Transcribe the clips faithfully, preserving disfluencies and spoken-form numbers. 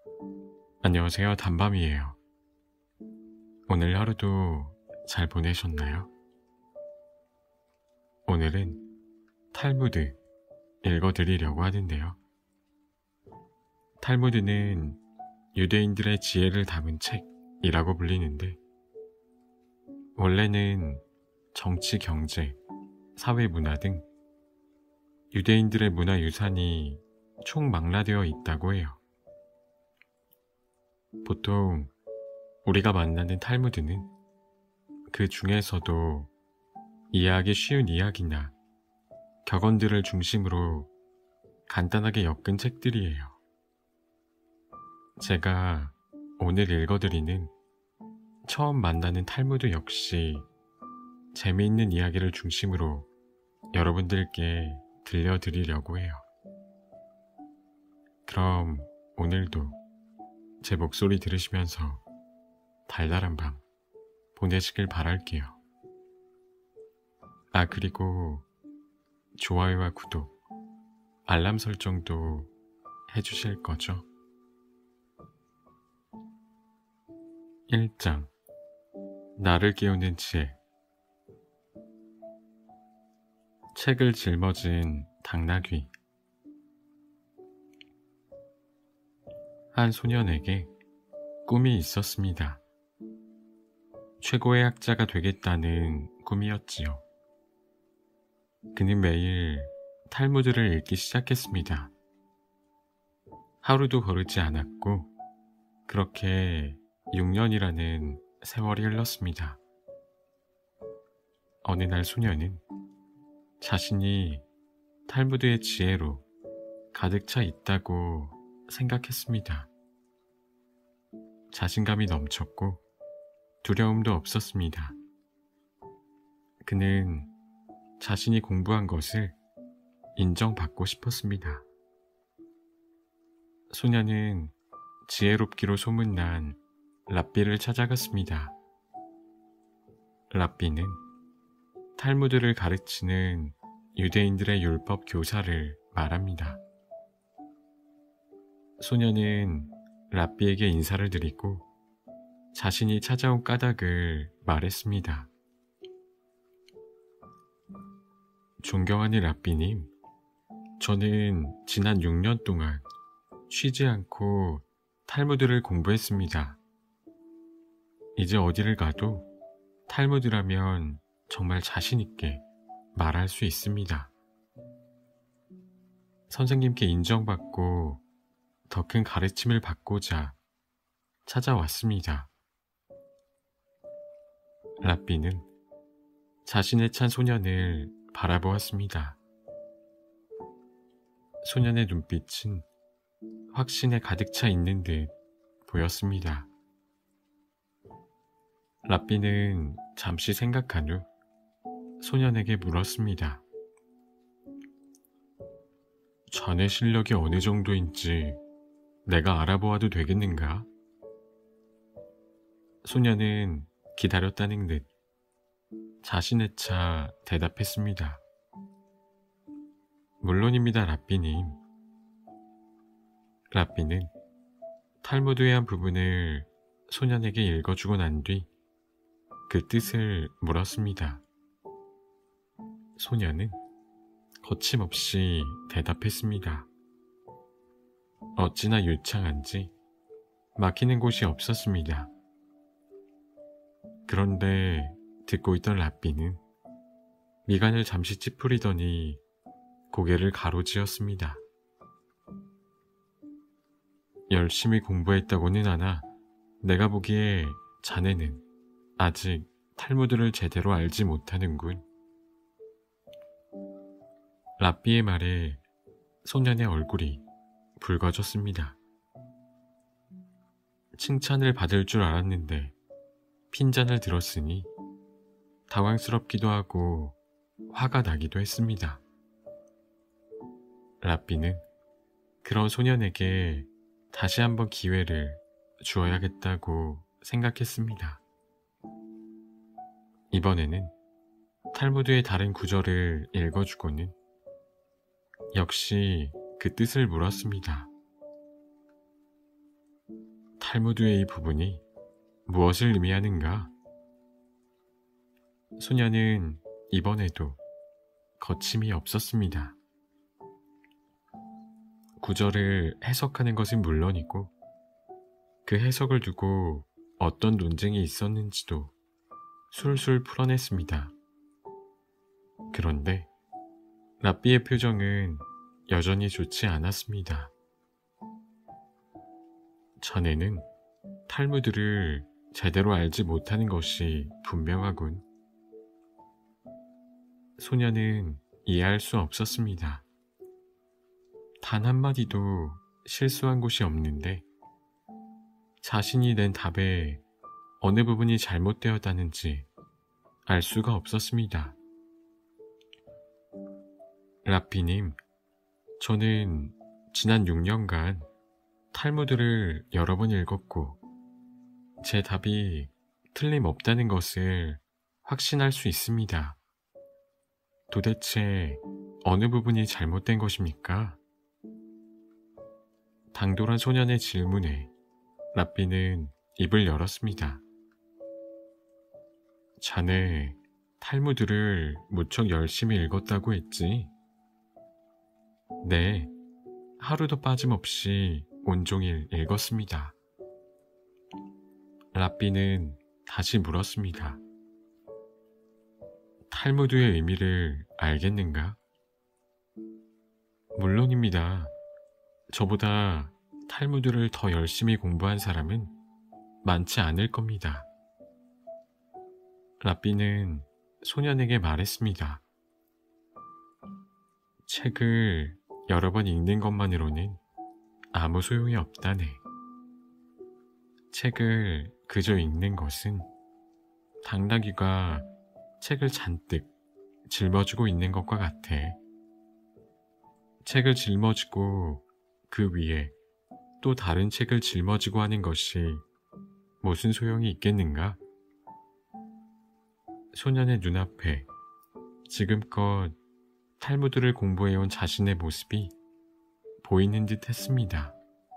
안녕하세요. 단밤이에요. 오늘 하루도 잘 보내셨나요? 오늘은 탈무드 읽어드리려고 하는데요. 탈무드는 유대인들의 지혜를 담은 책이라고 불리는데, 원래는 정치, 경제, 사회, 문화 등 유대인들의 문화유산이 총망라되어 있다고 해요. 보통 우리가 만나는 탈무드는 그 중에서도 이해하기 쉬운 이야기나 격언들을 중심으로 간단하게 엮은 책들이에요. 제가 오늘 읽어드리는 처음 만나는 탈무드 역시 재미있는 이야기를 중심으로 여러분들께 들려드리려고 해요. 그럼 오늘도 제 목소리 들으시면서 달달한 밤 보내시길 바랄게요. 아, 그리고 좋아요와 구독, 알람 설정도 해주실 거죠? 일 장 나를 깨우는 지혜. 책을 짊어진 당나귀. 한 소년에게 꿈이 있었습니다. 최고의 학자가 되겠다는 꿈이었지요. 그는 매일 탈무드를 읽기 시작했습니다. 하루도 거르지 않았고 그렇게 육 년이라는 세월이 흘렀습니다. 어느 날 소년은 자신이 탈무드의 지혜로 가득 차 있다고 생각했습니다. 자신감이 넘쳤고 두려움도 없었습니다. 그는 자신이 공부한 것을 인정받고 싶었습니다. 소년은 지혜롭기로 소문난 랍비를 찾아갔습니다. 랍비는 탈무드를 가르치는 유대인들의 율법 교사를 말합니다. 소년은 랍비에게 인사를 드리고 자신이 찾아온 까닭을 말했습니다. 존경하는 랍비님, 저는 지난 육 년 동안 쉬지 않고 탈무드를 공부했습니다. 이제 어디를 가도 탈무드라면 정말 자신있게 말할 수 있습니다. 선생님께 인정받고 더 큰 가르침을 받고자 찾아왔습니다. 랍비는 자신의 찬 소년을 바라보았습니다. 소년의 눈빛은 확신에 가득 차 있는 듯 보였습니다. 랍비는 잠시 생각한 후 소년에게 물었습니다. 자네 실력이 어느 정도인지 내가 알아보아도 되겠는가? 소년은 기다렸다는 듯 자신의 차 대답했습니다. 물론입니다, 랍비님. 랍비는 탈무드의 한 부분을 소년에게 읽어주고 난 뒤 그 뜻을 물었습니다. 소년은 거침없이 대답했습니다. 어찌나 유창한지 막히는 곳이 없었습니다. 그런데 듣고 있던 랍비는 미간을 잠시 찌푸리더니 고개를 가로지었습니다. 열심히 공부했다고는 하나 내가 보기에 자네는 아직 탈무드를 제대로 알지 못하는군. 랍비의 말에 소년의 얼굴이 붉어졌습니다. 칭찬을 받을 줄 알았는데 핀잔을 들었으니 당황스럽기도 하고 화가 나기도 했습니다. 랍비는 그런 소년에게 다시 한번 기회를 주어야겠다고 생각했습니다. 이번에는 탈무드의 다른 구절을 읽어주고는 역시 그 뜻을 물었습니다. 탈무드의 이 부분이 무엇을 의미하는가? 소녀는 이번에도 거침이 없었습니다. 구절을 해석하는 것은 물론이고 그 해석을 두고 어떤 논쟁이 있었는지도 술술 풀어냈습니다. 그런데 랍비의 표정은 여전히 좋지 않았습니다. 자네는 탈무드를 제대로 알지 못하는 것이 분명하군. 소녀는 이해할 수 없었습니다. 단 한마디도 실수한 곳이 없는데 자신이 낸 답에 어느 부분이 잘못되었다는지 알 수가 없었습니다. 라피님, 저는 지난 육 년간 탈무드를 여러 번 읽었고 제 답이 틀림없다는 것을 확신할 수 있습니다. 도대체 어느 부분이 잘못된 것입니까? 당돌한 소년의 질문에 랍비는 입을 열었습니다. 자네 탈무드를 무척 열심히 읽었다고 했지? 네, 하루도 빠짐없이 온종일 읽었습니다. 랍비는 다시 물었습니다. 탈무드의 의미를 알겠는가? 물론입니다. 저보다 탈무드를 더 열심히 공부한 사람은 많지 않을 겁니다. 랍비는 소년에게 말했습니다. 책을 여러 번 읽는 것만으로는 아무 소용이 없다네. 책을 그저 읽는 것은 당나귀가 책을 잔뜩 짊어지고 있는 것과 같아. 책을 짊어지고 그 위에 또 다른 책을 짊어지고 하는 것이 무슨 소용이 있겠는가? 소년의 눈앞에 지금껏 탈무드를 공부해온 자신의 모습이 보이는 듯 했습니다.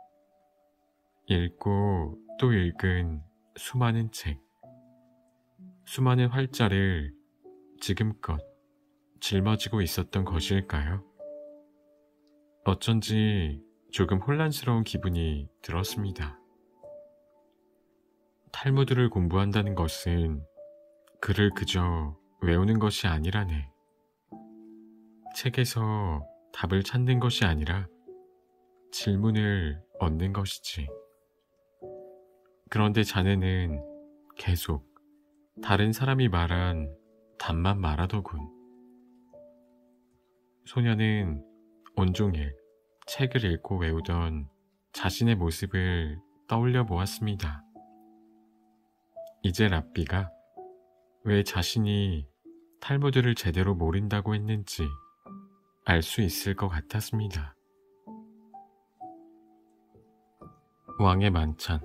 읽고 또 읽은 수많은 책, 수많은 활자를 지금껏 짊어지고 있었던 것일까요? 어쩐지 조금 혼란스러운 기분이 들었습니다. 탈무드를 공부한다는 것은 글을 그저 외우는 것이 아니라네. 책에서 답을 찾는 것이 아니라 질문을 얻는 것이지. 그런데 자네는 계속 다른 사람이 말한 답만 말하더군. 소녀는 온종일 책을 읽고 외우던 자신의 모습을 떠올려 보았습니다. 이제 랍비가 왜 자신이 탈무드를 제대로 모른다고 했는지 알 수 있을 것 같았습니다. 왕의 만찬.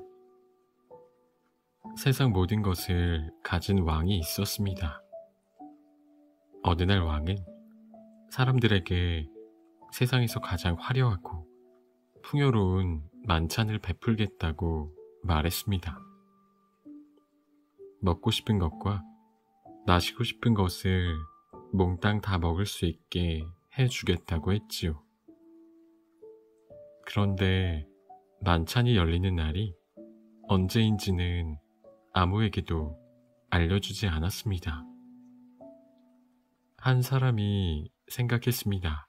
세상 모든 것을 가진 왕이 있었습니다. 어느 날 왕은 사람들에게 세상에서 가장 화려하고 풍요로운 만찬을 베풀겠다고 말했습니다. 먹고 싶은 것과 마시고 싶은 것을 몽땅 다 먹을 수 있게 해주겠다고 했지요. 그런데 만찬이 열리는 날이 언제인지는 아무에게도 알려주지 않았습니다. 한 사람이 생각했습니다.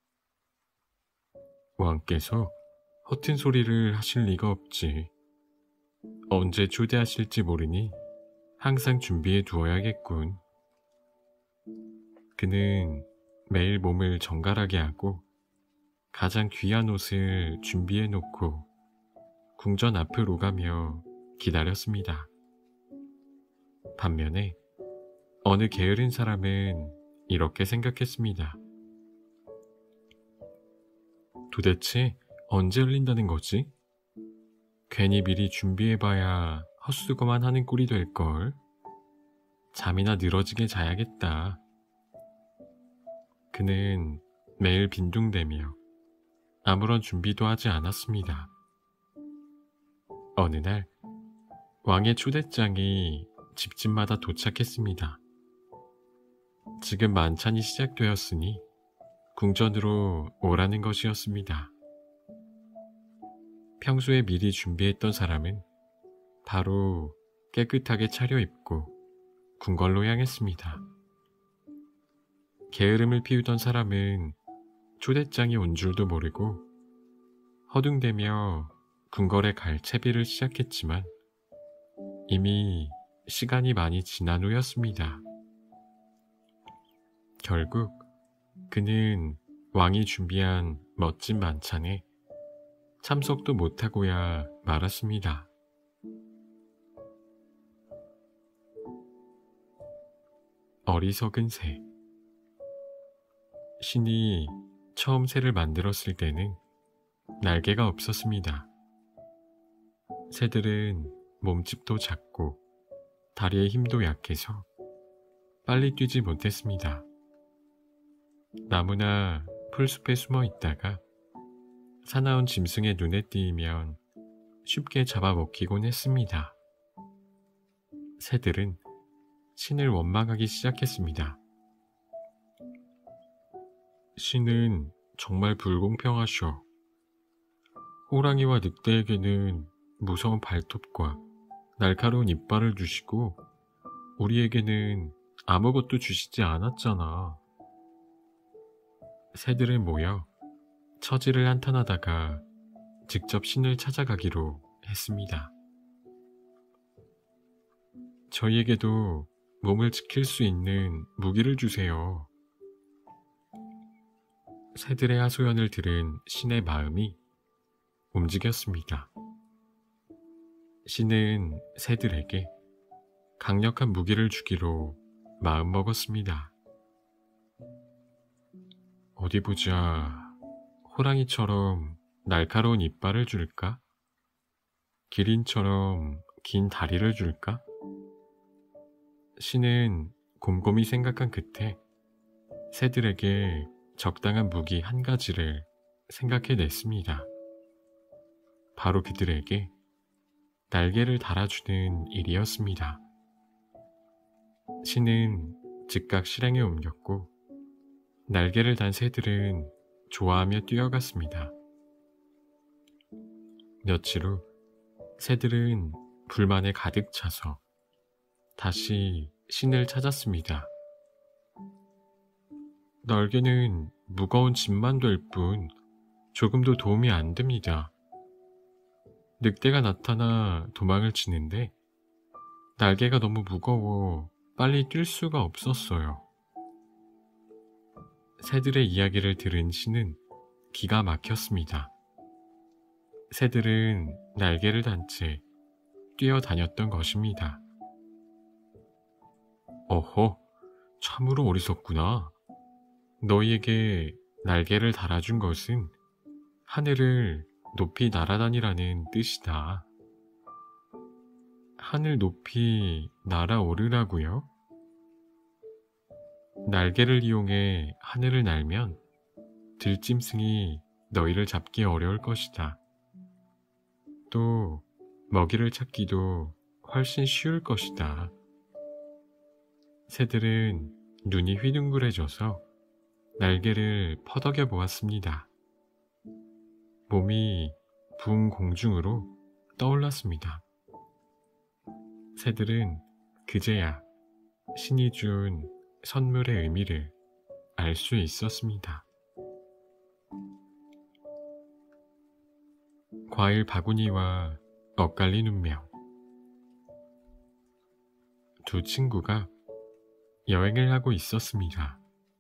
왕께서 허튼 소리를 하실 리가 없지. 언제 초대하실지 모르니 항상 준비해 두어야겠군. 그는 매일 몸을 정갈하게 하고 가장 귀한 옷을 준비해 놓고 궁전 앞을 오가며 기다렸습니다. 반면에 어느 게으른 사람은 이렇게 생각했습니다. 도대체 언제 열린다는 거지? 괜히 미리 준비해봐야 헛수고만 하는 꼴이 될걸. 잠이나 늘어지게 자야겠다. 그는 매일 빈둥대며 아무런 준비도 하지 않았습니다. 어느 날 왕의 초대장이 집집마다 도착했습니다. 지금 만찬이 시작되었으니 궁전으로 오라는 것이었습니다. 평소에 미리 준비했던 사람은 바로 깨끗하게 차려입고 궁궐로 향했습니다. 게으름을 피우던 사람은 초대장이 온 줄도 모르고 허둥대며 궁궐에 갈 채비를 시작했지만 이미 시간이 많이 지난 후였습니다. 결국 그는 왕이 준비한 멋진 만찬에 참석도 못하고야 말았습니다. 어리석은 새. 신이 처음 새를 만들었을 때는 날개가 없었습니다. 새들은 몸집도 작고 다리의 힘도 약해서 빨리 뛰지 못했습니다. 나무나 풀숲에 숨어 있다가 사나운 짐승의 눈에 띄면 쉽게 잡아먹히곤 했습니다. 새들은 신을 원망하기 시작했습니다. 신은 정말 불공평하셔. 호랑이와 늑대에게는 무서운 발톱과 날카로운 이빨을 주시고 우리에게는 아무것도 주시지 않았잖아. 새들은 모여 처지를 한탄하다가 직접 신을 찾아가기로 했습니다. 저희에게도 몸을 지킬 수 있는 무기를 주세요. 새들의 하소연을 들은 신의 마음이 움직였습니다. 신은 새들에게 강력한 무기를 주기로 마음먹었습니다. 어디 보자. 호랑이처럼 날카로운 이빨을 줄까? 기린처럼 긴 다리를 줄까? 신은 곰곰이 생각한 끝에 새들에게 적당한 무기 한 가지를 생각해냈습니다. 바로 그들에게 날개를 달아주는 일이었습니다. 신은 즉각 실행에 옮겼고 날개를 단 새들은 좋아하며 뛰어갔습니다. 며칠 후 새들은 불만에 가득 차서 다시 신을 찾았습니다. 날개는 무거운 짐만 될 뿐 조금도 도움이 안 됩니다. 늑대가 나타나 도망을 치는데 날개가 너무 무거워 빨리 뛸 수가 없었어요. 새들의 이야기를 들은 신은 기가 막혔습니다. 새들은 날개를 단 채 뛰어다녔던 것입니다. 어허, 참으로 어리석구나. 너희에게 날개를 달아준 것은 하늘을 높이 날아다니라는 뜻이다. 하늘 높이 날아오르라고요? 날개를 이용해 하늘을 날면 들짐승이 너희를 잡기 어려울 것이다. 또 먹이를 찾기도 훨씬 쉬울 것이다. 새들은 눈이 휘둥그레져서 날개를 퍼덕여 보았습니다. 몸이 붕 공중으로 떠올랐습니다. 새들은 그제야 신이 준 선물의 의미를 알 수 있었습니다. 과일 바구니와 엇갈린 운명. 두 친구가 여행을 하고 있었습니다.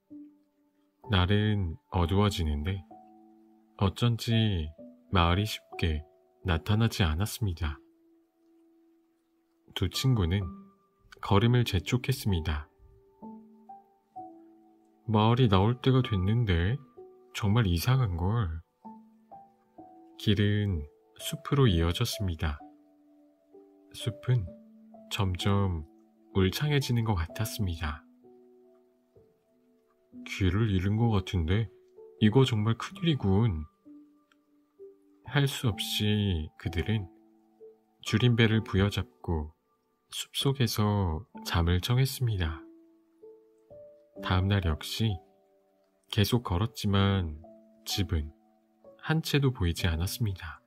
날은 어두워지는데 어쩐지 마을이 쉽게 나타나지 않았습니다. 두 친구는 걸음을 재촉했습니다. 마을이 나올 때가 됐는데 정말 이상한걸. 길은 숲으로 이어졌습니다. 숲은 점점 울창해지는 것 같았습니다. 길을 잃은 것 같은데 이거 정말 큰일이군. 할 수 없이 그들은 줄임배를 부여잡고 숲속에서 잠을 청했습니다. 다음날 역시 계속 걸었지만 집은 한 채도 보이지 않았습니다.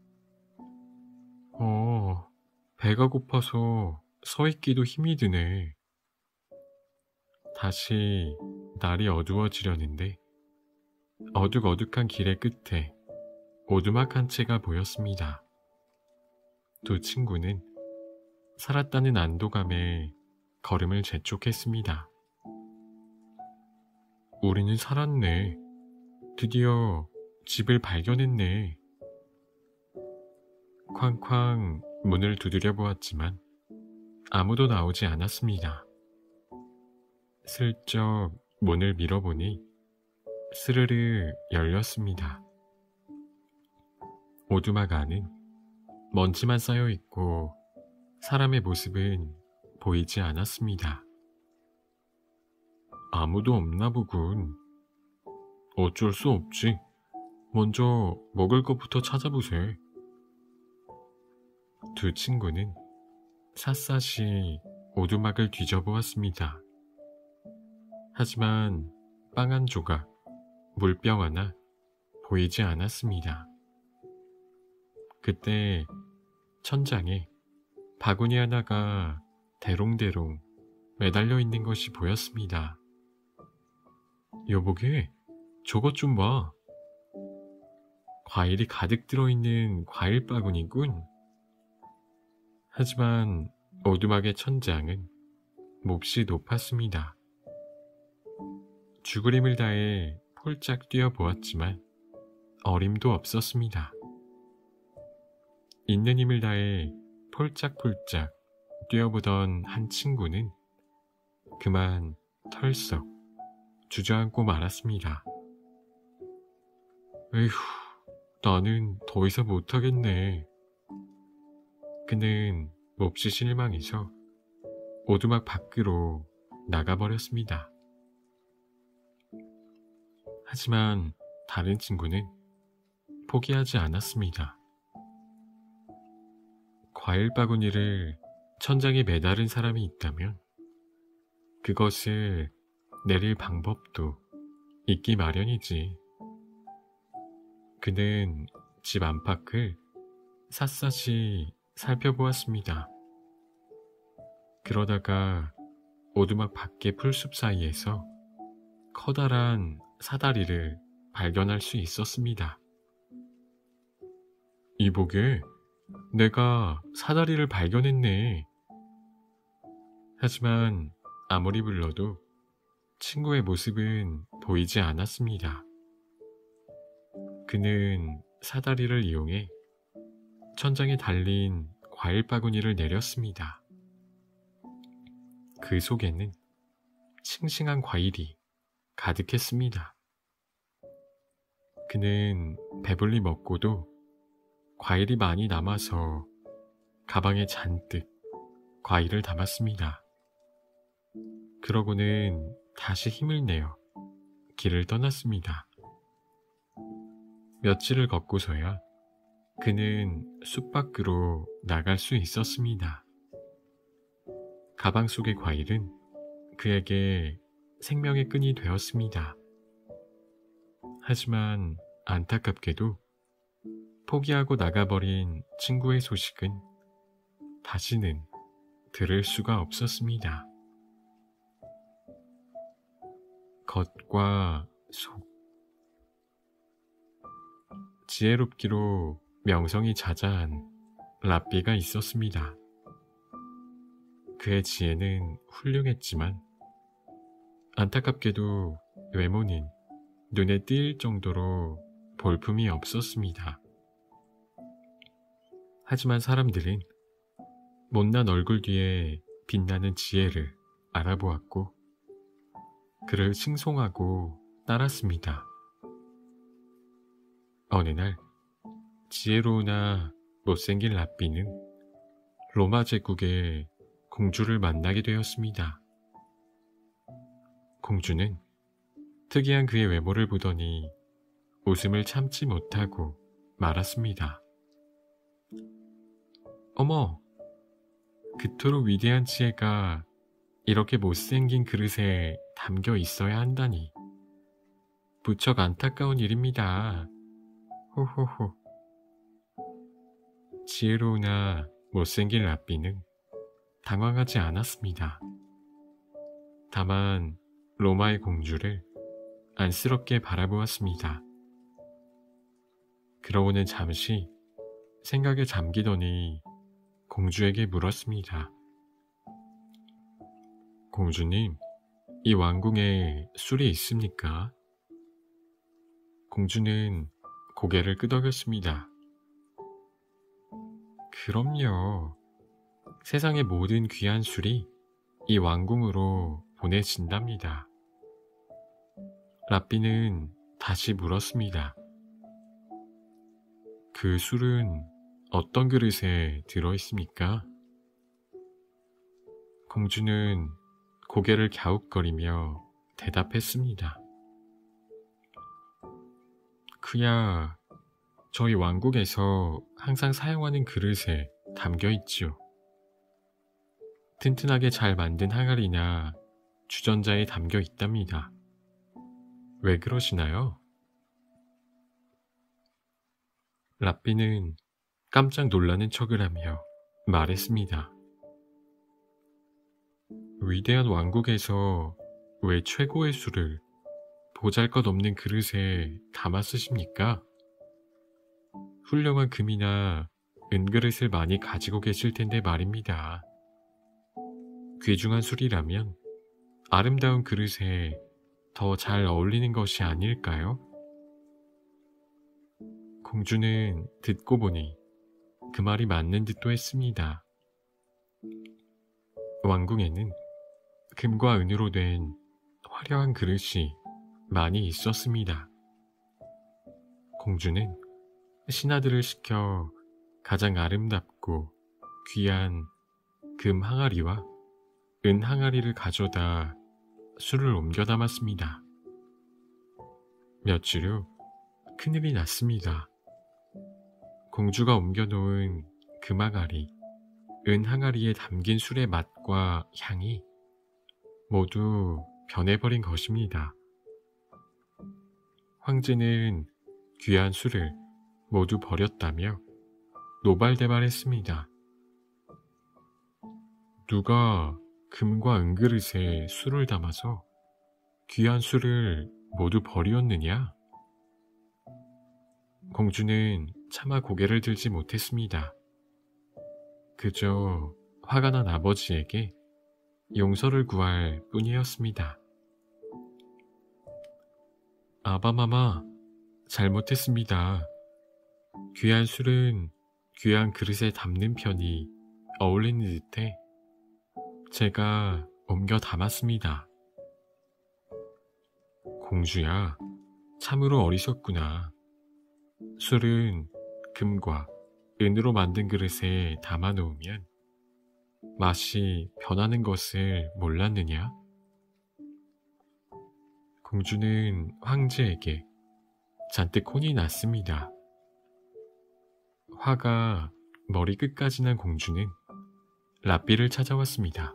어, 배가 고파서 서 있기도 힘이 드네. 다시 날이 어두워지려는데 어둑어둑한 길의 끝에 오두막 한 채가 보였습니다. 두 친구는 살았다는 안도감에 걸음을 재촉했습니다. 우리는 살았네. 드디어 집을 발견했네. 쾅쾅 문을 두드려 보았지만 아무도 나오지 않았습니다. 슬쩍 문을 밀어보니 스르르 열렸습니다. 오두막 안은 먼지만 쌓여있고 사람의 모습은 보이지 않았습니다. 아무도 없나 보군. 어쩔 수 없지. 먼저 먹을 것부터 찾아보세. 두 친구는 샅샅이 오두막을 뒤져보았습니다. 하지만 빵 한 조각, 물병 하나 보이지 않았습니다. 그때 천장에 바구니 하나가 대롱대롱 매달려 있는 것이 보였습니다. 여보게, 저것 좀 봐. 과일이 가득 들어있는 과일 바구니군. 하지만 오두막의 천장은 몹시 높았습니다. 죽을 힘을 다해 폴짝 뛰어보았지만 어림도 없었습니다. 있는 힘을 다해 폴짝폴짝 뛰어보던 한 친구는 그만 털썩 주저앉고 말았습니다. 에휴, 나는 더 이상 못하겠네. 그는 몹시 실망해서 오두막 밖으로 나가버렸습니다. 하지만 다른 친구는 포기하지 않았습니다. 과일 바구니를 천장에 매달은 사람이 있다면 그것을 내릴 방법도 있기 마련이지. 그는 집 안팎을 샅샅이 살펴보았습니다. 그러다가 오두막 밖의 풀숲 사이에서 커다란 사다리를 발견할 수 있었습니다. 이보게, 내가 사다리를 발견했네. 하지만 아무리 불러도 친구의 모습은 보이지 않았습니다. 그는 사다리를 이용해 천장에 달린 과일 바구니를 내렸습니다. 그 속에는 싱싱한 과일이 가득했습니다. 그는 배불리 먹고도 과일이 많이 남아서 가방에 잔뜩 과일을 담았습니다. 그러고는 다시 힘을 내어 길을 떠났습니다. 며칠을 걷고서야 그는 숲 밖으로 나갈 수 있었습니다. 가방 속의 과일은 그에게 생명의 끈이 되었습니다. 하지만 안타깝게도 포기하고 나가버린 친구의 소식은 다시는 들을 수가 없었습니다. 겉과 속. 지혜롭기로 명성이 자자한 랍비가 있었습니다. 그의 지혜는 훌륭했지만 안타깝게도 외모는 눈에 띌 정도로 볼품이 없었습니다. 하지만 사람들은 못난 얼굴 뒤에 빛나는 지혜를 알아보았고 그를 칭송하고 따랐습니다. 어느 날 지혜로우나 못생긴 랍비는 로마 제국의 공주를 만나게 되었습니다. 공주는 특이한 그의 외모를 보더니 웃음을 참지 못하고 말았습니다. 어머, 그토록 위대한 지혜가 이렇게 못생긴 그릇에 담겨 있어야 한다니. 무척 안타까운 일입니다. 호호호. 지혜로우나 못생긴 라삐는 당황하지 않았습니다. 다만 로마의 공주를 안쓰럽게 바라보았습니다. 그러고는 잠시 생각에 잠기더니 공주에게 물었습니다. 공주님, 이 왕궁에 술이 있습니까? 공주는 고개를 끄덕였습니다. 그럼요. 세상의 모든 귀한 술이 이 왕궁으로 보내진답니다. 라삐는 다시 물었습니다. 그 술은 어떤 그릇에 들어있습니까? 공주는 고개를 갸웃거리며 대답했습니다. 그야 저희 왕국에서 항상 사용하는 그릇에 담겨 있지요. 튼튼하게 잘 만든 항아리나 주전자에 담겨 있답니다. 왜 그러시나요? 라삐는 깜짝 놀라는 척을 하며 말했습니다. 위대한 왕국에서 왜 최고의 술을 보잘것없는 그릇에 담아 쓰십니까? 훌륭한 금이나 은그릇을 많이 가지고 계실 텐데 말입니다. 귀중한 술이라면 아름다운 그릇에 더 잘 어울리는 것이 아닐까요? 공주는 듣고 보니 그 말이 맞는 듯도 했습니다. 왕궁에는 금과 은으로 된 화려한 그릇이 많이 있었습니다. 공주는 신하들을 시켜 가장 아름답고 귀한 금 항아리와 은 항아리를 가져다 술을 옮겨 담았습니다. 며칠 후 큰일이 났습니다. 공주가 옮겨놓은 금 항아리, 은 항아리에 담긴 술의 맛과 향이 모두 변해버린 것입니다. 황제는 귀한 술을 모두 버렸다며 노발대발했습니다. 누가 금과 은그릇에 술을 담아서 귀한 술을 모두 버리었느냐? 공주는 차마 고개를 들지 못했습니다. 그저 화가 난 아버지에게 용서를 구할 뿐이었습니다. 아바마마, 잘못했습니다. 귀한 술은 귀한 그릇에 담는 편이 어울리는 듯해 제가 옮겨 담았습니다. 공주야, 참으로 어리석구나. 술은 금과 은으로 만든 그릇에 담아 놓으면 맛이 변하는 것을 몰랐느냐? 공주는 황제에게 잔뜩 혼이 났습니다. 화가 머리끝까지 난 공주는 라삐를 찾아왔습니다.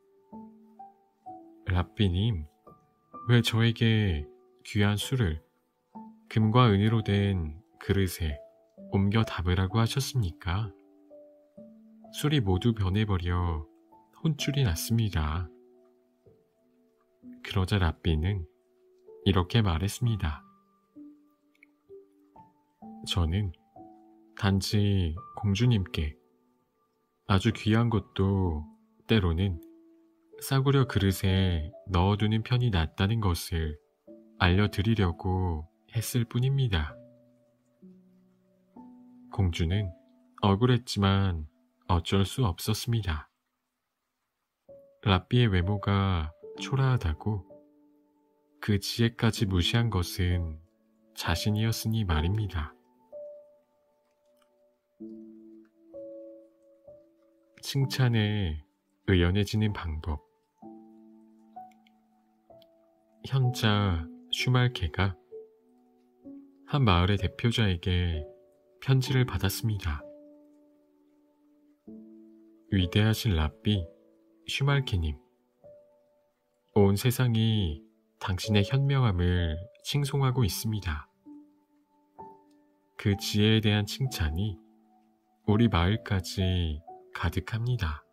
라삐님, 왜 저에게 귀한 술을 금과 은으로 된 그릇에 옮겨 담으라고 하셨습니까? 술이 모두 변해버려 혼쭐이 났습니다. 그러자 라삐는 이렇게 말했습니다. 저는 단지 공주님께 아주 귀한 것도 때로는 싸구려 그릇에 넣어두는 편이 낫다는 것을 알려드리려고 했을 뿐입니다. 공주는 억울했지만 어쩔 수 없었습니다. 라삐의 외모가 초라하다고 그 지혜까지 무시한 것은 자신이었으니 말입니다. 칭찬에 의연해지는 방법. 현자 슈말케가 한 마을의 대표자에게 편지를 받았습니다. 위대하신 랍비 슈말케님, 온 세상이 당신의 현명함을 칭송하고 있습니다. 그 지혜에 대한 칭찬이 우리 마을까지 가득합니다.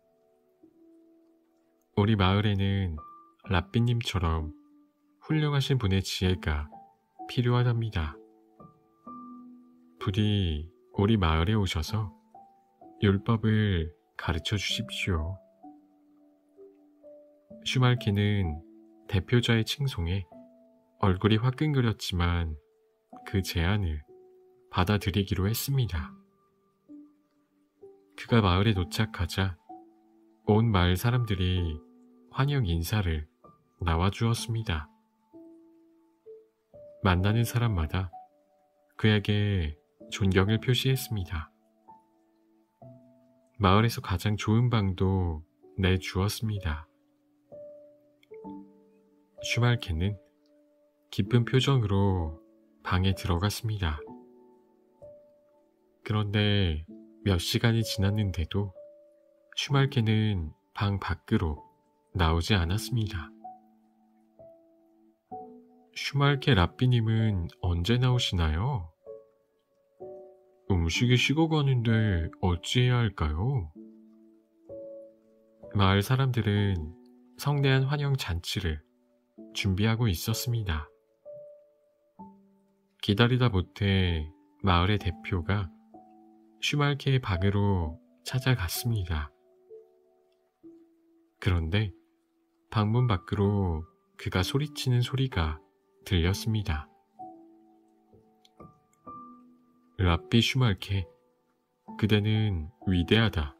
우리 마을에는 랍비님처럼 훌륭하신 분의 지혜가 필요하답니다. 부디 우리 마을에 오셔서 율법을 가르쳐 주십시오. 슈말케는 대표자의 칭송에 얼굴이 화끈거렸지만 그 제안을 받아들이기로 했습니다. 그가 마을에 도착하자 온 마을 사람들이 환영 인사를 나와주었습니다. 만나는 사람마다 그에게 존경을 표시했습니다. 마을에서 가장 좋은 방도 내주었습니다. 슈말케는 기쁜 표정으로 방에 들어갔습니다. 그런데 몇 시간이 지났는데도 슈말케는 방 밖으로 나오지 않았습니다. 슈말케 랍비님은 언제 나오시나요? 음식이 식어가는데 어찌해야 할까요? 마을 사람들은 성대한 환영 잔치를 준비하고 있었습니다. 기다리다 못해 마을의 대표가 슈말케의 방으로 찾아갔습니다. 그런데 방문 밖으로 그가 소리치는 소리가 들렸습니다. 랍비 슈말케, 그대는 위대하다.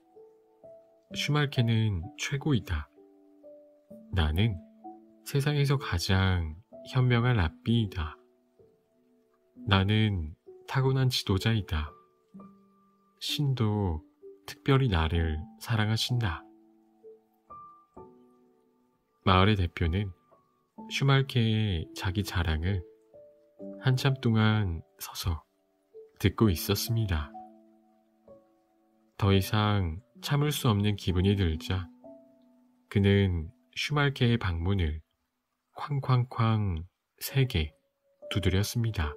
슈말케는 최고이다. 나는 세상에서 가장 현명한 랍비이다. 나는 타고난 지도자이다. 신도 특별히 나를 사랑하신다. 마을의 대표는 슈말케의 자기 자랑을 한참 동안 서서 듣고 있었습니다. 더 이상 참을 수 없는 기분이 들자 그는 슈말케의 방문을 쾅쾅쾅 세 개 두드렸습니다.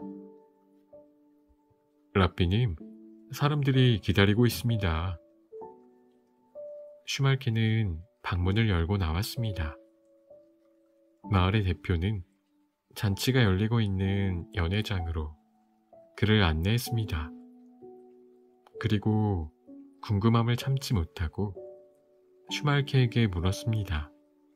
랍비님, 사람들이 기다리고 있습니다. 슈말케는 방문을 열고 나왔습니다. 마을의 대표는 잔치가 열리고 있는 연회장으로 그를 안내했습니다. 그리고 궁금함을 참지 못하고 슈말케에게 물었습니다.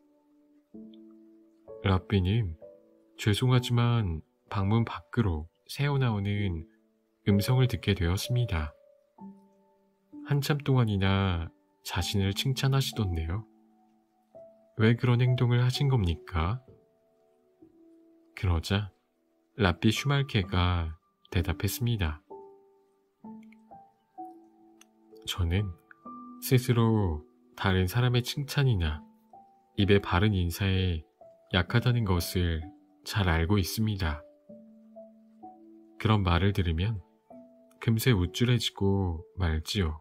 랍비님, 죄송하지만 방문 밖으로 새어나오는 음성을 듣게 되었습니다. 한참 동안이나 자신을 칭찬하시던데요. 왜 그런 행동을 하신 겁니까? 그러자 랍비 슈말케가 대답했습니다. 저는 스스로 다른 사람의 칭찬이나 입에 바른 인사에 약하다는 것을 잘 알고 있습니다. 그런 말을 들으면 금세 우쭐해지고 말지요.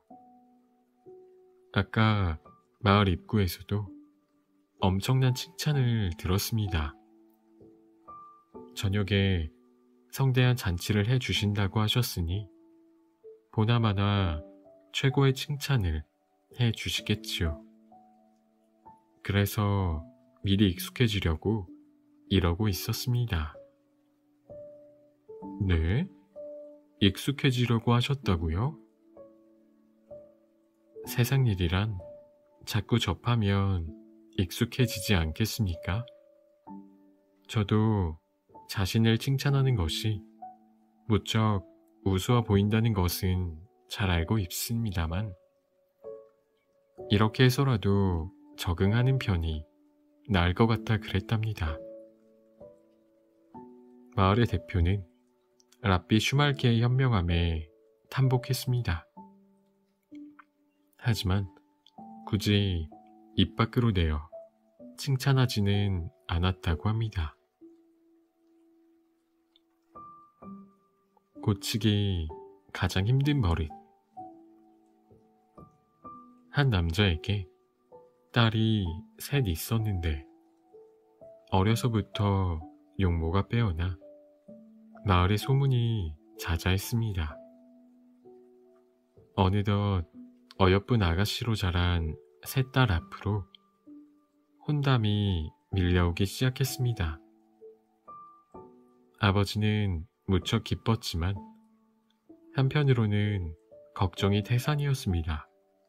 아까 마을 입구에서도 엄청난 칭찬을 들었습니다. 저녁에 성대한 잔치를 해주신다고 하셨으니 보나마나 최고의 칭찬을 해주시겠지요. 그래서 미리 익숙해지려고 이러고 있었습니다. 네? 익숙해지려고 하셨다고요? 세상 일이란 자꾸 접하면 익숙해지지 않겠습니까? 저도 자신을 칭찬하는 것이 무척 우스워 보인다는 것은 잘 알고 있습니다만 이렇게 해서라도 적응하는 편이 나을 것 같아 그랬답니다. 마을의 대표는 랍비 슈말케의 현명함에 탐복했습니다. 하지만 굳이 입 밖으로 내어 칭찬하지는 않았다고 합니다. 고치기 가장 힘든 버릇. 한 남자에게 딸이 셋 있었는데 어려서부터 용모가 빼어나 마을의 소문이 자자했습니다. 어느덧 어여쁜 아가씨로 자란 셋 딸 앞으로 혼담이 밀려오기 시작했습니다. 아버지는 무척 기뻤지만 한편으로는 걱정이 태산이었습니다.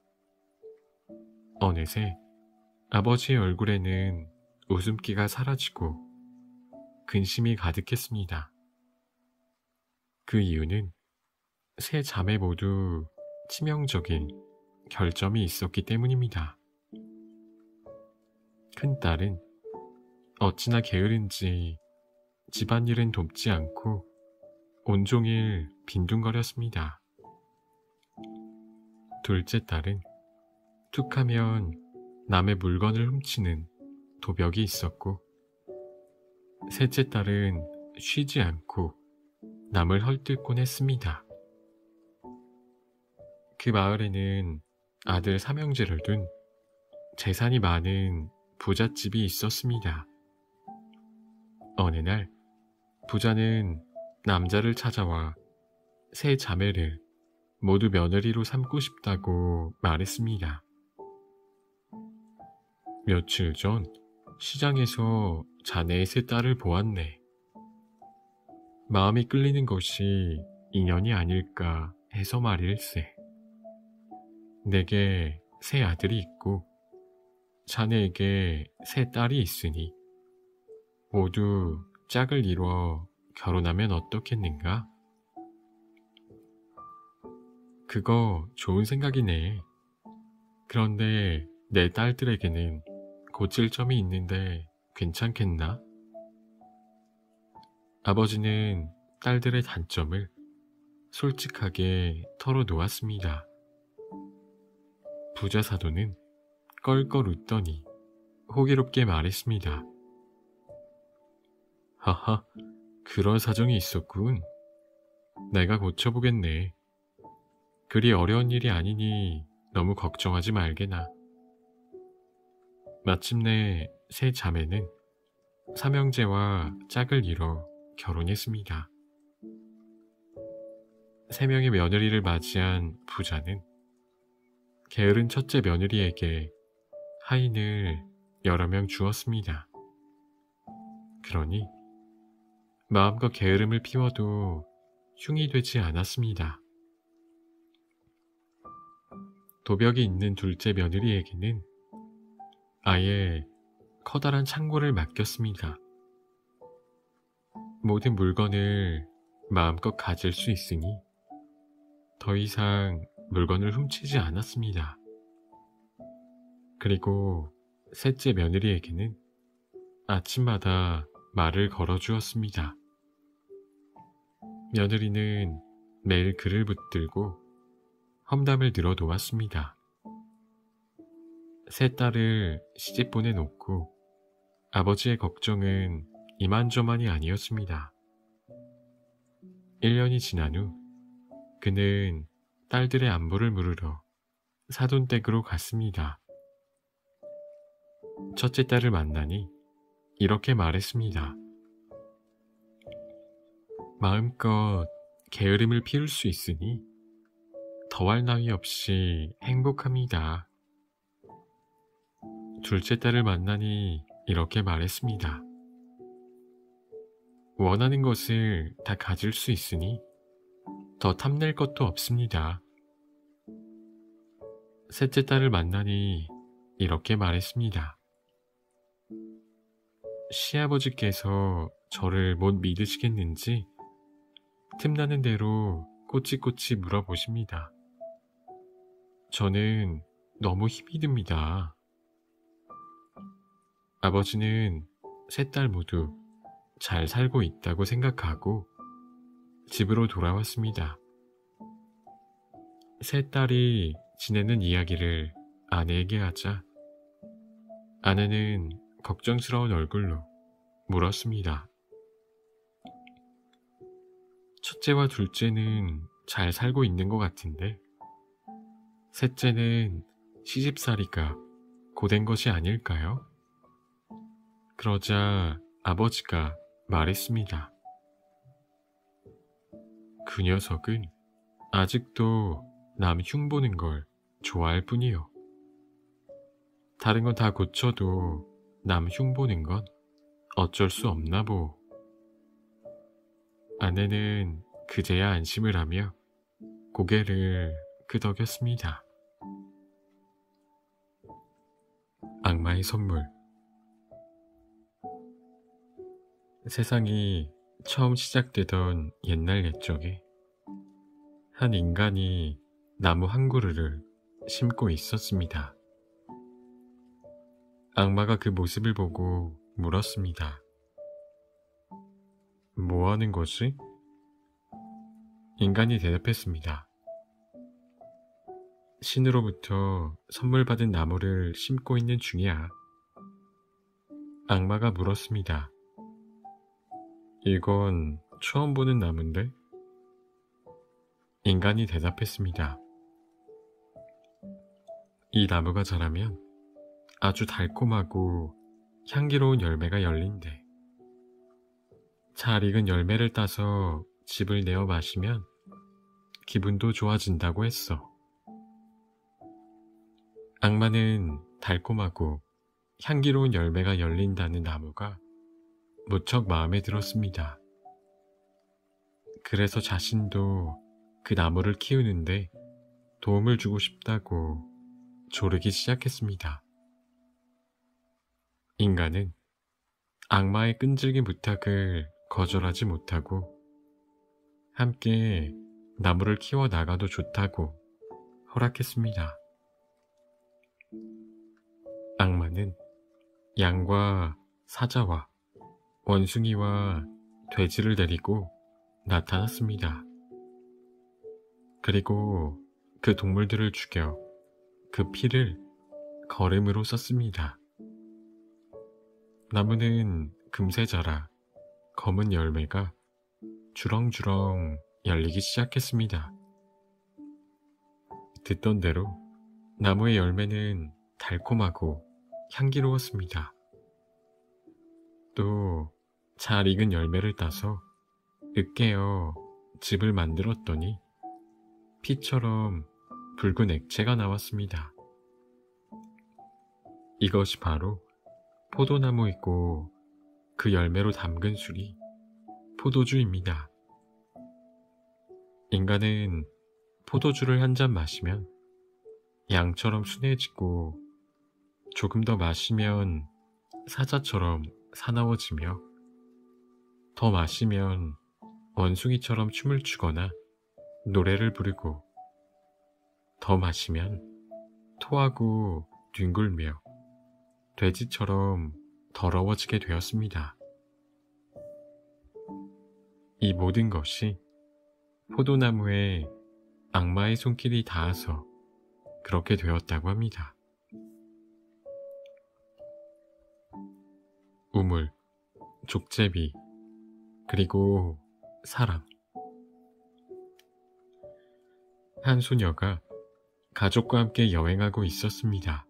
어느새 아버지의 얼굴에는 웃음기가 사라지고 근심이 가득했습니다. 그 이유는 세 자매 모두 치명적인 결점이 있었기 때문입니다. 큰딸은 어찌나 게으른지 집안일은 돕지 않고 온종일 빈둥거렸습니다. 둘째 딸은 툭하면 남의 물건을 훔치는 도벽이 있었고, 셋째 딸은 쉬지 않고 남을 헐뜯곤 했습니다. 그 마을에는 아들 삼형제를 둔 재산이 많은 부잣집이 있었습니다. 어느 날 부자는 남자를 찾아와 세 자매를 모두 며느리로 삼고 싶다고 말했습니다. 며칠 전 시장에서 자네의 세 딸을 보았네. 마음이 끌리는 것이 인연이 아닐까 해서 말일세. 내게 세 아들이 있고 자네에게 세 딸이 있으니 모두 짝을 이뤄 결혼하면 어떻겠는가? 그거 좋은 생각이네. 그런데 내 딸들에게는 고칠 점이 있는데 괜찮겠나? 아버지는 딸들의 단점을 솔직하게 털어놓았습니다. 부자 사돈은 껄껄 웃더니 호기롭게 말했습니다. 하하, 그런 사정이 있었군. 내가 고쳐보겠네. 그리 어려운 일이 아니니 너무 걱정하지 말게나. 마침내 세 자매는 삼형제와 짝을 이뤄 결혼했습니다. 세 명의 며느리를 맞이한 부자는 게으른 첫째 며느리에게 하인을 여러 명 주었습니다. 그러니 마음껏 게으름을 피워도 흉이 되지 않았습니다. 도벽이 있는 둘째 며느리에게는 아예 커다란 창고를 맡겼습니다. 모든 물건을 마음껏 가질 수 있으니 더 이상 물건을 훔치지 않았습니다. 그리고 셋째 며느리에게는 아침마다 말을 걸어주었습니다. 며느리는 매일 글을 붙들고 험담을 늘어놓았습니다. 세 딸을 시집 보내놓고 아버지의 걱정은 이만저만이 아니었습니다. 일 년이 지난 후 그는 딸들의 안부를 물으러 사돈댁으로 갔습니다. 첫째 딸을 만나니 이렇게 말했습니다. 마음껏 게으름을 피울 수 있으니 더할 나위 없이 행복합니다. 둘째 딸을 만나니 이렇게 말했습니다. 원하는 것을 다 가질 수 있으니 더 탐낼 것도 없습니다. 셋째 딸을 만나니 이렇게 말했습니다. 시아버지께서 저를 못 믿으시겠는지 틈나는 대로 꼬치꼬치 물어보십니다. 저는 너무 힘이 듭니다. 아버지는 세 딸 모두 잘 살고 있다고 생각하고 집으로 돌아왔습니다. 세 딸이 지내는 이야기를 아내에게 하자 아내는 걱정스러운 얼굴로 물었습니다. 첫째와 둘째는 잘 살고 있는 것 같은데 셋째는 시집살이가 고된 것이 아닐까요? 그러자 아버지가 말했습니다. 그 녀석은 아직도 남 흉보는 걸 좋아할 뿐이요. 다른 건 다 고쳐도 남 흉보는 건 어쩔 수 없나 보. 아내는 그제야 안심을 하며 고개를 끄덕였습니다. 악마의 선물. 세상이 처음 시작되던 옛날 옛적에 한 인간이 나무 한 그루를 심고 있었습니다. 악마가 그 모습을 보고 물었습니다. 뭐 하는 거지? 인간이 대답했습니다. 신으로부터 선물 받은 나무를 심고 있는 중이야. 악마가 물었습니다. 이건 처음 보는 나무인데? 인간이 대답했습니다. 이 나무가 자라면 아주 달콤하고 향기로운 열매가 열린대. 잘 익은 열매를 따서 즙을 내어 마시면 기분도 좋아진다고 했어. 악마는 달콤하고 향기로운 열매가 열린다는 나무가 무척 마음에 들었습니다. 그래서 자신도 그 나무를 키우는데 도움을 주고 싶다고 조르기 시작했습니다. 인간은 악마의 끈질긴 부탁을 거절하지 못하고 함께 나무를 키워 나가도 좋다고 허락했습니다. 악마는 양과 사자와 원숭이와 돼지를 데리고 나타났습니다. 그리고 그 동물들을 죽여 그 피를 거름으로 썼습니다. 나무는 금세 자라 검은 열매가 주렁주렁 열리기 시작했습니다. 듣던 대로 나무의 열매는 달콤하고 향기로웠습니다. 또 잘 익은 열매를 따서 으깨어 즙을 만들었더니 피처럼 붉은 액체가 나왔습니다. 이것이 바로 포도나무이고 그 열매로 담근 술이 포도주입니다. 인간은 포도주를 한 잔 마시면 양처럼 순해지고 조금 더 마시면 사자처럼 사나워지며 더 마시면 원숭이처럼 춤을 추거나 노래를 부르고 더 마시면 토하고 뒹굴며 돼지처럼 더러워지게 되었습니다. 이 모든 것이 포도나무에 악마의 손길이 닿아서 그렇게 되었다고 합니다. 우물, 족제비, 그리고 사람. 한 소녀가 가족과 함께 여행하고 있었습니다.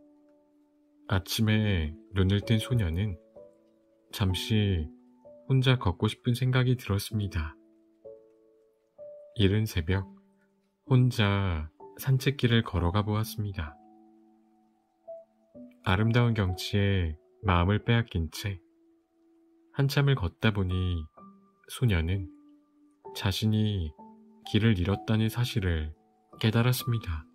아침에 눈을 뜬 소녀는 잠시 혼자 걷고 싶은 생각이 들었습니다. 이른 새벽 혼자 산책길을 걸어가 보았습니다. 아름다운 경치에 마음을 빼앗긴 채 한참을 걷다 보니 소녀는 자신이 길을 잃었다는 사실을 깨달았습니다.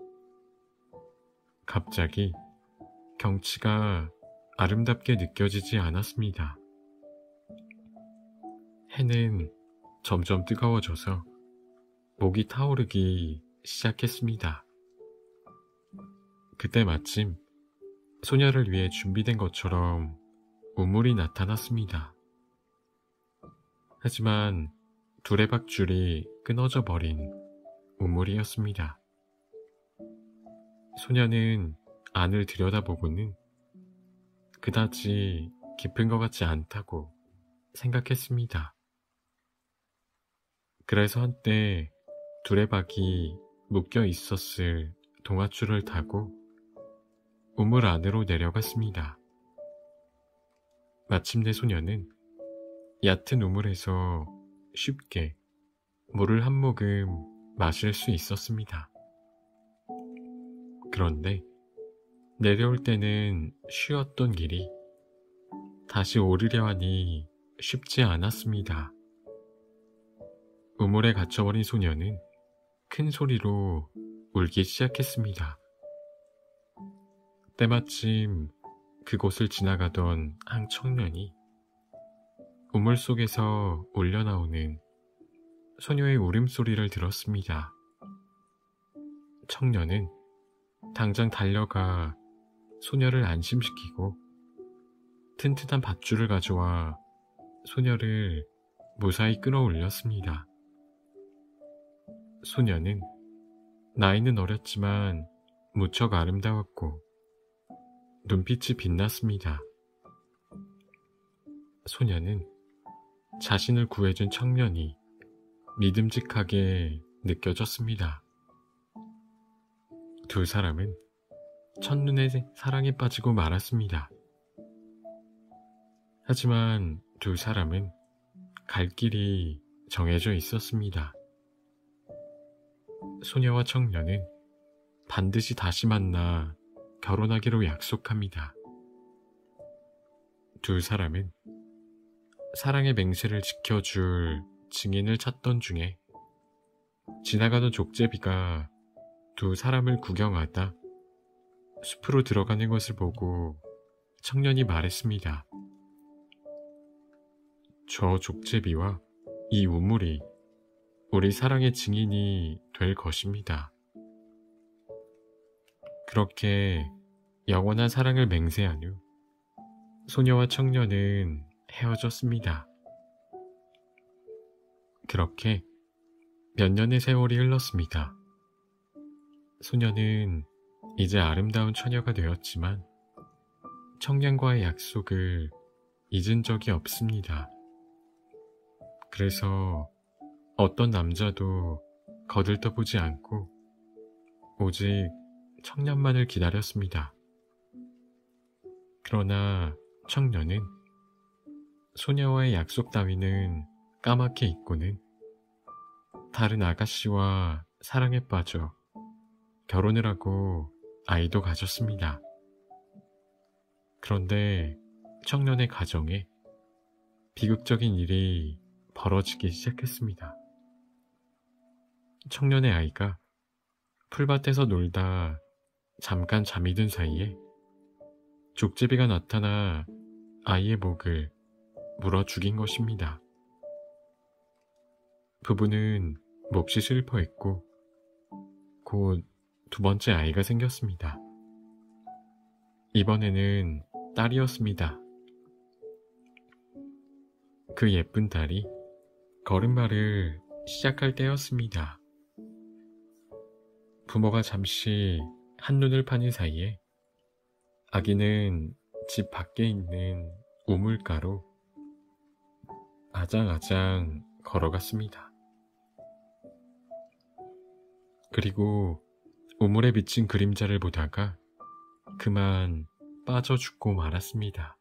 갑자기 경치가 아름답게 느껴지지 않았습니다. 해는 점점 뜨거워져서 목이 타오르기 시작했습니다. 그때 마침 소녀를 위해 준비된 것처럼 우물이 나타났습니다. 하지만 두레박줄이 끊어져 버린 우물이었습니다. 소녀는 안을 들여다보고는 그다지 깊은 것 같지 않다고 생각했습니다. 그래서 한때 두레박이 묶여 있었을 동아줄을 타고 우물 안으로 내려갔습니다. 마침내 소녀는 얕은 우물에서 쉽게 물을 한 모금 마실 수 있었습니다. 그런데 내려올 때는 쉬웠던 길이 다시 오르려 하니 쉽지 않았습니다. 우물에 갇혀버린 소녀는 큰 소리로 울기 시작했습니다. 때마침 그곳을 지나가던 한 청년이 우물 속에서 울려나오는 소녀의 울음소리를 들었습니다. 청년은 당장 달려가 소녀를 안심시키고 튼튼한 밧줄을 가져와 소녀를 무사히 끌어올렸습니다. 소녀는 나이는 어렸지만 무척 아름다웠고 눈빛이 빛났습니다. 소녀는 자신을 구해준 청년이 믿음직하게 느껴졌습니다. 두 사람은 첫눈에 사랑에 빠지고 말았습니다. 하지만 두 사람은 갈 길이 정해져 있었습니다. 소녀와 청년은 반드시 다시 만나 결혼하기로 약속합니다. 두 사람은 사랑의 맹세를 지켜줄 증인을 찾던 중에 지나가던 족제비가 두 사람을 구경하다 숲으로 들어가는 것을 보고 청년이 말했습니다. 저 족제비와 이 우물이 우리 사랑의 증인이 될 것입니다. 그렇게 영원한 사랑을 맹세한 후 소녀와 청년은 헤어졌습니다. 그렇게 몇 년의 세월이 흘렀습니다. 소녀는 이제 아름다운 처녀가 되었지만 청년과의 약속을 잊은 적이 없습니다. 그래서 어떤 남자도 거들떠보지 않고 오직 청년만을 기다렸습니다. 그러나 청년은 소녀와의 약속 따위는 까맣게 잊고는 다른 아가씨와 사랑에 빠져 결혼을 하고 아이도 가졌습니다. 그런데 청년의 가정에 비극적인 일이 벌어지기 시작했습니다. 청년의 아이가 풀밭에서 놀다 잠깐 잠이 든 사이에 족제비가 나타나 아이의 목을 물어 죽인 것입니다. 부부는 몹시 슬퍼했고 곧 두 번째 아이가 생겼습니다. 이번에는 딸이었습니다. 그 예쁜 딸이 걸음마를 시작할 때였습니다. 부모가 잠시 한눈을 파는 사이에 아기는 집 밖에 있는 우물가로 아장아장 걸어갔습니다. 그리고 우물에 비친 그림자를 보다가 그만 빠져 죽고 말았습니다.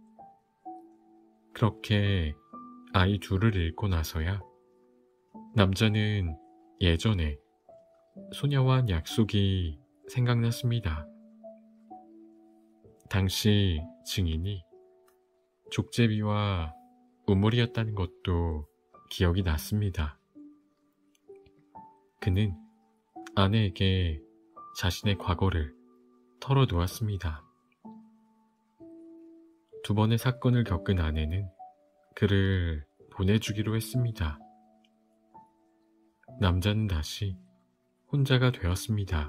그렇게 아이 둘을 잃고 나서야 남자는 예전에 소녀와 한 약속이 생각났습니다. 당시 증인이 족제비와 우물이었다는 것도 기억이 났습니다. 그는 아내에게 자신의 과거를 털어놓았습니다. 두 번의 사건을 겪은 아내는 그를 보내주기로 했습니다. 남자는 다시 혼자가 되었습니다.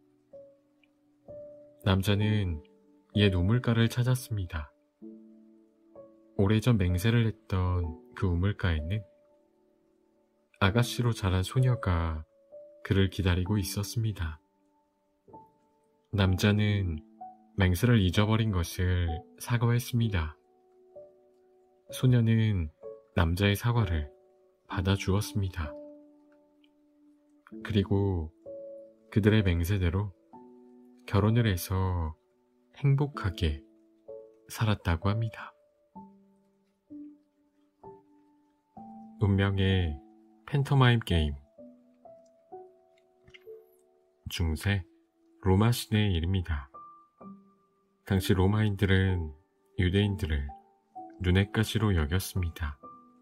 남자는 옛 우물가를 찾았습니다. 오래전 맹세를 했던 그 우물가에는 아가씨로 자란 소녀가 그를 기다리고 있었습니다. 남자는 맹세를 잊어버린 것을 사과했습니다. 소녀는 남자의 사과를 받아주었습니다. 그리고 그들의 맹세대로 결혼을 해서 행복하게 살았다고 합니다. 운명의 팬터마임 게임. 중세 로마 시대의 일입니다. 당시 로마인들은 유대인들을 눈엣 가시로 여겼습니다.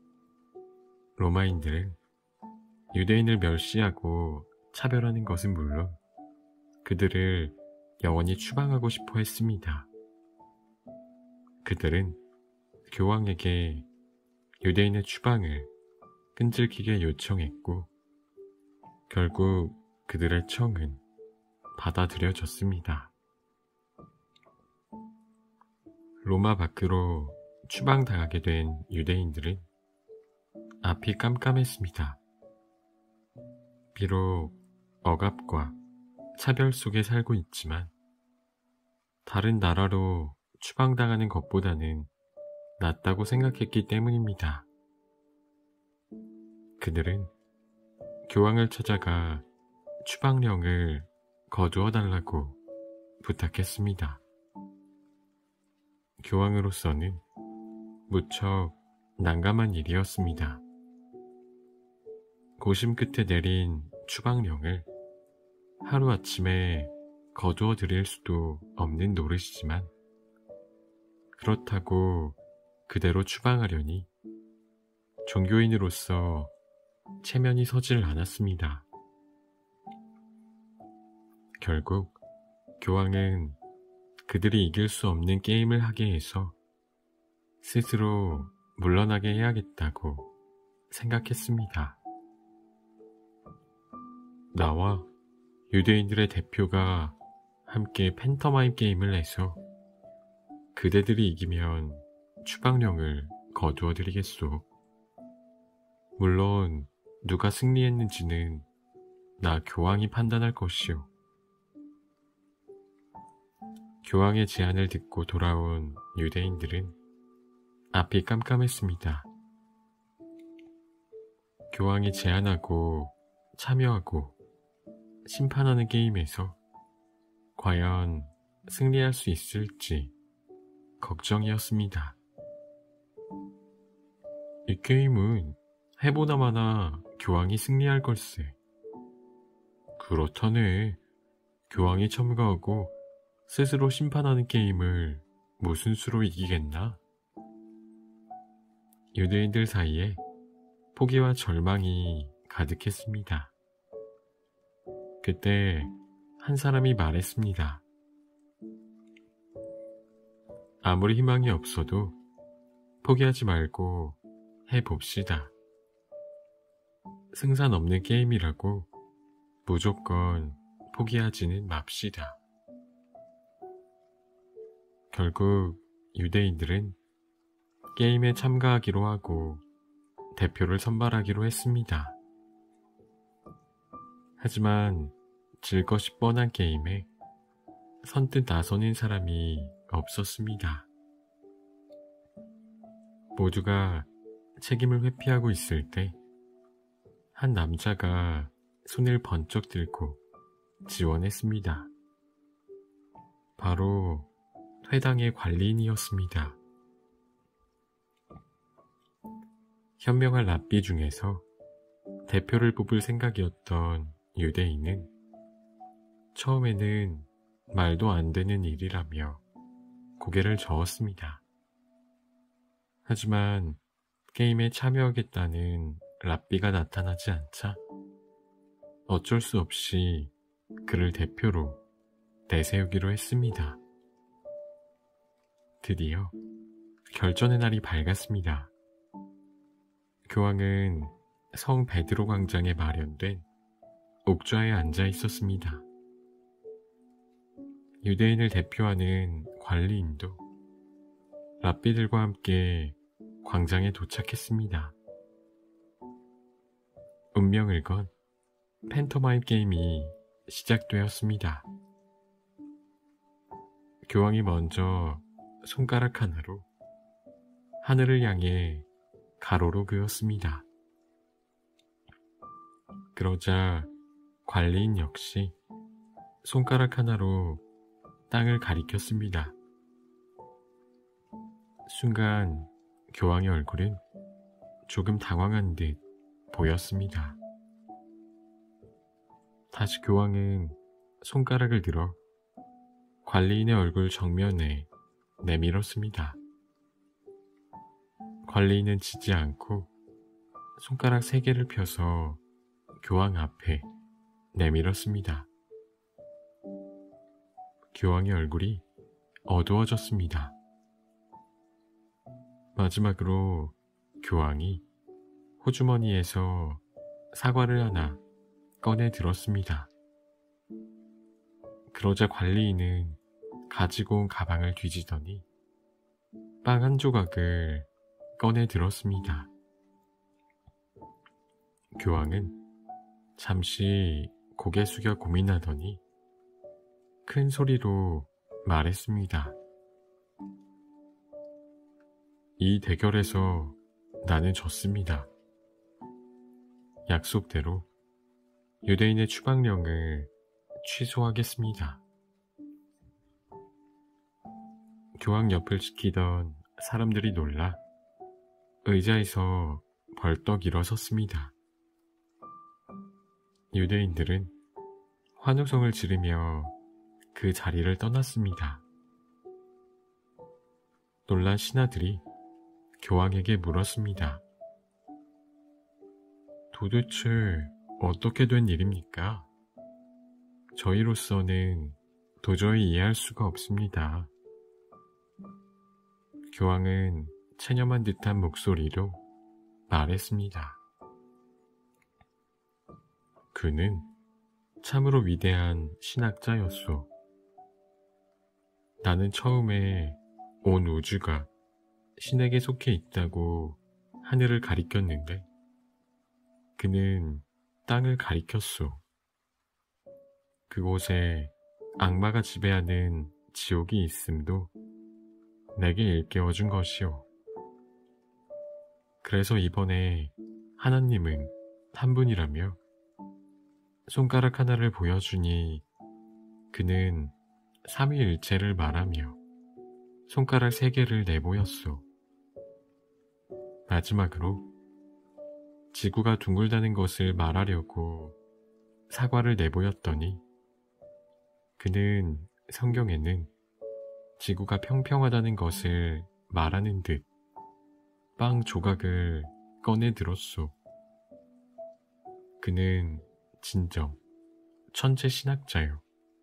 로마인들은 유대인을 멸시하고 차별하는 것은 물론 그들을 영원히 추방하고 싶어 했습니다. 그들은 교황에게 유대인의 추방을 끈질기게 요청했고 결국 그들의 청은 받아들여졌습니다. 로마 밖으로 추방당하게 된 유대인들은 앞이 깜깜했습니다. 비록 억압과 차별 속에 살고 있지만 다른 나라로 추방당하는 것보다는 낫다고 생각했기 때문입니다. 그들은 교황을 찾아가 추방령을 거두어 달라고 부탁했습니다. 교황으로서는 무척 난감한 일이었습니다. 고심 끝에 내린 추방령을 하루아침에 거두어 드릴 수도 없는 노릇이지만 그렇다고 그대로 추방하려니 종교인으로서 체면이 서질 않았습니다. 결국 교황은 그들이 이길 수 없는 게임을 하게 해서 스스로 물러나게 해야겠다고 생각했습니다. 나와 유대인들의 대표가 함께 팬터마임 게임을 해서 그대들이 이기면 추방령을 거두어 드리겠소. 물론 누가 승리했는지는 나 교황이 판단할 것이오. 교황의 제안을 듣고 돌아온 유대인들은 앞이 깜깜했습니다. 교황이 제안하고 참여하고 심판하는 게임에서 과연 승리할 수 있을지 걱정이었습니다. 이 게임은 해보나마나 교황이 승리할 걸세. 그렇다네. 교황이 참가하고 스스로 심판하는 게임을 무슨 수로 이기겠나? 유대인들 사이에 포기와 절망이 가득했습니다. 그때 한 사람이 말했습니다. 아무리 희망이 없어도 포기하지 말고 해봅시다. 승산 없는 게임이라고 무조건 포기하지는 맙시다. 결국 유대인들은 게임에 참가하기로 하고 대표를 선발하기로 했습니다. 하지만 질 것이 뻔한 게임에 선뜻 나서는 사람이 없었습니다. 모두가 책임을 회피하고 있을 때 한 남자가 손을 번쩍 들고 지원했습니다. 바로 회당의 관리인이었습니다. 현명한 랍비 중에서 대표를 뽑을 생각이었던 유대인은 처음에는 말도 안 되는 일이라며 고개를 저었습니다. 하지만 게임에 참여하겠다는 랍비가 나타나지 않자 어쩔 수 없이 그를 대표로 내세우기로 했습니다. 드디어 결전의 날이 밝았습니다. 교황은 성 베드로 광장에 마련된 옥좌에 앉아 있었습니다. 유대인을 대표하는 관리인도 랍비들과 함께 광장에 도착했습니다. 운명을 건 팬터마임 게임이 시작되었습니다. 교황이 먼저 손가락 하나로 하늘을 향해 가로로 그었습니다. 그러자 관리인 역시 손가락 하나로 땅을 가리켰습니다. 순간 교황의 얼굴은 조금 당황한 듯 보였습니다. 다시 교황은 손가락을 들어 관리인의 얼굴 정면에 내밀었습니다. 관리인은 지지 않고 손가락 세 개를 펴서 교황 앞에 내밀었습니다. 교황의 얼굴이 어두워졌습니다. 마지막으로 교황이 호주머니에서 사과를 하나 꺼내 들었습니다. 그러자 관리인은 가지고 온 가방을 뒤지더니 빵 한 조각을 꺼내 들었습니다. 교황은 잠시 고개 숙여 고민하더니 큰 소리로 말했습니다. 이 대결에서 나는 졌습니다. 약속대로 유대인의 추방령을 취소하겠습니다. 교황 옆을 지키던 사람들이 놀라 의자에서 벌떡 일어섰습니다. 유대인들은 환호성을 지르며 그 자리를 떠났습니다. 놀란 신하들이 교황에게 물었습니다. 도대체 어떻게 된 일입니까? 저희로서는 도저히 이해할 수가 없습니다. 교황은 체념한 듯한 목소리로 말했습니다. 그는 참으로 위대한 신학자였소. 나는 처음에 온 우주가 신에게 속해 있다고 하늘을 가리켰는데 그는 땅을 가리켰소. 그곳에 악마가 지배하는 지옥이 있음도 내게 일깨워준 것이오. 그래서 이번에 하나님은 한 분이라며 손가락 하나를 보여주니 그는 삼위일체를 말하며 손가락 세 개를 내보였소. 마지막으로 지구가 둥글다는 것을 말하려고 사과를 내보였더니 그는 성경에는 지구가 평평하다는 것을 말하는 듯 빵 조각을 꺼내 들었소. 그는 진정 천재 신학자요.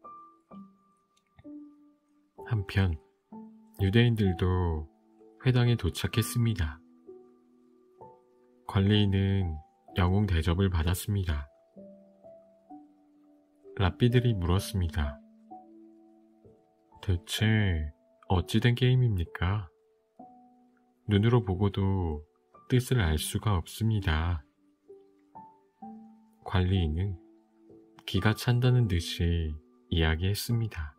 한편 유대인들도 회당에 도착했습니다. 관리인은 영웅 대접을 받았습니다. 랍비들이 물었습니다. 대체 어찌된 게임입니까? 눈으로 보고도 뜻을 알 수가 없습니다. 관리인은 기가 찬다는 듯이 이야기했습니다.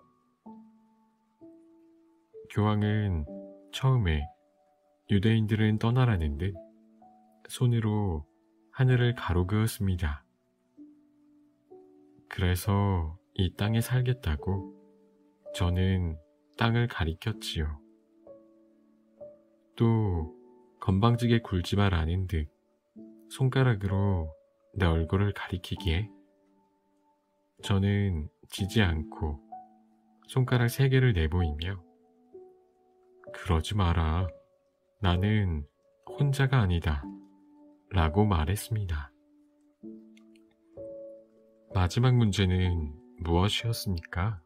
교황은 처음에 유대인들은 떠나라는 듯 손으로 하늘을 가로그었습니다. 그래서 이 땅에 살겠다고 저는 땅을 가리켰지요. 또 건방지게 굴지 말라는 듯 손가락으로 내 얼굴을 가리키기에 저는 지지 않고 손가락 세 개를 내보이며 그러지 마라. 나는 혼자가 아니다. 라고 말했습니다. 마지막 문제는 무엇이었습니까?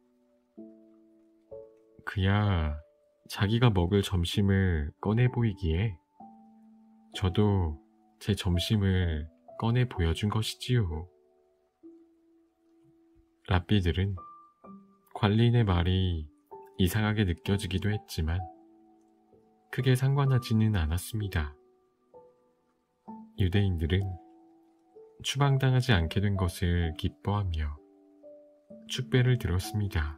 그야 자기가 먹을 점심을 꺼내 보이기에 저도 제 점심을 꺼내 보여준 것이지요. 랍비들은 관리인의 말이 이상하게 느껴지기도 했지만 크게 상관하지는 않았습니다. 유대인들은 추방당하지 않게 된 것을 기뻐하며 축배를 들었습니다.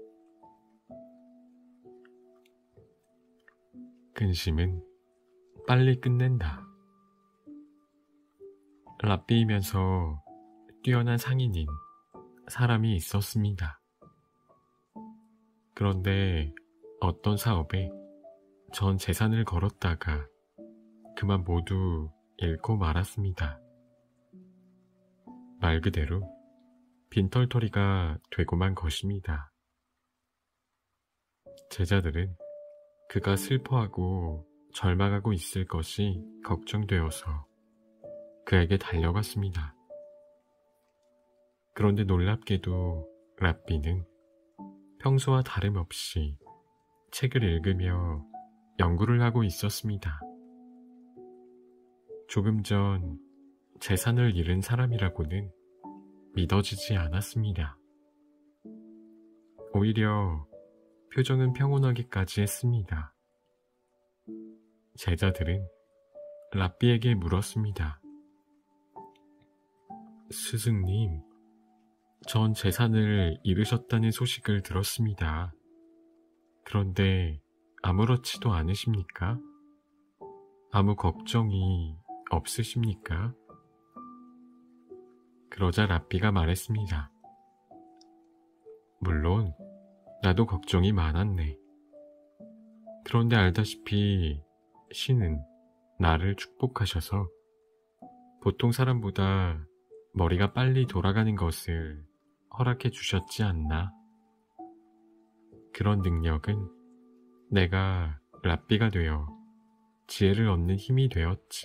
근심은 빨리 끝낸다. 랍비이면서 뛰어난 상인인 사람이 있었습니다. 그런데 어떤 사업에 전 재산을 걸었다가 그만 모두 잃고 말았습니다. 말 그대로 빈털터리가 되고만 것입니다. 제자들은 그가 슬퍼하고 절망하고 있을 것이 걱정되어서 그에게 달려갔습니다. 그런데 놀랍게도 랍비는 평소와 다름없이 책을 읽으며 연구를 하고 있었습니다. 조금 전 재산을 잃은 사람이라고는 믿어지지 않았습니다. 오히려 표정은 평온하기까지 했습니다. 제자들은 랍비에게 물었습니다. 스승님, 전 재산을 잃으셨다는 소식을 들었습니다. 그런데 아무렇지도 않으십니까? 아무 걱정이 없으십니까? 그러자 랍비가 말했습니다. 물론 나도 걱정이 많았네. 그런데 알다시피 신은 나를 축복하셔서 보통 사람보다 머리가 빨리 돌아가는 것을 허락해 주셨지 않나? 그런 능력은 내가 랍비가 되어 지혜를 얻는 힘이 되었지.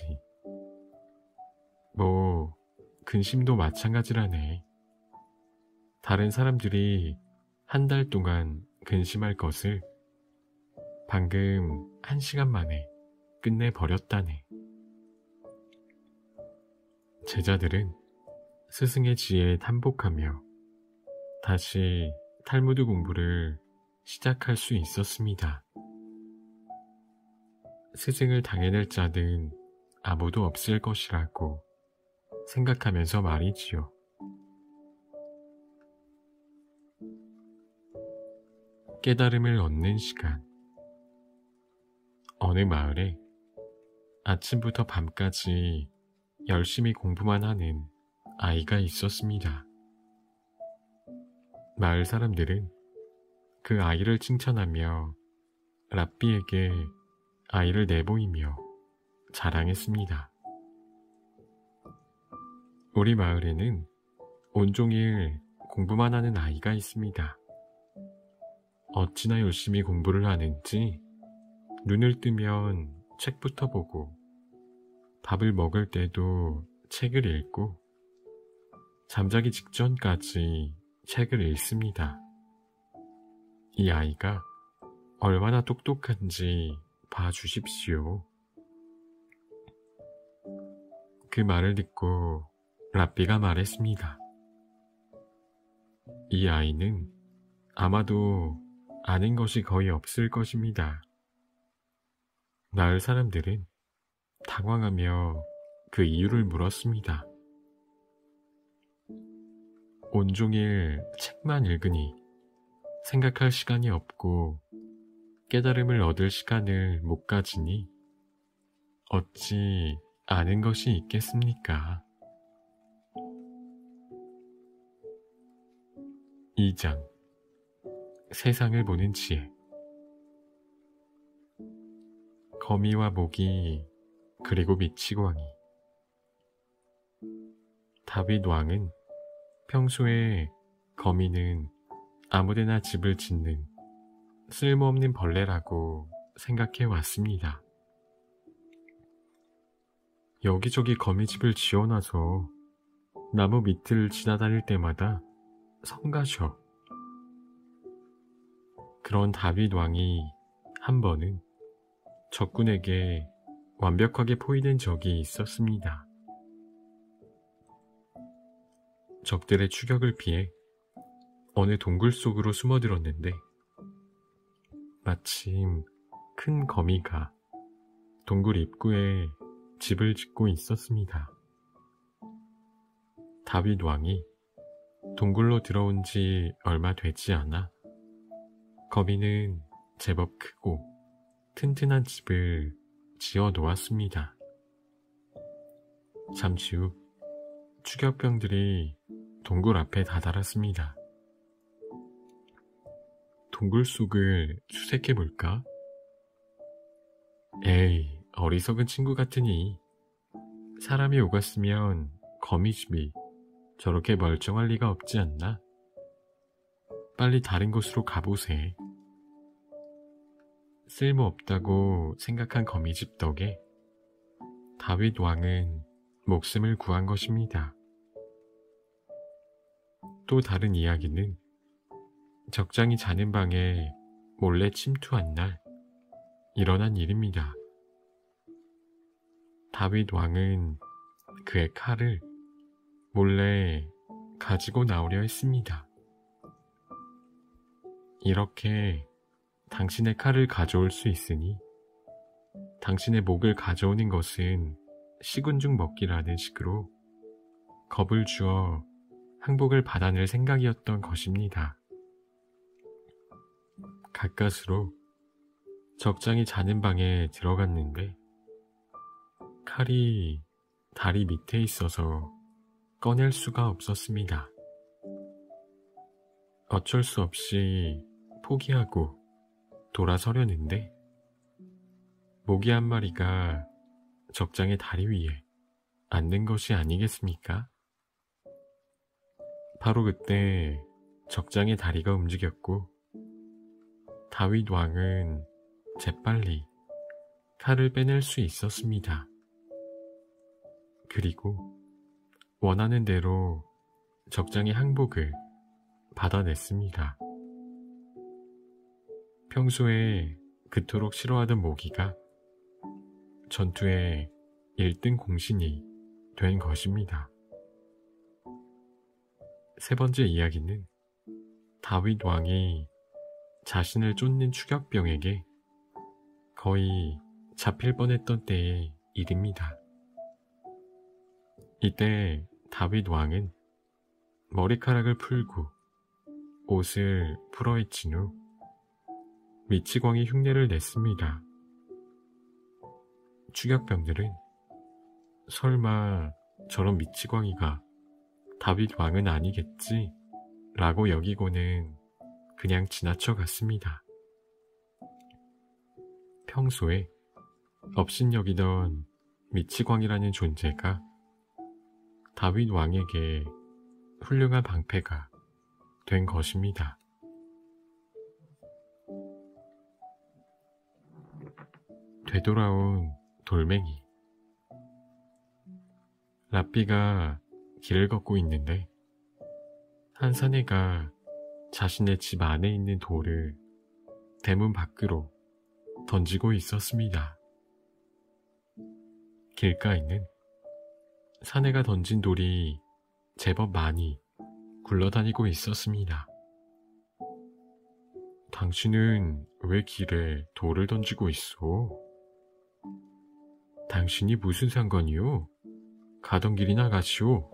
뭐 근심도 마찬가지라네. 다른 사람들이 한 달 동안 근심할 것을 방금 한 시간 만에 끝내버렸다네. 제자들은 스승의 지혜에 탐복하며 다시 탈무드 공부를 시작할 수 있었습니다. 스승을 당해낼 자는 아무도 없을 것이라고 생각하면서 말이지요. 깨달음을 얻는 시간. 어느 마을에 아침부터 밤까지 열심히 공부만 하는 아이가 있었습니다. 마을 사람들은 그 아이를 칭찬하며 랍비에게 아이를 내보이며 자랑했습니다. 우리 마을에는 온종일 공부만 하는 아이가 있습니다. 어찌나 열심히 공부를 하는지 눈을 뜨면 책부터 보고 밥을 먹을 때도 책을 읽고 잠자기 직전까지 책을 읽습니다. 이 아이가 얼마나 똑똑한지 봐주십시오. 그 말을 듣고 랍비가 말했습니다. 이 아이는 아마도 아는 것이 거의 없을 것입니다. 마을 사람들은 당황하며 그 이유를 물었습니다. 온종일 책만 읽으니 생각할 시간이 없고 깨달음을 얻을 시간을 못 가지니 어찌 아는 것이 있겠습니까? 이 장 세상을 보는 지혜. 거미와 모기 그리고 미치광이. 다윗 왕은 평소에 거미는 아무데나 집을 짓는 쓸모없는 벌레라고 생각해 왔습니다. 여기저기 거미집을 지어놔서 나무 밑을 지나다닐 때마다 성가셔. 그런 다윗 왕이 한 번은 적군에게 완벽하게 포위된 적이 있었습니다. 적들의 추격을 피해 어느 동굴 속으로 숨어들었는데 마침 큰 거미가 동굴 입구에 집을 짓고 있었습니다. 다윗 왕이 동굴로 들어온 지 얼마 되지 않아 거미는 제법 크고 튼튼한 집을 지어 놓았습니다. 잠시 후 추격병들이 동굴 앞에 다다랐습니다. 동굴 속을 수색해볼까? 에이, 어리석은 친구 같으니. 사람이 오갔으면 거미집이 저렇게 멀쩡할 리가 없지 않나? 빨리 다른 곳으로 가보세. 쓸모없다고 생각한 거미집 덕에 다윗 왕은 목숨을 구한 것입니다. 또 다른 이야기는 적장이 자는 방에 몰래 침투한 날 일어난 일입니다. 다윗 왕은 그의 칼을 몰래 가지고 나오려 했습니다. 이렇게 당신의 칼을 가져올 수 있으니 당신의 목을 가져오는 것은 식은 죽 먹기라는 식으로 겁을 주어 항복을 받아낼 생각이었던 것입니다. 가까스로 적장이 자는 방에 들어갔는데 칼이 다리 밑에 있어서 꺼낼 수가 없었습니다. 어쩔 수 없이 포기하고 돌아서려는데 모기 한 마리가 적장의 다리 위에 앉는 것이 아니겠습니까? 바로 그때 적장의 다리가 움직였고 다윗 왕은 재빨리 칼을 빼낼 수 있었습니다. 그리고 원하는 대로 적장의 항복을 받아냈습니다. 평소에 그토록 싫어하던 모기가 전투의 일 등 공신이 된 것입니다. 세 번째 이야기는 다윗 왕이 자신을 쫓는 추격병에게 거의 잡힐 뻔했던 때의 일입니다. 이때 다윗 왕은 머리카락을 풀고 옷을 풀어헤친 후 미치광이 흉내를 냈습니다. 추격병들은 설마 저런 미치광이가 다윗 왕은 아니겠지? 라고 여기고는 그냥 지나쳐 갔습니다. 평소에 업신여기던 미치광이라는 존재가 다윗 왕에게 훌륭한 방패가 된 것입니다. 되돌아온 돌멩이. 랍비가 길을 걷고 있는데 한 사내가 자신의 집 안에 있는 돌을 대문 밖으로 던지고 있었습니다. 길가에는 사내가 던진 돌이 제법 많이 굴러다니고 있었습니다. 당신은 왜 길에 돌을 던지고 있어? 당신이 무슨 상관이요? 가던 길이나 가시오.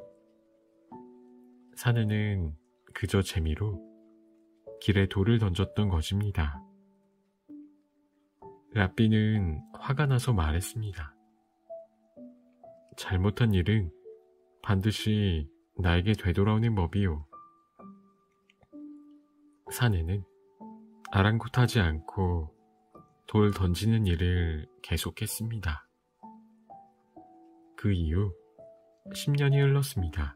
사내는 그저 재미로 길에 돌을 던졌던 것입니다. 랍비는 화가 나서 말했습니다. 잘못한 일은 반드시 나에게 되돌아오는 법이오. 사내는 아랑곳하지 않고 돌 던지는 일을 계속했습니다. 그 이후 십 년이 흘렀습니다.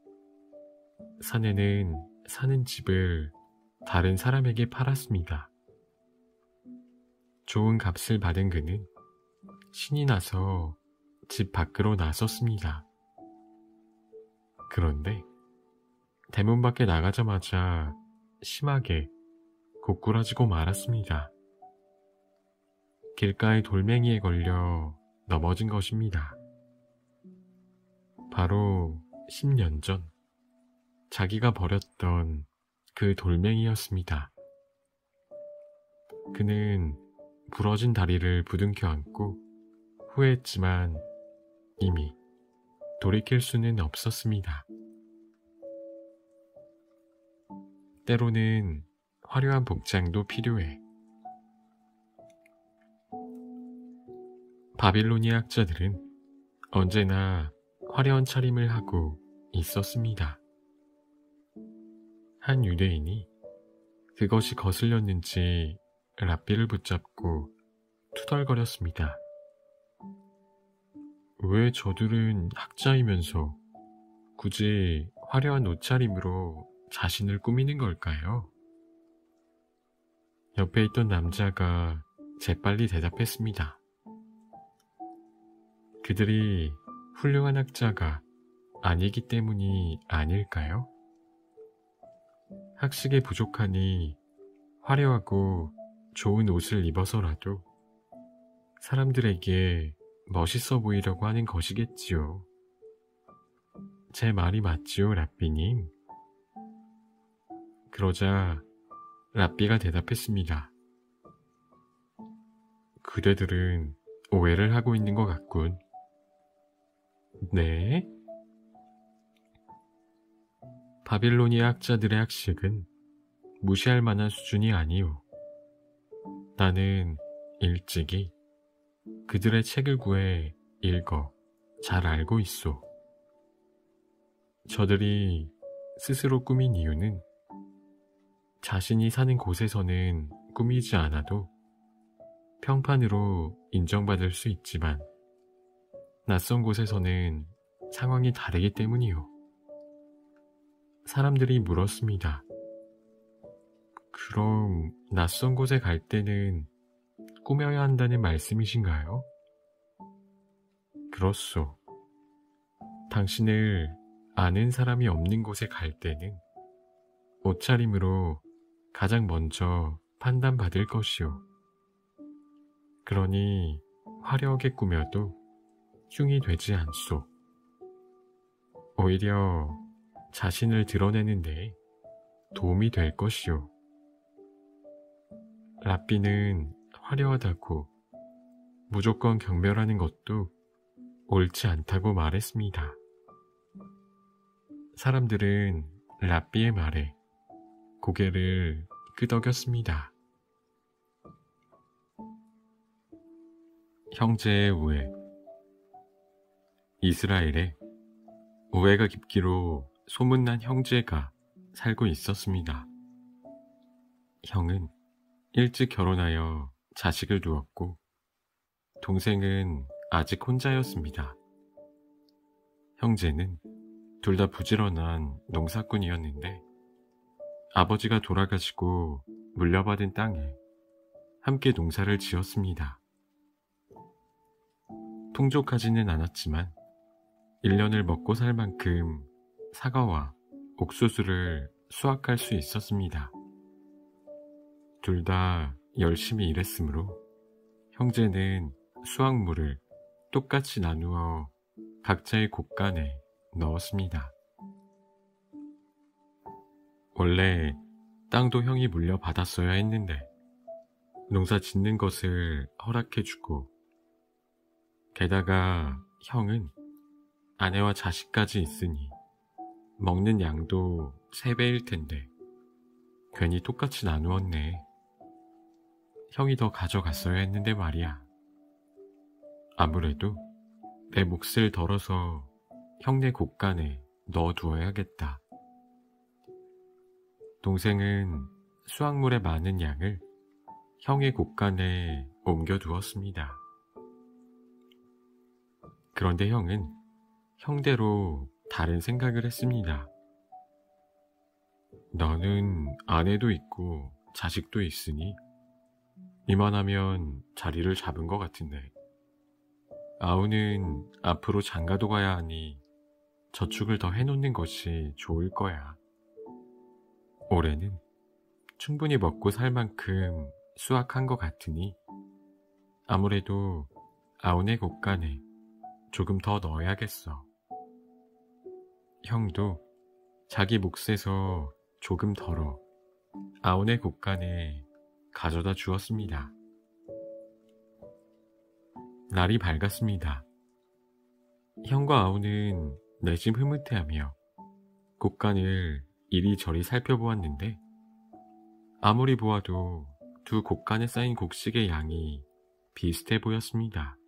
사내는 사는 집을 다른 사람에게 팔았습니다. 좋은 값을 받은 그는 신이 나서 집 밖으로 나섰습니다. 그런데 대문 밖에 나가자마자 심하게 고꾸라지고 말았습니다. 길가의 돌멩이에 걸려 넘어진 것입니다. 바로 십 년 전 자기가 버렸던 그 돌멩이였습니다. 그는 부러진 다리를 부둥켜 안고 후회했지만 이미 돌이킬 수는 없었습니다. 때로는 화려한 복장도 필요해. 바빌로니아 학자들은 언제나 화려한 차림을 하고 있었습니다. 한 유대인이 그것이 거슬렸는지 랍비를 붙잡고 투덜거렸습니다. 왜 저들은 학자이면서 굳이 화려한 옷차림으로 자신을 꾸미는 걸까요? 옆에 있던 남자가 재빨리 대답했습니다. 그들이 훌륭한 학자가 아니기 때문이 아닐까요? 학식에 부족하니 화려하고 좋은 옷을 입어서라도 사람들에게 멋있어 보이려고 하는 것이겠지요. 제 말이 맞지요, 랍비님? 그러자 랍비가 대답했습니다. 그대들은 오해를 하고 있는 것 같군. 네? 바빌로니아 학자들의 학식은 무시할 만한 수준이 아니오. 나는 일찍이 그들의 책을 구해 읽어 잘 알고 있소. 저들이 스스로 꾸민 이유는 자신이 사는 곳에서는 꾸미지 않아도 평판으로 인정받을 수 있지만 낯선 곳에서는 상황이 다르기 때문이요. 사람들이 물었습니다. 그럼 낯선 곳에 갈 때는 꾸며야 한다는 말씀이신가요? 그렇소. 당신을 아는 사람이 없는 곳에 갈 때는 옷차림으로 가장 먼저 판단받을 것이오. 그러니 화려하게 꾸며도 흉이 되지 않소. 오히려 자신을 드러내는 데 도움이 될 것이오. 랍비는 화려하다고 무조건 경멸하는 것도 옳지 않다고 말했습니다. 사람들은 랍비의 말에 고개를 끄덕였습니다. 형제의 우애. 이스라엘에 우애가 깊기로 소문난 형제가 살고 있었습니다. 형은 일찍 결혼하여 자식을 두었고 동생은 아직 혼자였습니다. 형제는 둘 다 부지런한 농사꾼이었는데 아버지가 돌아가시고 물려받은 땅에 함께 농사를 지었습니다. 풍족하지는 않았지만 일 년을 먹고 살 만큼 사과와 옥수수를 수확할 수 있었습니다. 둘 다 열심히 일했으므로 형제는 수확물을 똑같이 나누어 각자의 곳간에 넣었습니다. 원래 땅도 형이 물려받았어야 했는데 농사 짓는 것을 허락해주고 게다가 형은 아내와 자식까지 있으니 먹는 양도 세 배일 텐데 괜히 똑같이 나누었네. 형이 더 가져갔어야 했는데 말이야. 아무래도 내 몫을 덜어서 형네 곳간에 넣어두어야겠다. 동생은 수확물의 많은 양을 형의 곳간에 옮겨두었습니다. 그런데 형은 형대로 다른 생각을 했습니다. 나는 아내도 있고 자식도 있으니 이만하면 자리를 잡은 것 같은데 아우는 앞으로 장가도 가야 하니 저축을 더 해놓는 것이 좋을 거야. 올해는 충분히 먹고 살 만큼 수확한 것 같으니 아무래도 아우네 곳간에 조금 더 넣어야겠어. 형도 자기 몫에서 조금 덜어 아우네 곳간에 가져다 주었습니다. 날이 밝았습니다. 형과 아우는 내심 흐뭇해하며 곳간을 이리저리 살펴보았는데 아무리 보아도 두 곳간에 쌓인 곡식의 양이 비슷해 보였습니다.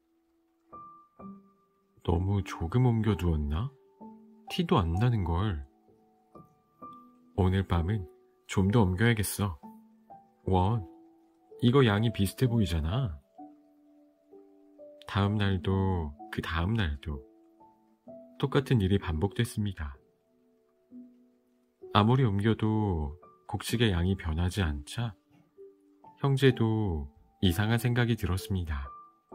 너무 조금 옮겨두었나? 티도 안 나는걸. 오늘 밤은 좀 더 옮겨야겠어. 원, 이거 양이 비슷해 보이잖아. 다음 날도 그 다음 날도 똑같은 일이 반복됐습니다. 아무리 옮겨도 곡식의 양이 변하지 않자 형제도 이상한 생각이 들었습니다.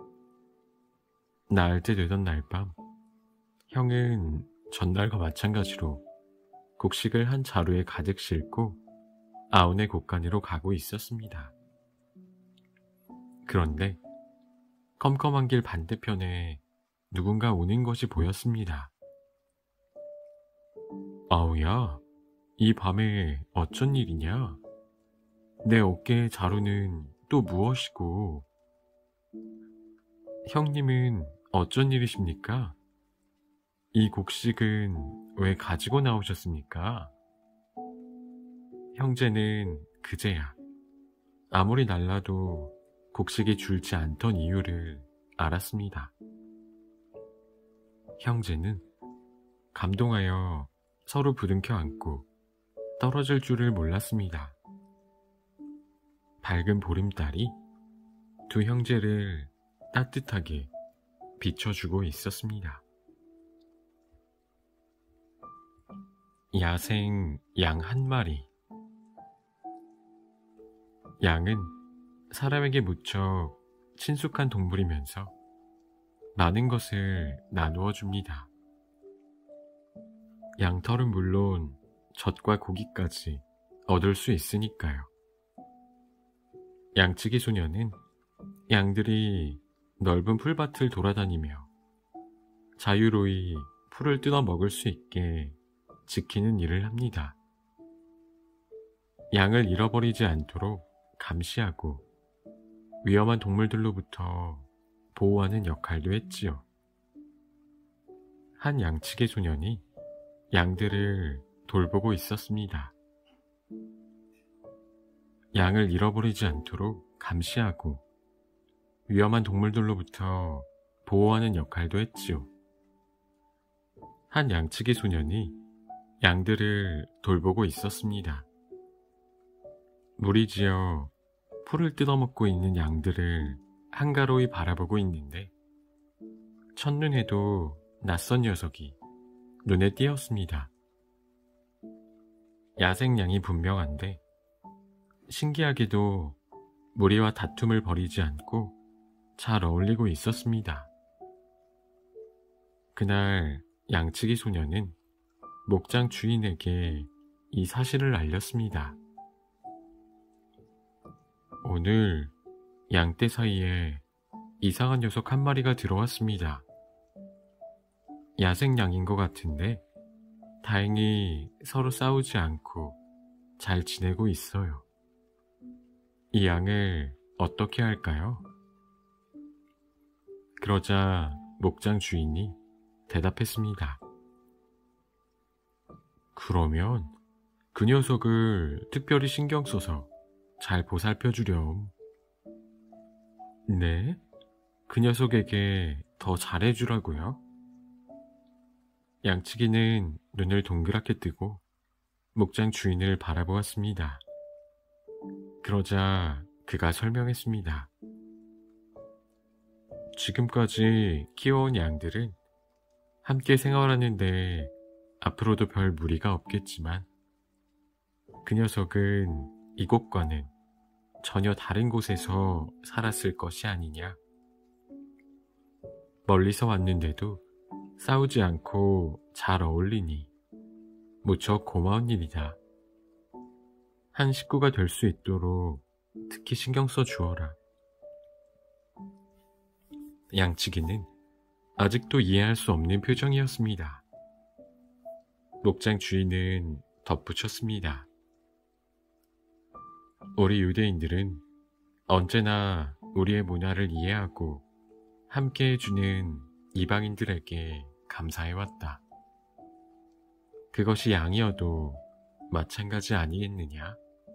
나을 때 되던 날 밤, 형은 전날과 마찬가지로 곡식을 한 자루에 가득 싣고 아온의 곳간으로 가고 있었습니다. 그런데 컴컴한 길 반대편에 누군가 오는 것이 보였습니다. 아우야, 이 밤에 어쩐 일이냐? 내 어깨의 자루는 또 무엇이고? 형님은 어쩐 일이십니까? 이 곡식은 왜 가지고 나오셨습니까? 형제는 그제야 아무리 날라도 곡식이 줄지 않던 이유를 알았습니다. 형제는 감동하여 서로 부둥켜 안고 떨어질 줄을 몰랐습니다. 밝은 보름달이 두 형제를 따뜻하게 비춰주고 있었습니다. 야생 양 한 마리. 양은 사람에게 무척 친숙한 동물이면서 많은 것을 나누어 줍니다. 양털은 물론 젖과 고기까지 얻을 수 있으니까요. 양치기 소녀는 양들이 넓은 풀밭을 돌아다니며 자유로이 풀을 뜯어 먹을 수 있게 지키는 일을 합니다. 양을 잃어버리지 않도록 감시하고 위험한 동물들로부터 보호하는 역할도 했지요. 한 양치기 소년이 양들을 돌보고 있었습니다. 양을 잃어버리지 않도록 감시하고 위험한 동물들로부터 보호하는 역할도 했지요. 한 양치기 소년이 양들을 돌보고 있었습니다. 무리지어 풀을 뜯어먹고 있는 양들을 한가로이 바라보고 있는데 첫눈에도 낯선 녀석이 눈에 띄었습니다. 야생양이 분명한데 신기하게도 무리와 다툼을 벌이지 않고 잘 어울리고 있었습니다. 그날 양치기 소녀는 목장 주인에게 이 사실을 알렸습니다. 오늘 양떼 사이에 이상한 녀석 한 마리가 들어왔습니다. 야생양인 것 같은데 다행히 서로 싸우지 않고 잘 지내고 있어요. 이 양을 어떻게 할까요? 그러자 목장 주인이 대답했습니다. 그러면 그 녀석을 특별히 신경 써서 잘 보살펴 주렴. 네? 그 녀석에게 더 잘해주라고요? 양치기는 눈을 동그랗게 뜨고 목장 주인을 바라보았습니다. 그러자 그가 설명했습니다. 지금까지 키워온 양들은 함께 생활하는데 앞으로도 별 무리가 없겠지만 그 녀석은 이곳과는 전혀 다른 곳에서 살았을 것이 아니냐. 멀리서 왔는데도 싸우지 않고 잘 어울리니 무척 고마운 일이다. 한 식구가 될 수 있도록 특히 신경 써 주어라. 양치기는 아직도 이해할 수 없는 표정이었습니다. 목장 주인은 덧붙였습니다. 우리 유대인들은 언제나 우리의 문화를 이해하고 함께 해주는 이방인들에게 감사해왔다. 그것이 양이어도 마찬가지 아니겠느냐?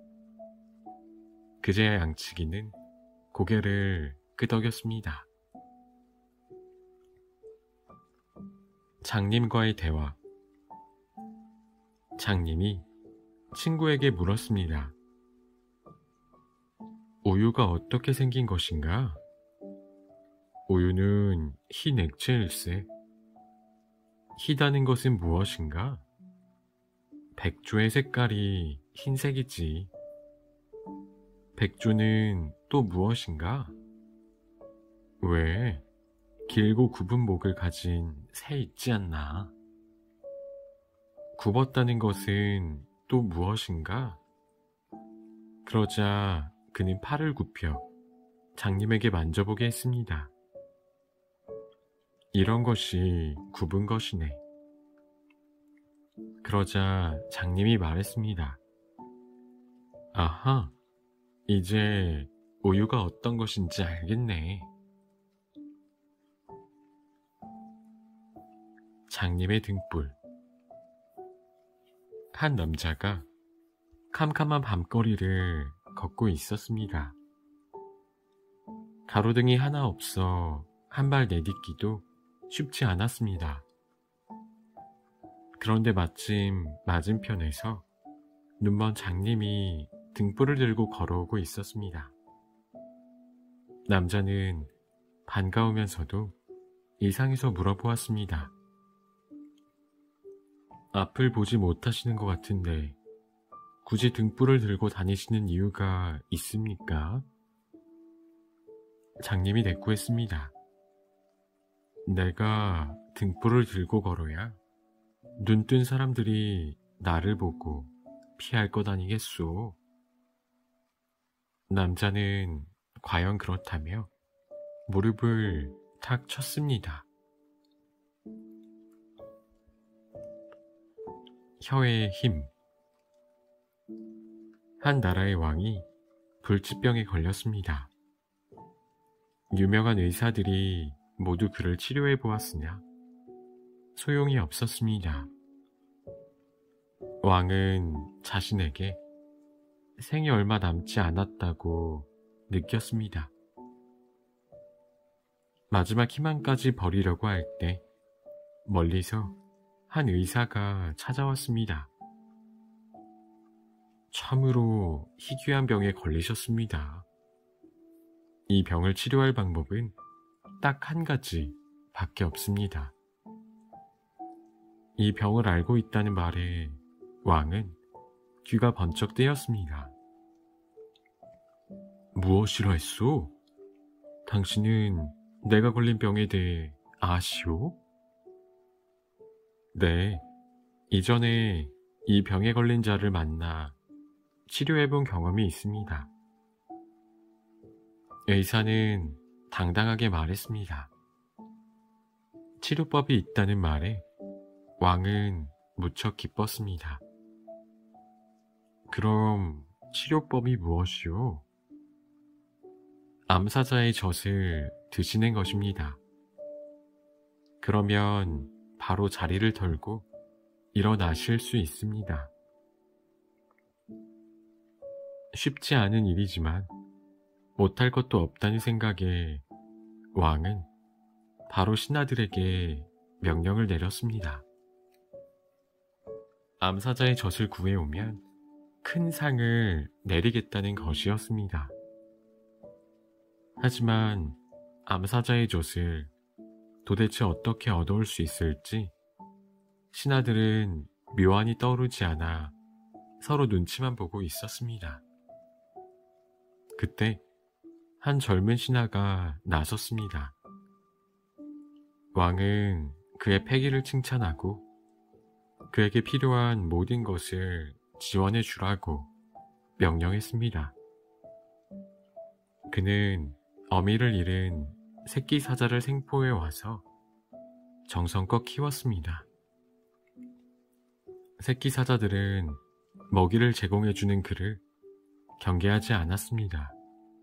그제야 양치기는 고개를 끄덕였습니다. 장님과의 대화. 장님이 친구에게 물었습니다. 우유가 어떻게 생긴 것인가? 우유는 흰 액체일세. 희다는 것은 무엇인가? 백조의 색깔이 흰색이지. 백조는 또 무엇인가? 왜? 길고 굽은 목을 가진 새 있지 않나? 굽었다는 것은 또 무엇인가? 그러자 그는 팔을 굽혀 장님에게 만져보게 했습니다. 이런 것이 굽은 것이네. 그러자 장님이 말했습니다. 아하, 이제 우유가 어떤 것인지 알겠네. 장님의 등불. 한 남자가 캄캄한 밤거리를 걷고 있었습니다. 가로등이 하나 없어 한 발 내딛기도 쉽지 않았습니다. 그런데 마침 맞은편에서 눈먼 장님이 등불을 들고 걸어오고 있었습니다. 남자는 반가우면서도 이상해서 물어보았습니다. 앞을 보지 못하시는 것 같은데 굳이 등불을 들고 다니시는 이유가 있습니까? 장님이 대꾸했습니다. 내가 등불을 들고 걸어야 눈뜬 사람들이 나를 보고 피할 것 아니겠소? 남자는 과연 그렇다며 무릎을 탁 쳤습니다. 혀의 힘. 한 나라의 왕이 불치병에 걸렸습니다. 유명한 의사들이 모두 그를 치료해 보았으나 소용이 없었습니다. 왕은 자신에게 생이 얼마 남지 않았다고 느꼈습니다. 마지막 희망까지 버리려고 할 때 멀리서 한 의사가 찾아왔습니다. 참으로 희귀한 병에 걸리셨습니다. 이 병을 치료할 방법은 딱 한 가지 밖에 없습니다. 이 병을 알고 있다는 말에 왕은 귀가 번쩍 뜨였습니다. 무엇이라 했소? 당신은 내가 걸린 병에 대해 아시오? 네, 이전에 이 병에 걸린 자를 만나 치료해본 경험이 있습니다. 의사는 당당하게 말했습니다. 치료법이 있다는 말에 왕은 무척 기뻤습니다. 그럼 치료법이 무엇이오? 암사자의 젖을 드시는 것입니다. 그러면 바로 자리를 털고 일어나실 수 있습니다. 쉽지 않은 일이지만 못할 것도 없다는 생각에 왕은 바로 신하들에게 명령을 내렸습니다. 암사자의 젖을 구해오면 큰 상을 내리겠다는 것이었습니다. 하지만 암사자의 젖을 도대체 어떻게 얻어올 수 있을지 신하들은 묘안이 떠오르지 않아 서로 눈치만 보고 있었습니다. 그때 한 젊은 신하가 나섰습니다. 왕은 그의 패기를 칭찬하고 그에게 필요한 모든 것을 지원해 주라고 명령했습니다. 그는 어미를 잃은 새끼 사자를 생포해 와서 정성껏 키웠습니다. 새끼 사자들은 먹이를 제공해주는 그를 경계하지 않았습니다.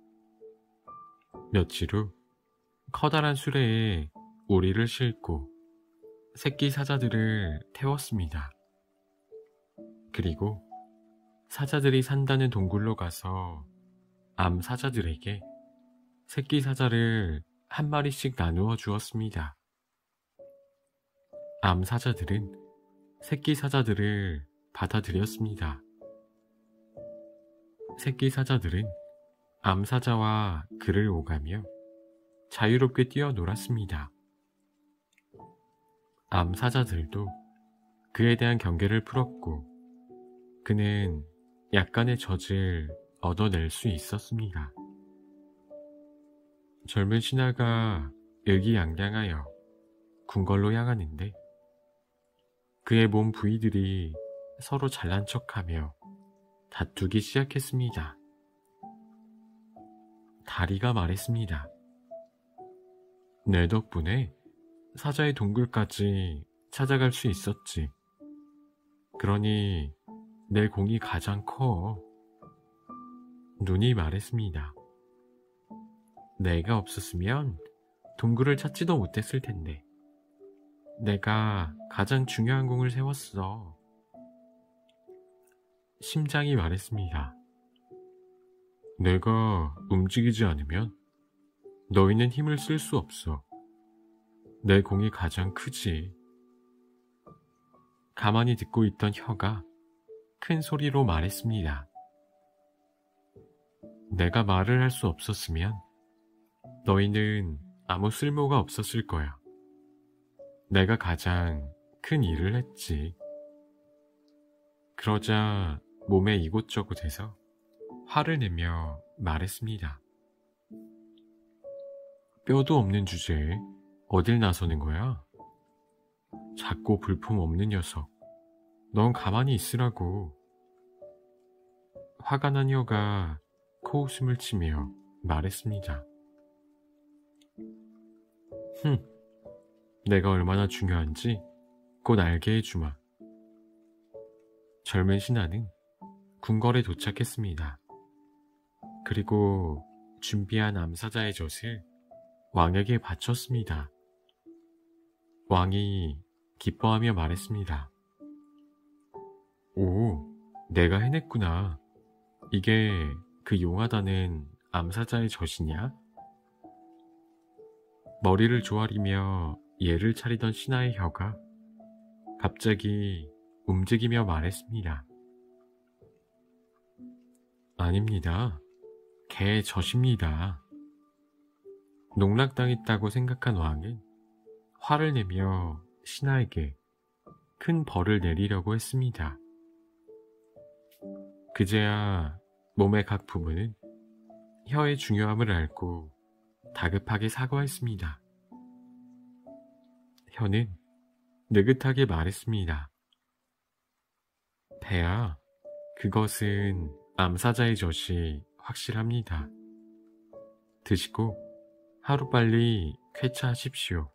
며칠 후 커다란 수레에 오리를 싣고 새끼 사자들을 태웠습니다. 그리고 사자들이 산다는 동굴로 가서 암 사자들에게 새끼 사자를 한 마리씩 나누어 주었습니다. 암 사자들은 새끼 사자들을 받아들였습니다. 새끼 사자들은 암사자와 그를 오가며 자유롭게 뛰어놀았습니다. 암사자들도 그에 대한 경계를 풀었고 그는 약간의 젖을 얻어낼 수 있었습니다. 젊은 신하가 의기양양하여 궁궐로 향하는데 그의 몸 부위들이 서로 잘난 척하며 다투기 시작했습니다. 다리가 말했습니다. 내 덕분에 사자의 동굴까지 찾아갈 수 있었지. 그러니 내 공이 가장 커. 눈이 말했습니다. 내가 없었으면 동굴을 찾지도 못했을 텐데. 내가 가장 중요한 공을 세웠어. 심장이 말했습니다. 내가 움직이지 않으면 너희는 힘을 쓸 수 없어. 내 공이 가장 크지. 가만히 듣고 있던 혀가 큰 소리로 말했습니다. 내가 말을 할 수 없었으면 너희는 아무 쓸모가 없었을 거야. 내가 가장 큰 일을 했지. 그러자 몸에 이곳저곳에서 화를 내며 말했습니다. 뼈도 없는 주제에 어딜 나서는 거야? 작고 볼품 없는 녀석. 넌 가만히 있으라고. 화가 난 혀가 코웃음을 치며 말했습니다. 흠, 내가 얼마나 중요한지 곧 알게 해주마. 젊은 신하는 궁궐에 도착했습니다. 그리고 준비한 암사자의 젖을 왕에게 바쳤습니다. 왕이 기뻐하며 말했습니다. 오, 내가 해냈구나. 이게 그 용하다는 암사자의 젖이냐? 머리를 조아리며 예를 차리던 신하의 혀가 갑자기 움직이며 말했습니다. 아닙니다. 개의 젖입니다. 농락당했다고 생각한 왕은 화를 내며 신하에게 큰 벌을 내리려고 했습니다. 그제야 몸의 각 부분은 혀의 중요함을 알고 다급하게 사과했습니다. 혀는 느긋하게 말했습니다. 배야, 그것은 암사자의 젖이 확실합니다. 드시고 하루빨리 쾌차하십시오.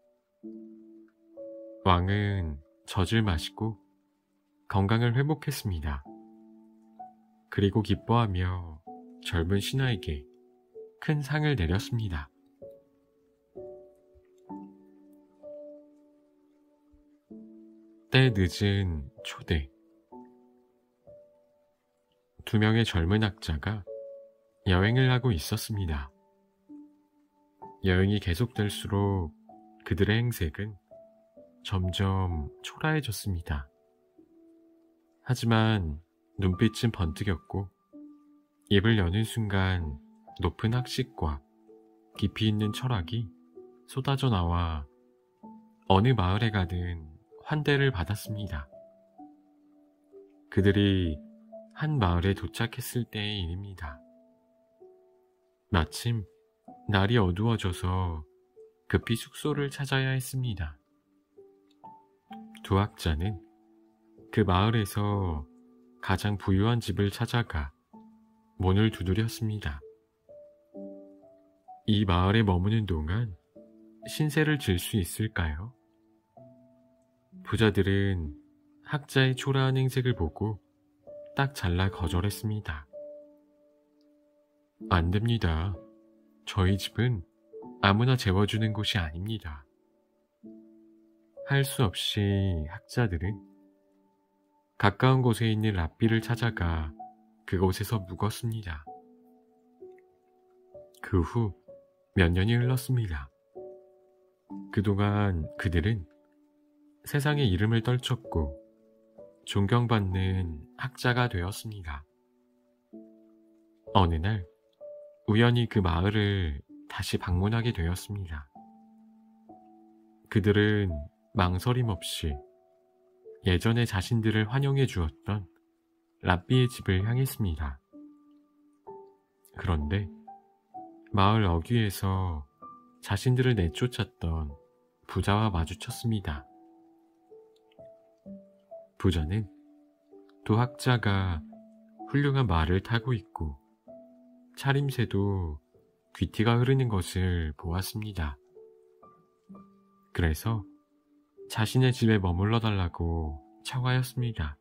왕은 젖을 마시고 건강을 회복했습니다. 그리고 기뻐하며 젊은 신하에게 큰 상을 내렸습니다. 때 늦은 초대. 두 명의 젊은 학자가 여행을 하고 있었습니다. 여행이 계속될수록 그들의 행색은 점점 초라해졌습니다. 하지만 눈빛은 번뜩였고 입을 여는 순간 높은 학식과 깊이 있는 철학이 쏟아져 나와 어느 마을에 가든 환대를 받았습니다. 그들이 한 마을에 도착했을 때의 일입니다. 마침 날이 어두워져서 급히 숙소를 찾아야 했습니다. 두 학자는 그 마을에서 가장 부유한 집을 찾아가 문을 두드렸습니다. 이 마을에 머무는 동안 신세를 질 수 있을까요? 부자들은 학자의 초라한 행색을 보고 딱 잘라 거절했습니다. 안 됩니다. 저희 집은 아무나 재워주는 곳이 아닙니다. 할 수 없이 학자들은 가까운 곳에 있는 랍비를 찾아가 그곳에서 묵었습니다. 그 후 몇 년이 흘렀습니다. 그동안 그들은 세상의 이름을 떨쳤고 존경받는 학자가 되었습니다. 어느 날 우연히 그 마을을 다시 방문하게 되었습니다. 그들은 망설임 없이 예전에 자신들을 환영해 주었던 랍비의 집을 향했습니다. 그런데 마을 어귀에서 자신들을 내쫓았던 부자와 마주쳤습니다. 부자는 두 학자가 훌륭한 말을 타고 있고 차림새도 귀티가 흐르는 것을 보았습니다. 그래서 자신의 집에 머물러 달라고 청하였습니다.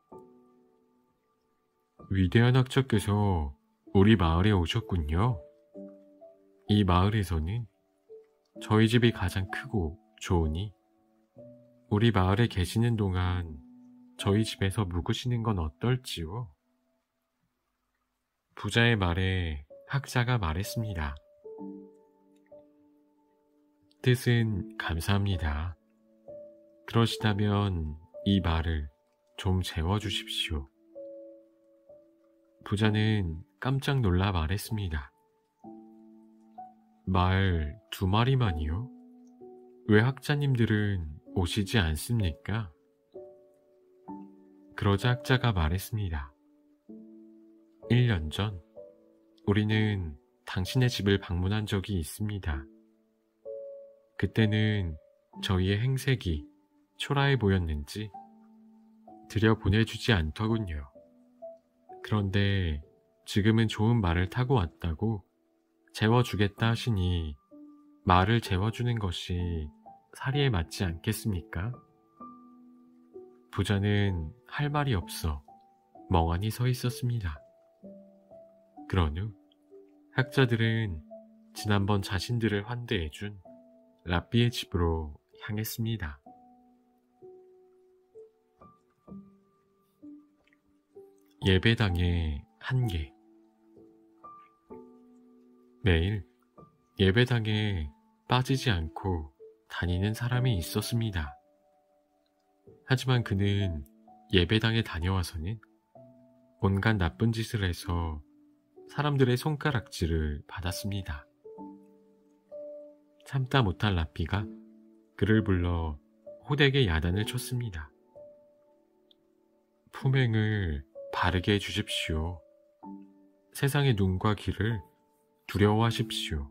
위대한 학자께서 우리 마을에 오셨군요. 이 마을에서는 저희 집이 가장 크고 좋으니 우리 마을에 계시는 동안 저희 집에서 묵으시는 건 어떨지요? 부자의 말에 학자가 말했습니다. 뜻은 감사합니다. 그러시다면 이 말을 좀 재워주십시오. 부자는 깜짝 놀라 말했습니다. 말 두 마리만이요? 왜 학자님들은 오시지 않습니까? 그러자 학자가 말했습니다. 일 년 전 우리는 당신의 집을 방문한 적이 있습니다. 그때는 저희의 행색이 초라해 보였는지 들여보내주지 않더군요. 그런데 지금은 좋은 말을 타고 왔다고 재워주겠다 하시니 말을 재워주는 것이 사리에 맞지 않겠습니까? 부자는 할 말이 없어 멍하니 서 있었습니다. 그런 후 학자들은 지난번 자신들을 환대해준 랍비의 집으로 향했습니다. 예배당의 한계. 매일 예배당에 빠지지 않고 다니는 사람이 있었습니다. 하지만 그는 예배당에 다녀와서는 온갖 나쁜 짓을 해서 사람들의 손가락질을 받았습니다. 참다 못한 랍비가 그를 불러 호되게 야단을 쳤습니다. 품행을 바르게 해주십시오. 세상의 눈과 귀를 두려워하십시오.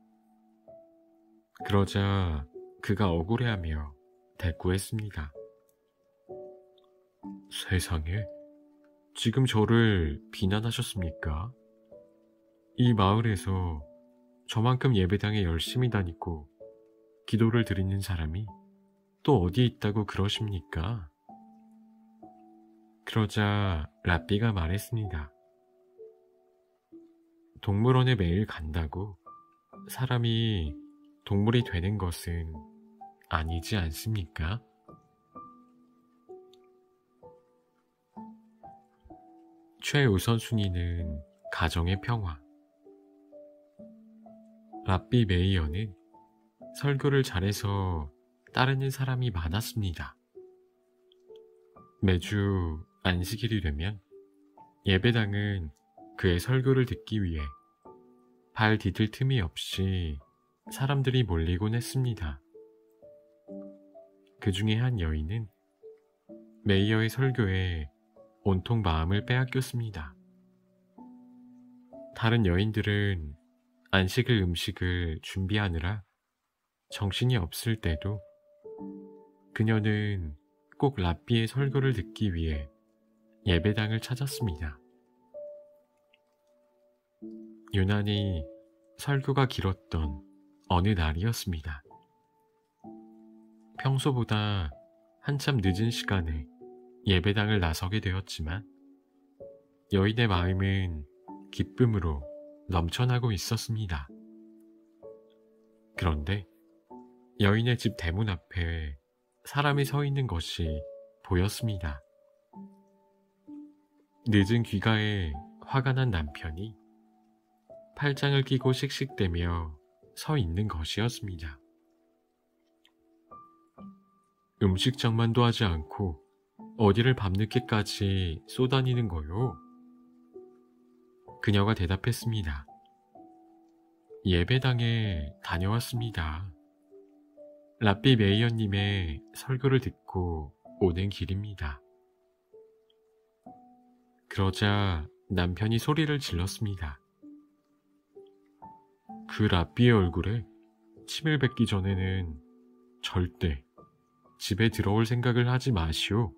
그러자 그가 억울해하며 대꾸했습니다. 세상에, 지금 저를 비난하셨습니까? 이 마을에서 저만큼 예배당에 열심히 다니고 기도를 드리는 사람이 또 어디 있다고 그러십니까? 그러자 랍비가 말했습니다. 동물원에 매일 간다고 사람이 동물이 되는 것은 아니지 않습니까? 최우선순위는 가정의 평화. 랍비 메이어는 설교를 잘해서 따르는 사람이 많았습니다. 매주 안식일이 되면 예배당은 그의 설교를 듣기 위해 발 디딜 틈이 없이 사람들이 몰리곤 했습니다. 그 중에 한 여인은 메이어의 설교에 온통 마음을 빼앗겼습니다. 다른 여인들은 안식일 음식을 준비하느라 정신이 없을 때도 그녀는 꼭 랍비의 설교를 듣기 위해 예배당을 찾았습니다. 유난히 설교가 길었던 어느 날이었습니다. 평소보다 한참 늦은 시간에 예배당을 나서게 되었지만 여인의 마음은 기쁨으로 넘쳐나고 있었습니다. 그런데 여인의 집 대문 앞에 사람이 서 있는 것이 보였습니다. 늦은 귀가에 화가 난 남편이 팔짱을 끼고 씩씩대며 서 있는 것이었습니다. 음식장만도 하지 않고 어디를 밤늦게까지 쏘다니는 거요? 그녀가 대답했습니다. 예배당에 다녀왔습니다. 랍비 메이어님의 설교를 듣고 오는 길입니다. 그러자 남편이 소리를 질렀습니다. 그 랍비의 얼굴에 침을 뱉기 전에는 절대 집에 들어올 생각을 하지 마시오.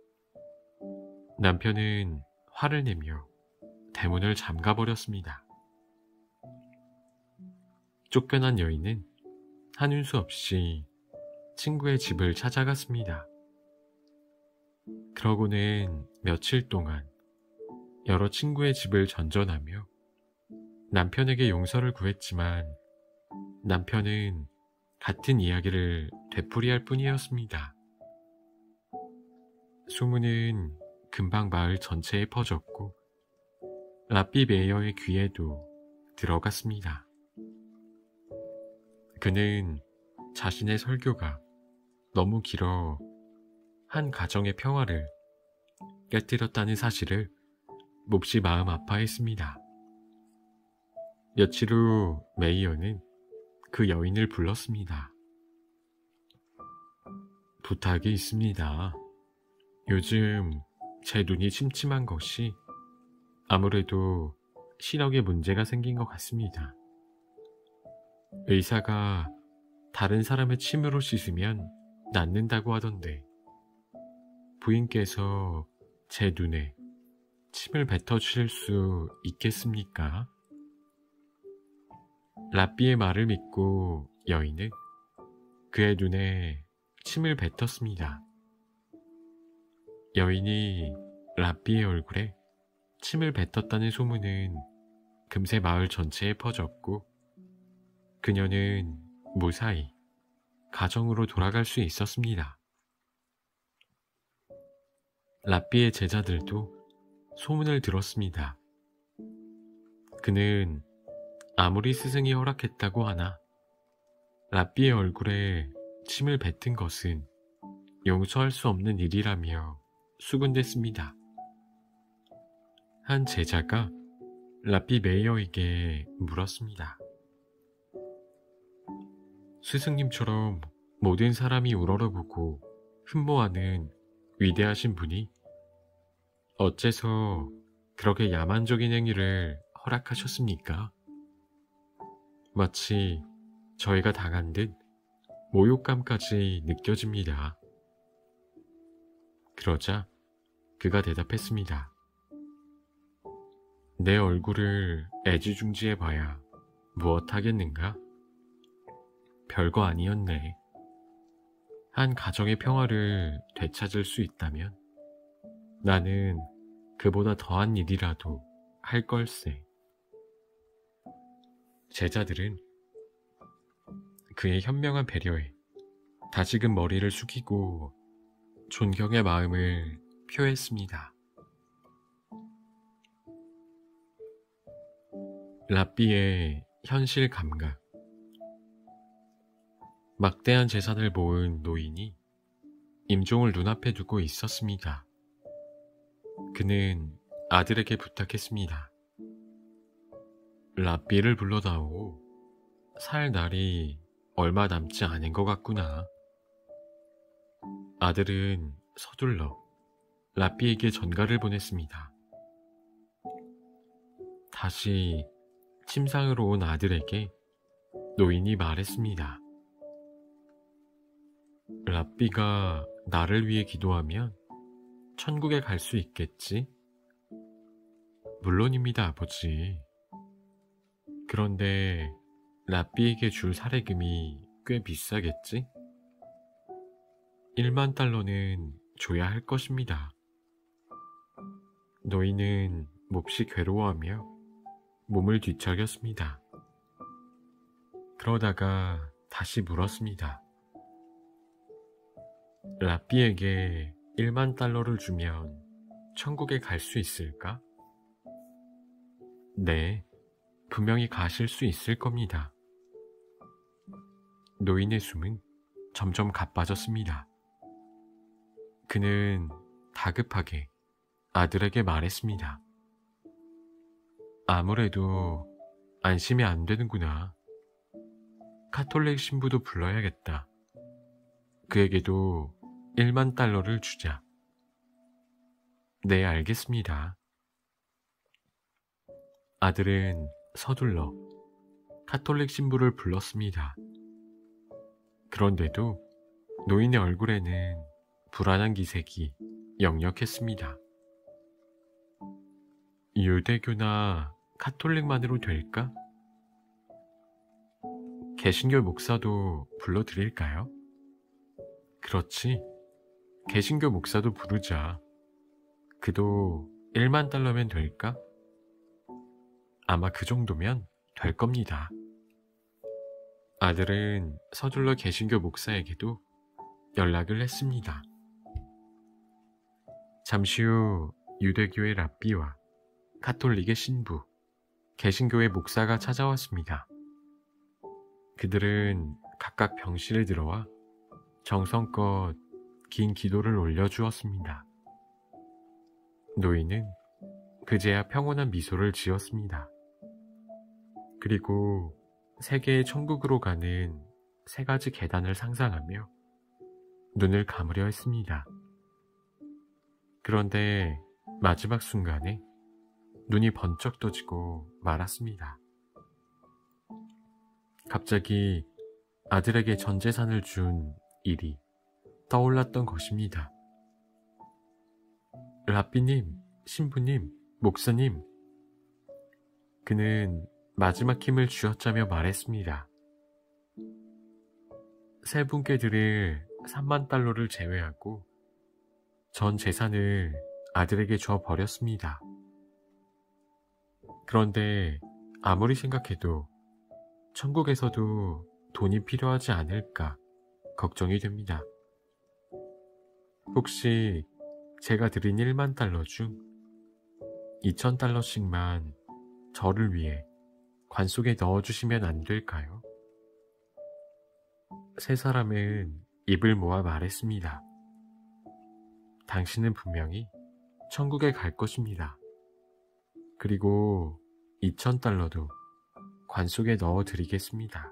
남편은 화를 내며 대문을 잠가버렸습니다. 쫓겨난 여인은 하는 수 없이 친구의 집을 찾아갔습니다. 그러고는 며칠 동안 여러 친구의 집을 전전하며 남편에게 용서를 구했지만 남편은 같은 이야기를 되풀이할 뿐이었습니다. 소문은 금방 마을 전체에 퍼졌고 랍비 메이어의 귀에도 들어갔습니다. 그는 자신의 설교가 너무 길어 한 가정의 평화를 깨뜨렸다는 사실을 몹시 마음 아파했습니다. 며칠 후 메이어는 그 여인을 불렀습니다. 부탁이 있습니다. 요즘 제 눈이 침침한 것이 아무래도 시력에 문제가 생긴 것 같습니다. 의사가 다른 사람의 침으로 씻으면 낫는다고 하던데 부인께서 제 눈에 침을 뱉어주실 수 있겠습니까? 랍비의 말을 믿고 여인은 그의 눈에 침을 뱉었습니다. 여인이 랍비의 얼굴에 침을 뱉었다는 소문은 금세 마을 전체에 퍼졌고 그녀는 무사히 가정으로 돌아갈 수 있었습니다. 랍비의 제자들도 소문을 들었습니다. 그는 아무리 스승이 허락했다고 하나 랍비의 얼굴에 침을 뱉은 것은 용서할 수 없는 일이라며 수군댔습니다. 한 제자가 랍비 메이어에게 물었습니다. 스승님처럼 모든 사람이 우러러보고 흠모하는 위대하신 분이 어째서 그렇게 야만적인 행위를 허락하셨습니까? 마치 저희가 당한 듯 모욕감까지 느껴집니다. 그러자 그가 대답했습니다. 내 얼굴을 애지중지해봐야 무엇하겠는가? 별거 아니었네. 한 가정의 평화를 되찾을 수 있다면 나는 그보다 더한 일이라도 할 걸세. 제자들은 그의 현명한 배려에 다시금 머리를 숙이고 존경의 마음을 표했습니다. 랍비의 현실 감각. 막대한 재산을 모은 노인이 임종을 눈앞에 두고 있었습니다. 그는 아들에게 부탁했습니다. 랍비를 불러다오. 살 날이 얼마 남지 않은 것 같구나. 아들은 서둘러 랍비에게 전가를 보냈습니다. 다시 침상으로 온 아들에게 노인이 말했습니다. 랍비가 나를 위해 기도하면 천국에 갈 수 있겠지? 물론입니다, 아버지. 그런데 랍비에게 줄 사례금이 꽤 비싸겠지? 일만 달러는 줘야 할 것입니다. 노인은 몹시 괴로워하며 몸을 뒤척였습니다. 그러다가 다시 물었습니다. 랍비에게 일만 달러를 주면 천국에 갈 수 있을까? 네, 분명히 가실 수 있을 겁니다. 노인의 숨은 점점 가빠졌습니다. 그는 다급하게 아들에게 말했습니다. 아무래도 안심이 안 되는구나. 카톨릭 신부도 불러야겠다. 그에게도 일만 달러를 주자. 네, 알겠습니다. 아들은 서둘러 카톨릭 신부를 불렀습니다. 그런데도 노인의 얼굴에는 불안한 기색이 역력했습니다. 유대교나 카톨릭만으로 될까? 개신교 목사도 불러드릴까요? 그렇지, 개신교 목사도 부르자. 그도 일만 달러면 될까? 아마 그 정도면 될 겁니다. 아들은 서둘러 개신교 목사에게도 연락을 했습니다. 잠시 후 유대교의 랍비와 카톨릭의 신부, 개신교의 목사가 찾아왔습니다. 그들은 각각 병실에 들어와 정성껏 긴 기도를 올려주었습니다. 노인은 그제야 평온한 미소를 지었습니다. 그리고 세계의 천국으로 가는 세 가지 계단을 상상하며 눈을 감으려 했습니다. 그런데 마지막 순간에 눈이 번쩍 떠지고 말았습니다. 갑자기 아들에게 전 재산을 준 일이 떠올랐던 것입니다. 랍비님, 신부님, 목사님. 그는 마지막 힘을 쥐어짜며 말했습니다. 세 분께 드릴 삼만 달러를 제외하고 전 재산을 아들에게 줘 버렸습니다. 그런데 아무리 생각해도 천국에서도 돈이 필요하지 않을까 걱정이 됩니다. 혹시 제가 드린 일만 달러 중 이천 달러씩만 저를 위해 관 속에 넣어주시면 안 될까요? 세 사람은 입을 모아 말했습니다. 당신은 분명히 천국에 갈 것입니다. 그리고 이천 달러도 관 속에 넣어드리겠습니다.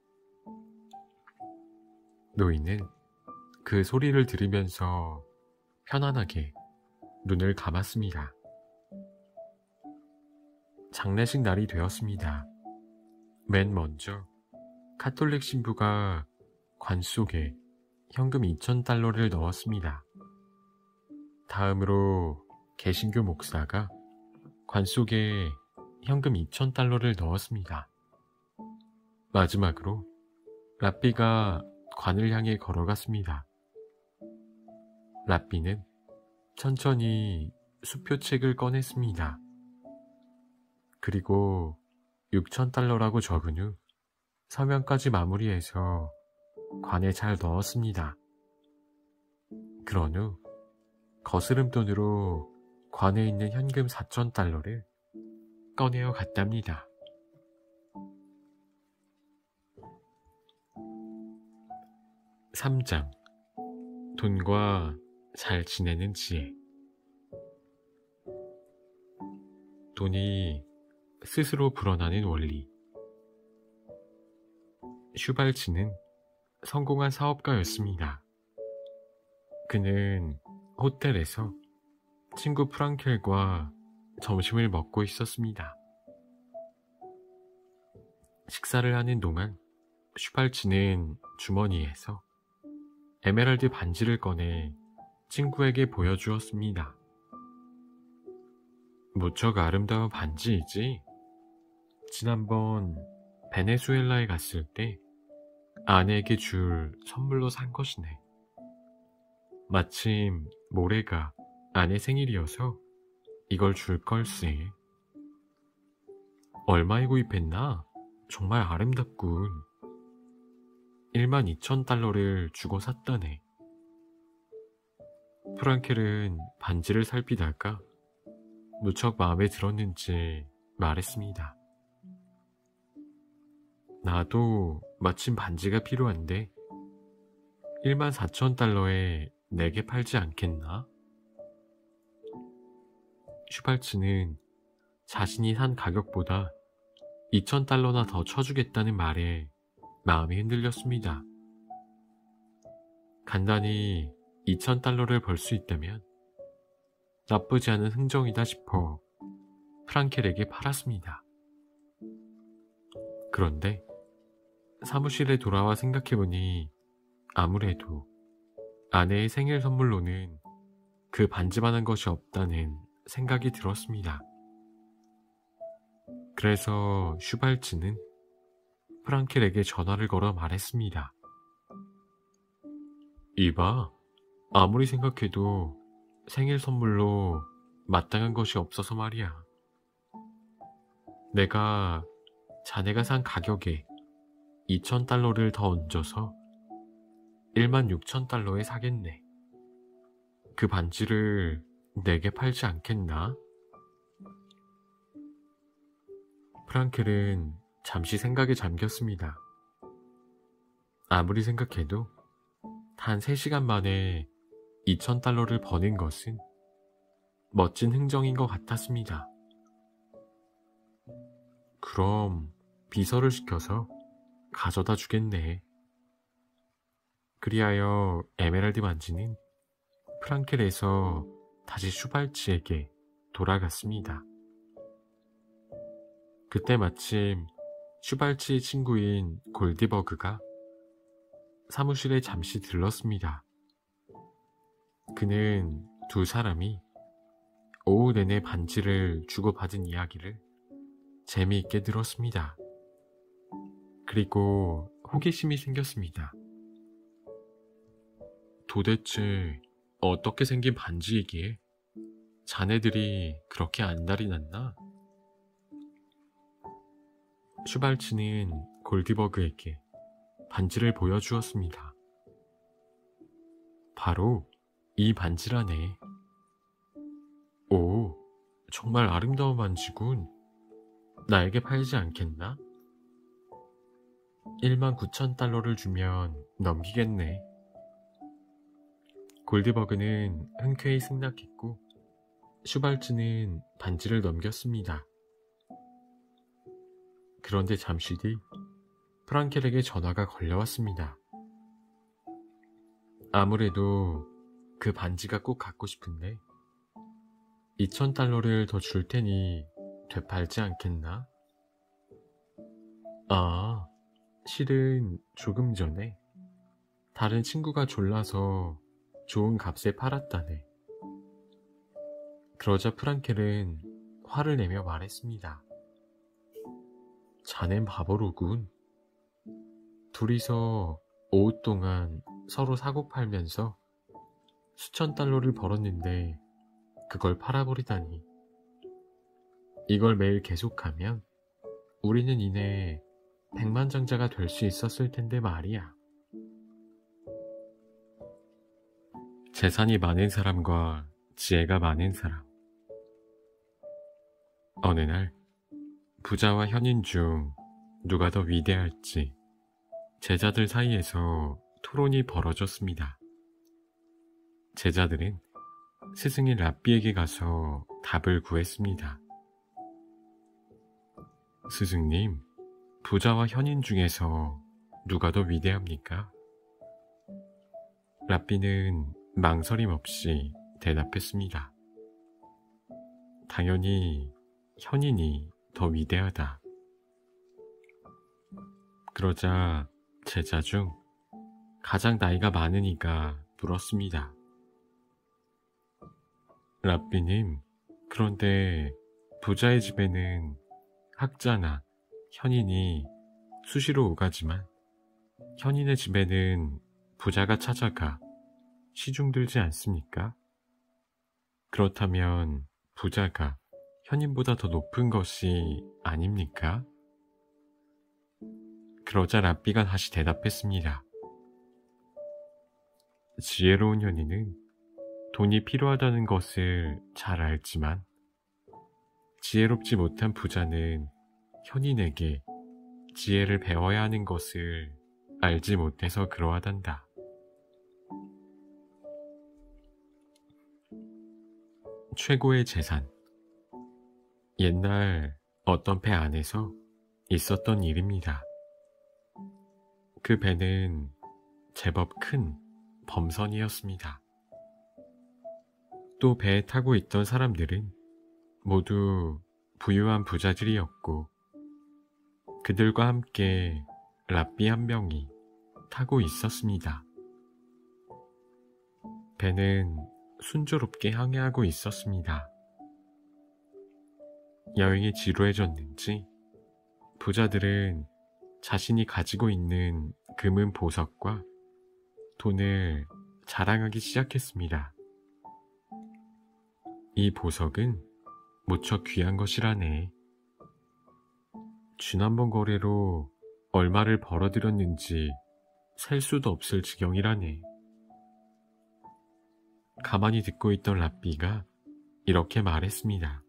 노인은 그 소리를 들으면서 편안하게 눈을 감았습니다. 장례식 날이 되었습니다. 맨 먼저 카톨릭 신부가 관 속에 현금 이천 달러를 넣었습니다. 다음으로 개신교 목사가 관 속에 현금 이천 달러를 넣었습니다. 마지막으로 랍비가 관을 향해 걸어갔습니다. 랍비는 천천히 수표책을 꺼냈습니다. 그리고 육천 달러라고 적은 후 서명까지 마무리해서 관에 잘 넣었습니다. 그런 후 거스름돈으로 관에 있는 현금 사천 달러를 꺼내어 갔답니다. 삼 장. 돈과 잘 지내는 지혜. 돈이 스스로 불어나는 원리. 슈발츠는 성공한 사업가였습니다. 그는 호텔에서 친구 프랑켈과 점심을 먹고 있었습니다. 식사를 하는 동안 슈발츠는 주머니에서 에메랄드 반지를 꺼내 친구에게 보여주었습니다. 무척 아름다운 반지이지? 지난번 베네수엘라에 갔을 때 아내에게 줄 선물로 산 것이네. 마침 모레가 아내 생일이어서 이걸 줄 걸세. 얼마에 구입했나? 정말 아름답군. 일만 이천 달러를 주고 샀다네. 프랑켈은 반지를 살피다가 무척 마음에 들었는지 말했습니다. 나도 마침 반지가 필요한데 일만 사천 달러에 내게 팔지 않겠나? 슈발츠는 자신이 산 가격보다 이천 달러나 더 쳐주겠다는 말에 마음이 흔들렸습니다. 간단히 이천 달러를 벌 수 있다면 나쁘지 않은 흥정이다 싶어 프랑켈에게 팔았습니다. 그런데 사무실에 돌아와 생각해보니 아무래도 아내의 생일 선물로는 그 반지만한 것이 없다는 생각이 들었습니다. 그래서 슈발츠는 프랑켈에게 전화를 걸어 말했습니다. 이봐, 아무리 생각해도 생일 선물로 마땅한 것이 없어서 말이야. 내가 자네가 산 가격에 이천 달러를 더 얹어서 만 육천 달러에 사겠네. 그 반지를 내게 팔지 않겠나? 프랑켈은 잠시 생각에 잠겼습니다. 아무리 생각해도 단 세 시간 만에 이천 달러를 버는 것은 멋진 흥정인 것 같았습니다. 그럼 비서를 시켜서 가져다 주겠네. 그리하여 에메랄드 반지는 프랑켈에서 다시 슈발츠에게 돌아갔습니다. 그때 마침 슈발츠의 친구인 골디버그가 사무실에 잠시 들렀습니다. 그는 두 사람이 오후 내내 반지를 주고받은 이야기를 재미있게 들었습니다. 그리고 호기심이 생겼습니다. 도대체 어떻게 생긴 반지이기에 자네들이 그렇게 안달이 났나? 슈발츠는 골디버그에게 반지를 보여주었습니다. 바로 이 반지라네. 오, 정말 아름다운 반지군. 나에게 팔지 않겠나? 만 구천 달러를 주면 넘기겠네. 골디버그는 흔쾌히 승낙했고 슈발츠는 반지를 넘겼습니다. 그런데 잠시 뒤 프랑켈에게 전화가 걸려왔습니다. 아무래도 그 반지가 꼭 갖고 싶은데 이천 달러를 더 줄 테니 되팔지 않겠나? 아, 실은 조금 전에 다른 친구가 졸라서 좋은 값에 팔았다네. 그러자 프랑켈은 화를 내며 말했습니다. 자넨 바보로군. 둘이서 오후 동안 서로 사고 팔면서 수천 달러를 벌었는데 그걸 팔아버리다니. 이걸 매일 계속하면 우리는 이내 백만장자가 될 수 있었을 텐데 말이야. 재산이 많은 사람과 지혜가 많은 사람. 어느 날 부자와 현인 중 누가 더 위대할지 제자들 사이에서 토론이 벌어졌습니다. 제자들은 스승인 랍비에게 가서 답을 구했습니다. 스승님, 부자와 현인 중에서 누가 더 위대합니까? 랍비는 망설임 없이 대답했습니다. 당연히 현인이 더 위대하다. 그러자 제자 중 가장 나이가 많은 이가 물었습니다. 랍비님, 그런데 부자의 집에는 학자나 현인이 수시로 오가지만 현인의 집에는 부자가 찾아가 시중들지 않습니까? 그렇다면 부자가 현인보다 더 높은 것이 아닙니까? 그러자 랍비가 다시 대답했습니다. 지혜로운 현인은 돈이 필요하다는 것을 잘 알지만 지혜롭지 못한 부자는 현인에게 지혜를 배워야 하는 것을 알지 못해서 그러하단다. 최고의 재산. 옛날 어떤 배 안에서 있었던 일입니다. 그 배는 제법 큰 범선이었습니다. 또 배에 타고 있던 사람들은 모두 부유한 부자들이었고 그들과 함께 랍비 한 명이 타고 있었습니다. 배는 순조롭게 항해하고 있었습니다. 여행이 지루해졌는지 부자들은 자신이 가지고 있는 금은 보석과 돈을 자랑하기 시작했습니다. 이 보석은 무척 귀한 것이라네. 지난번 거래로 얼마를 벌어들였는지 셀 수도 없을 지경이라네. 가만히 듣고 있던 랍비가 이렇게 말했습니다.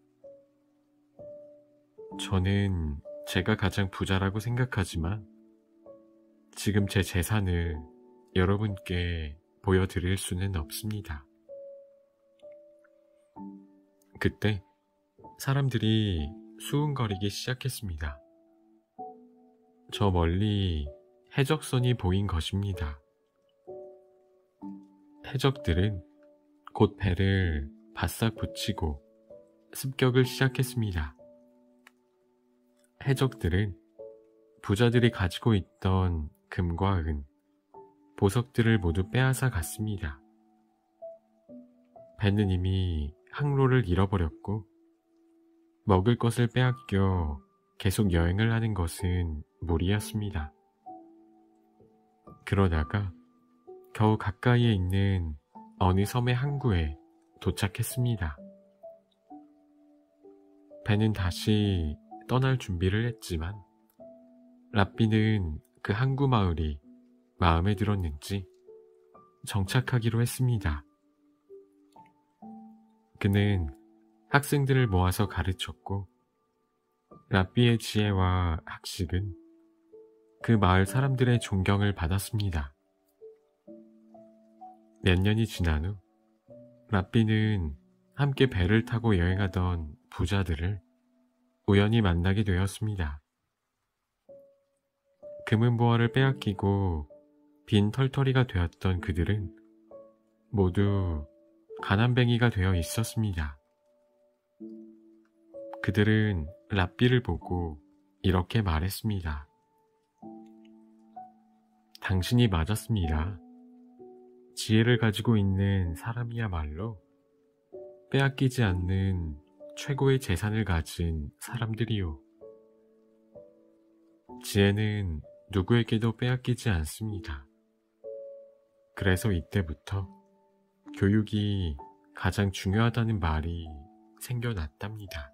저는 제가 가장 부자라고 생각하지만 지금 제 재산을 여러분께 보여드릴 수는 없습니다. 그때 사람들이 수군거리기 시작했습니다. 저 멀리 해적선이 보인 것입니다. 해적들은 곧 배를 바싹 붙이고 습격을 시작했습니다. 해적들은 부자들이 가지고 있던 금과 은, 보석들을 모두 빼앗아 갔습니다. 배는 이미 항로를 잃어버렸고 먹을 것을 빼앗겨 계속 여행을 하는 것은 무리였습니다. 그러다가 겨우 가까이에 있는 어느 섬의 항구에 도착했습니다. 배는 다시 떠날 준비를 했지만 랍비는 그 항구 마을이 마음에 들었는지 정착하기로 했습니다. 그는 학생들을 모아서 가르쳤고 랍비의 지혜와 학식은 그 마을 사람들의 존경을 받았습니다. 몇 년이 지난 후 랍비는 함께 배를 타고 여행하던 부자들을 우연히 만나게 되었습니다. 금은보화를 빼앗기고 빈 털터리가 되었던 그들은 모두 가난뱅이가 되어 있었습니다. 그들은 랍비를 보고 이렇게 말했습니다. 당신이 맞았습니다. 지혜를 가지고 있는 사람이야말로 빼앗기지 않는 최고의 재산을 가진 사람들이요. 지혜는 누구에게도 빼앗기지 않습니다. 그래서 이때부터 교육이 가장 중요하다는 말이 생겨났답니다.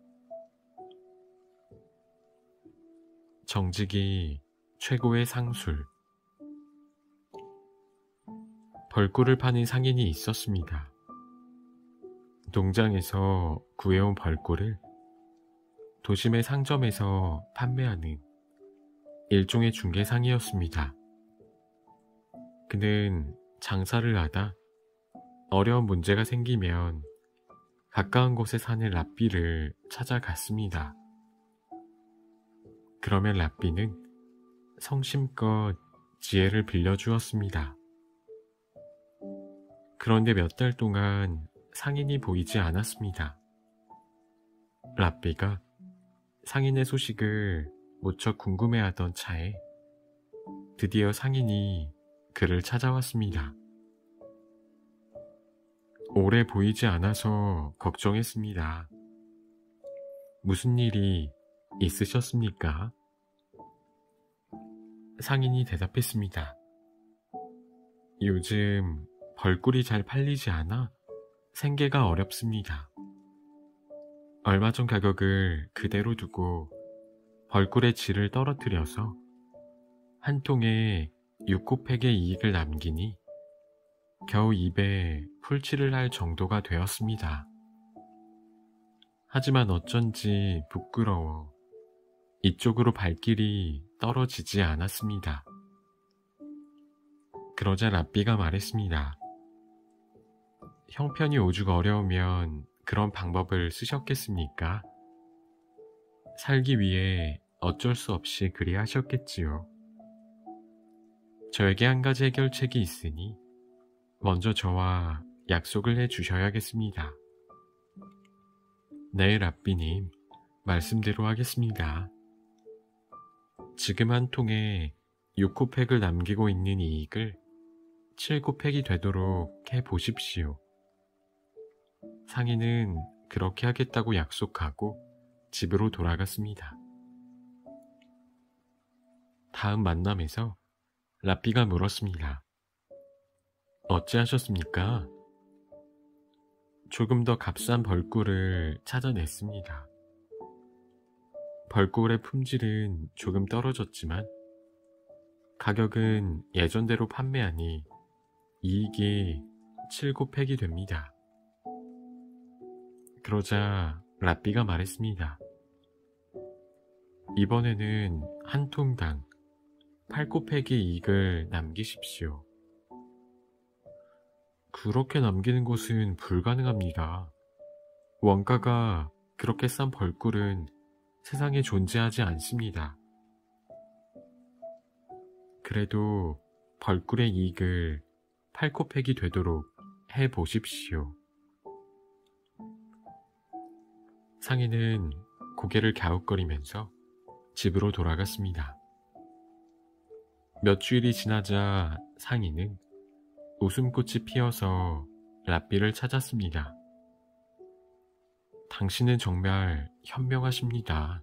정직이 최고의 상술. 벌꿀을 파는 상인이 있었습니다. 농장에서 구해온 벌꿀을 도심의 상점에서 판매하는 일종의 중개상이었습니다. 그는 장사를 하다 어려운 문제가 생기면 가까운 곳에 사는 랍비를 찾아갔습니다. 그러면 랍비는 성심껏 지혜를 빌려주었습니다. 그런데 몇 달 동안 상인이 보이지 않았습니다. 랍비가 상인의 소식을 무척 궁금해하던 차에 드디어 상인이 그를 찾아왔습니다. 오래 보이지 않아서 걱정했습니다. 무슨 일이 있으셨습니까? 상인이 대답했습니다. 요즘 벌꿀이 잘 팔리지 않아 생계가 어렵습니다. 얼마 전 가격을 그대로 두고 벌꿀의 질을 떨어뜨려서 한 통에 육 코팩의 이익을 남기니 겨우 입에 풀칠을 할 정도가 되었습니다. 하지만 어쩐지 부끄러워 이쪽으로 발길이 떨어지지 않았습니다. 그러자 랍비가 말했습니다. 형편이 오죽 어려우면 그런 방법을 쓰셨겠습니까? 살기 위해 어쩔 수 없이 그리 하셨겠지요. 저에게 한 가지 해결책이 있으니 먼저 저와 약속을 해주셔야겠습니다. 네, 라삐님, 말씀대로 하겠습니다. 지금 한 통에 육 코팩을 남기고 있는 이익을 칠 코팩이 되도록 해보십시오. 상인은 그렇게 하겠다고 약속하고 집으로 돌아갔습니다. 다음 만남에서 라삐가 물었습니다. 어찌하셨습니까? 조금 더 값싼 벌꿀을 찾아냈습니다. 벌꿀의 품질은 조금 떨어졌지만 가격은 예전대로 판매하니 이익이 칠 코팩이 됩니다. 그러자 라삐가 말했습니다. 이번에는 한 통당 팔 코팩의 이익을 남기십시오. 그렇게 남기는 것은 불가능합니다. 원가가 그렇게 싼 벌꿀은 세상에 존재하지 않습니다. 그래도 벌꿀의 이익을 팔 코팩이 되도록 해보십시오. 상인은 고개를 갸웃거리면서 집으로 돌아갔습니다. 몇 주일이 지나자 상인은 웃음꽃이 피어서 라삐를 찾았습니다. 당신은 정말 현명하십니다.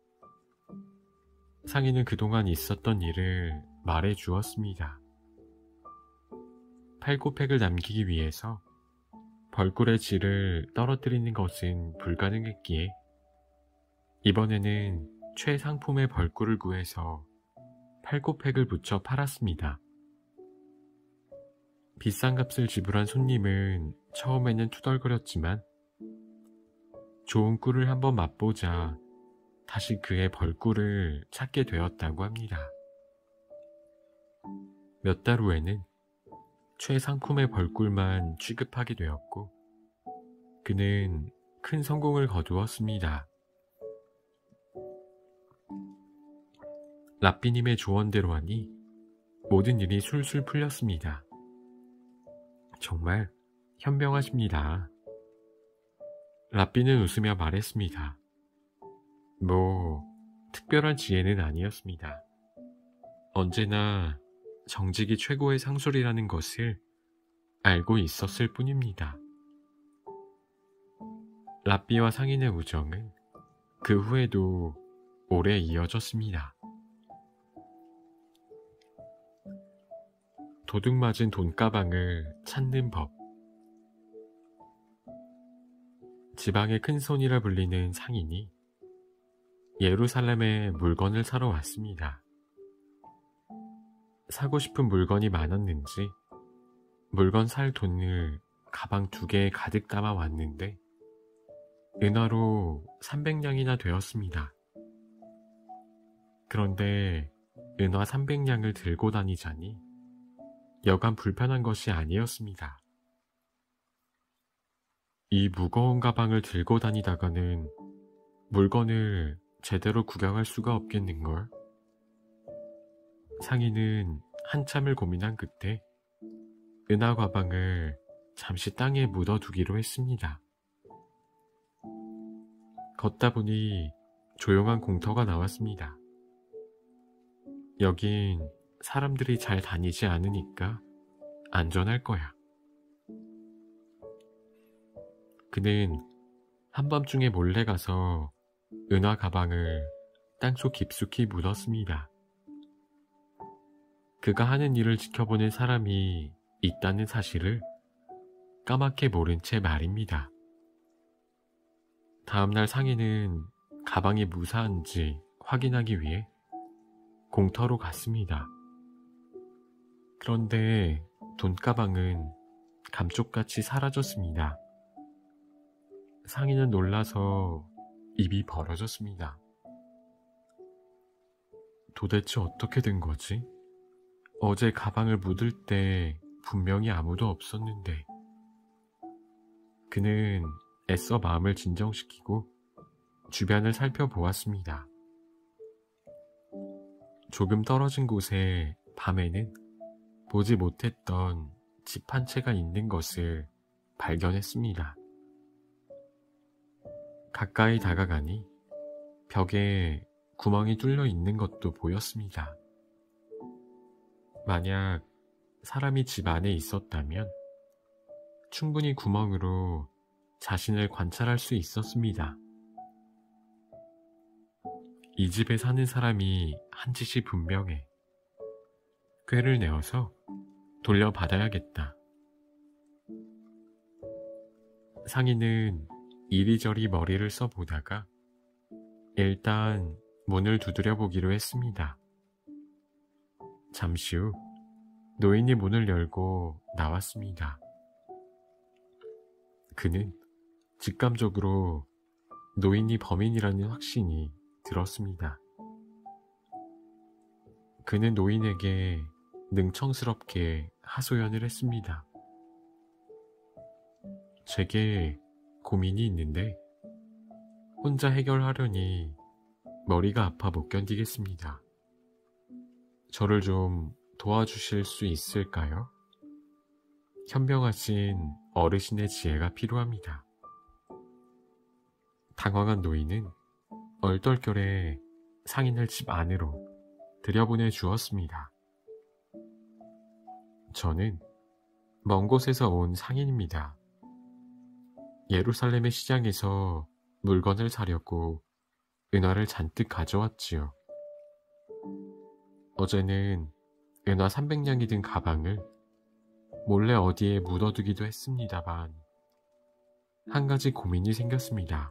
상인은 그동안 있었던 일을 말해 주었습니다. 팔 코팩을 남기기 위해서 벌꿀의 질을 떨어뜨리는 것은 불가능했기에 이번에는 최상품의 벌꿀을 구해서 팔 코팩을 붙여 팔았습니다. 비싼 값을 지불한 손님은 처음에는 투덜거렸지만 좋은 꿀을 한번 맛보자 다시 그의 벌꿀을 찾게 되었다고 합니다. 몇 달 후에는 최상품의 벌꿀만 취급하게 되었고 그는 큰 성공을 거두었습니다. 라삐님의 조언대로 하니 모든 일이 술술 풀렸습니다. 정말 현명하십니다. 라삐는 웃으며 말했습니다. 뭐 특별한 지혜는 아니었습니다. 언제나 정직이 최고의 상술이라는 것을 알고 있었을 뿐입니다. 라삐와 상인의 우정은 그 후에도 오래 이어졌습니다. 도둑맞은 돈가방을 찾는 법. 지방의 큰손이라 불리는 상인이 예루살렘에 물건을 사러 왔습니다. 사고 싶은 물건이 많았는지 물건 살 돈을 가방 두 개에 가득 담아 왔는데 은화로 삼백 냥이나 되었습니다. 그런데 은화 삼백 냥을 들고 다니자니 여간 불편한 것이 아니었습니다. 이 무거운 가방을 들고 다니다가는 물건을 제대로 구경할 수가 없겠는걸? 상인은 한참을 고민한 끝에 은하 가방을 잠시 땅에 묻어두기로 했습니다. 걷다 보니 조용한 공터가 나왔습니다. 여긴 사람들이 잘 다니지 않으니까 안전할 거야. 그는 한밤중에 몰래 가서 은화 가방을 땅속 깊숙이 묻었습니다. 그가 하는 일을 지켜보는 사람이 있다는 사실을 까맣게 모른 채 말입니다. 다음날 상인은 가방이 무사한지 확인하기 위해 공터로 갔습니다. 그런데 돈가방은 감쪽같이 사라졌습니다. 상인은 놀라서 입이 벌어졌습니다. 도대체 어떻게 된 거지? 어제 가방을 묻을 때 분명히 아무도 없었는데. 그는 애써 마음을 진정시키고 주변을 살펴보았습니다. 조금 떨어진 곳에 밤에는 보지 못했던 집 한 채가 있는 것을 발견했습니다. 가까이 다가가니 벽에 구멍이 뚫려 있는 것도 보였습니다. 만약 사람이 집 안에 있었다면 충분히 구멍으로 자신을 관찰할 수 있었습니다. 이 집에 사는 사람이 한 짓이 분명해. 꾀를 내어서 돌려받아야겠다. 상인은 이리저리 머리를 써보다가 일단 문을 두드려 보기로 했습니다. 잠시 후 노인이 문을 열고 나왔습니다. 그는 직감적으로 노인이 범인이라는 확신이 들었습니다. 그는 노인에게 능청스럽게 하소연을 했습니다. 제게 고민이 있는데 혼자 해결하려니 머리가 아파 못 견디겠습니다. 저를 좀 도와주실 수 있을까요? 현명하신 어르신의 지혜가 필요합니다. 당황한 노인은 얼떨결에 상인을 집 안으로 들여보내 주었습니다. 저는 먼 곳에서 온 상인입니다. 예루살렘의 시장에서 물건을 사려고 은화를 잔뜩 가져왔지요. 어제는 은화 삼백 냥이 든 가방을 몰래 어디에 묻어두기도 했습니다만 한 가지 고민이 생겼습니다.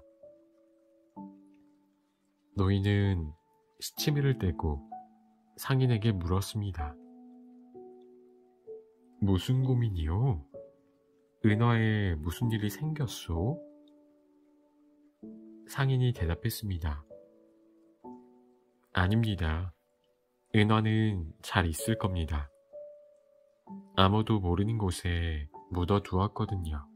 노인은 시치미를 떼고 상인에게 물었습니다. 무슨 고민이요? 은화에 무슨 일이 생겼소? 상인이 대답했습니다. 아닙니다. 은화는 잘 있을 겁니다. 아무도 모르는 곳에 묻어두었거든요.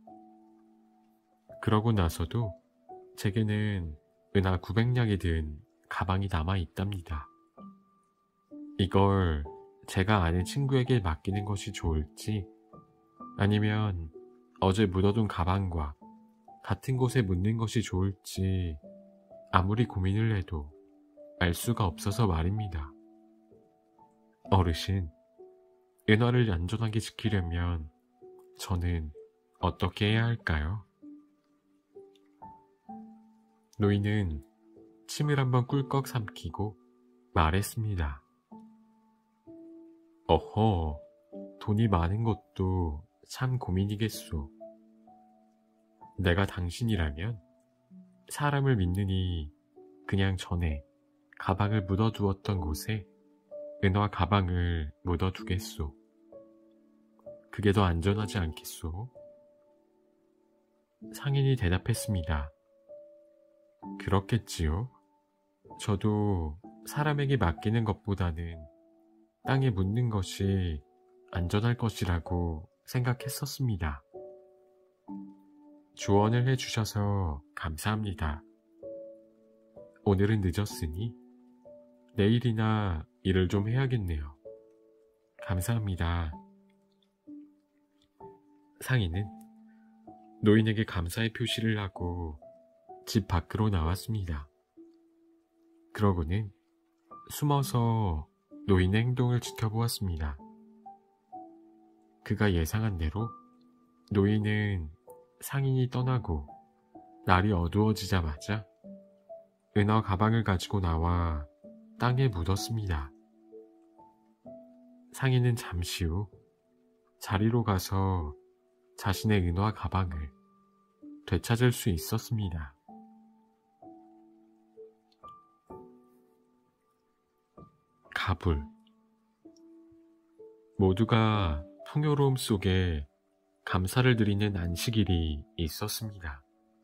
그러고 나서도 제게는 은하 구백 냥이 든 가방이 남아있답니다. 이걸 제가 아는 친구에게 맡기는 것이 좋을지 아니면 어제 묻어둔 가방과 같은 곳에 묻는 것이 좋을지 아무리 고민을 해도 알 수가 없어서 말입니다. 어르신, 은화를 안전하게 지키려면 저는 어떻게 해야 할까요? 노인은 침을 한번 꿀꺽 삼키고 말했습니다. 어허, 돈이 많은 것도 참 고민이겠소. 내가 당신이라면 사람을 믿느니 그냥 전에 가방을 묻어두었던 곳에 은화 가방을 묻어두겠소. 그게 더 안전하지 않겠소? 상인이 대답했습니다. 그렇겠지요. 저도 사람에게 맡기는 것보다는 땅에 묻는 것이 안전할 것이라고 생각했었습니다. 조언을 해주셔서 감사합니다. 오늘은 늦었으니 내일이나 일을 좀 해야겠네요. 감사합니다. 상인은 노인에게 감사의 표시를 하고 집 밖으로 나왔습니다. 그러고는 숨어서 노인의 행동을 지켜보았습니다. 그가 예상한 대로 노인은 상인이 떠나고 날이 어두워지자마자 은화 가방을 가지고 나와 땅에 묻었습니다. 상인은 잠시 후 자리로 가서 자신의 은화 가방을 되찾을 수 있었습니다. 가불. 모두가 풍요로움 속에 감사를 드리는 안식일이 있었습니다.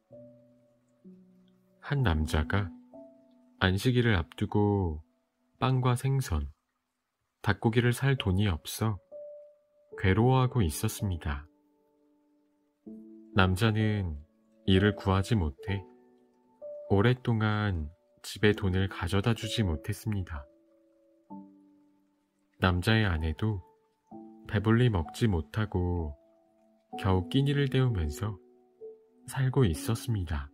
한 남자가 안식일을 앞두고 빵과 생선, 닭고기를 살 돈이 없어 괴로워하고 있었습니다. 남자는 이를 구하지 못해 오랫동안 집에 돈을 가져다 주지 못했습니다. 남자의 아내도 배불리 먹지 못하고 겨우 끼니를 때우면서 살고 있었습니다.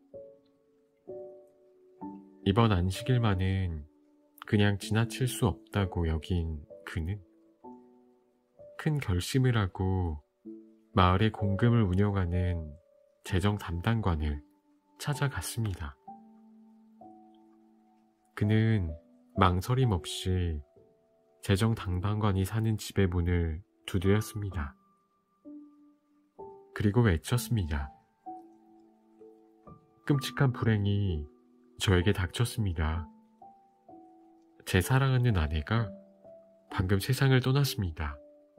이번 안식일만은 그냥 지나칠 수 없다고 여긴 그는 큰 결심을 하고 마을의 공금을 운영하는 재정 담당관을 찾아갔습니다. 그는 망설임 없이 재정 담당관이 사는 집의 문을 두드렸습니다. 그리고 외쳤습니다. 끔찍한 불행이 저에게 닥쳤습니다. 제 사랑하는 아내가 방금 세상을 떠났습니다.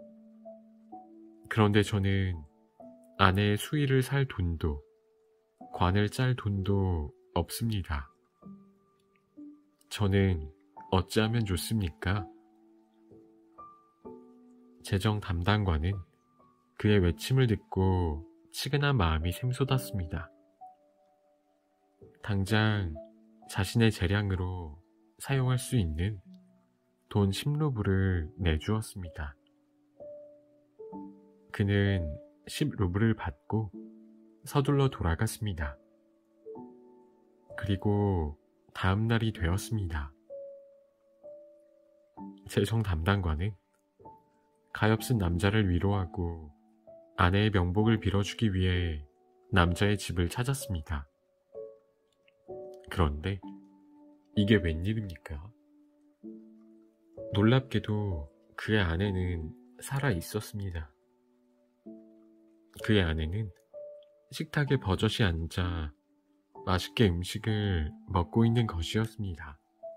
그런데 저는 아내의 수의를 살 돈도 관을 짤 돈도 없습니다. 저는 어찌하면 좋습니까? 재정 담당관은 그의 외침을 듣고 치근한 마음이 샘솟았습니다. 당장 자신의 재량으로 사용할 수 있는 돈 십 루블을 내주었습니다. 그는 십 루블을 받고 서둘러 돌아갔습니다. 그리고 다음 날이 되었습니다. 재정 담당관은 가엾은 남자를 위로하고 아내의 명복을 빌어주기 위해 남자의 집을 찾았습니다. 그런데 이게 웬일입니까? 놀랍게도 그의 아내는 살아 있었습니다. 그의 아내는 식탁에 버젓이 앉아 맛있게 음식을 먹고 있는 것이었습니다.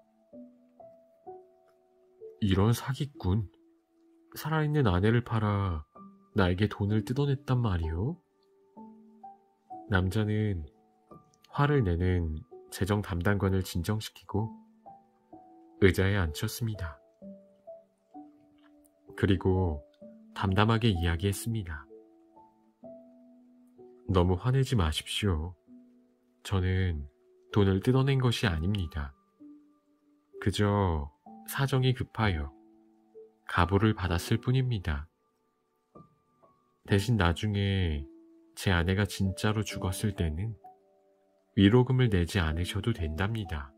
이런 사기꾼, 살아있는 아내를 팔아 나에게 돈을 뜯어냈단 말이오? 남자는 화를 내는 재정 담당관을 진정시키고 의자에 앉혔습니다. 그리고 담담하게 이야기했습니다. 너무 화내지 마십시오. 저는 돈을 뜯어낸 것이 아닙니다. 그저 사정이 급하여 가보를 받았을 뿐입니다. 대신 나중에 제 아내가 진짜로 죽었을 때는 위로금을 내지 않으셔도 된답니다.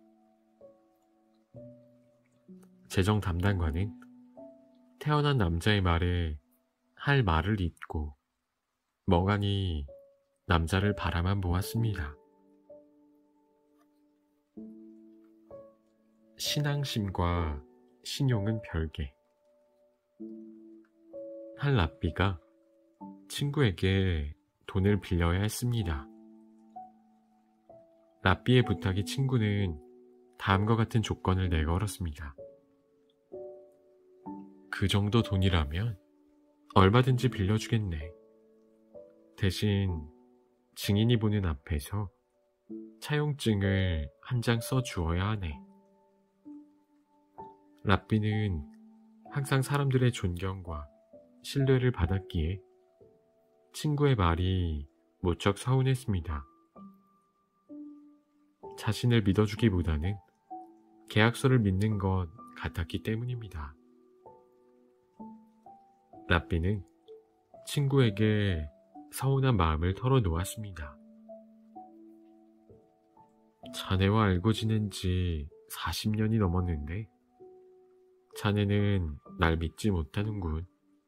재정 담당관은 태어난 남자의 말에 할 말을 잇고 멍하니 남자를 바라만 보았습니다. 신앙심과 신용은 별개. 한 랍비가 친구에게 돈을 빌려야 했습니다. 랍비의 부탁에 친구는 다음과 같은 조건을 내걸었습니다. 그 정도 돈이라면 얼마든지 빌려주겠네. 대신 증인이 보는 앞에서 차용증을 한 장 써주어야 하네. 랍비는 항상 사람들의 존경과 신뢰를 받았기에 친구의 말이 무척 서운했습니다. 자신을 믿어주기보다는 계약서를 믿는 것 같았기 때문입니다. 랍비는 친구에게 서운한 마음을 털어놓았습니다. 자네와 알고 지낸 지 사십 년이 넘었는데 자네는 날 믿지 못하는군.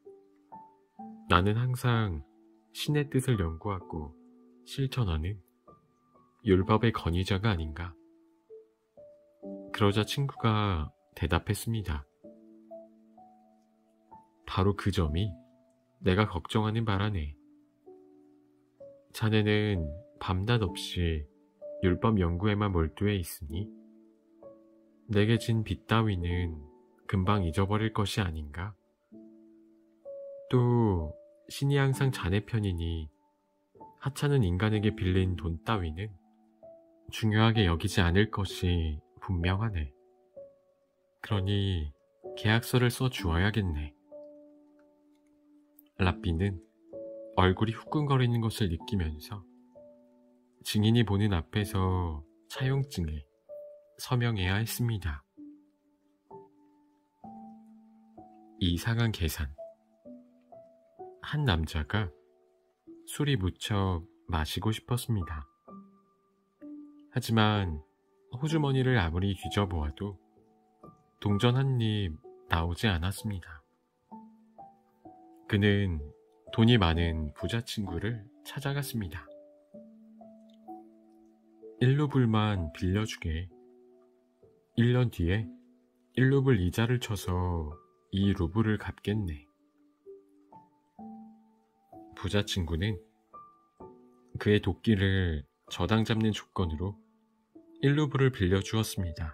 나는 항상 신의 뜻을 연구하고 실천하는 율법의 건의자가 아닌가. 그러자 친구가 대답했습니다. 바로 그 점이 내가 걱정하는 바라네. 자네는 밤낮 없이 율법 연구에만 몰두해 있으니 내게 진 빚 따위는 금방 잊어버릴 것이 아닌가? 또 신이 항상 자네 편이니 하찮은 인간에게 빌린 돈 따위는 중요하게 여기지 않을 것이 분명하네. 그러니 계약서를 써 주어야겠네. 랍비는 얼굴이 후끈거리는 것을 느끼면서 증인이 보는 앞에서 차용증에 서명해야 했습니다. 이상한 계산. 한 남자가 술이 무척 마시고 싶었습니다. 하지만 호주머니를 아무리 뒤져보아도 동전 한 입 나오지 않았습니다. 그는 돈이 많은 부자 친구를 찾아갔습니다. 일 루블만 빌려주게. 일 년 뒤에 일 루블 이자를 쳐서 이 루블을 갚겠네. 부자 친구는 그의 도끼를 저당 잡는 조건으로 일 루블을 빌려주었습니다.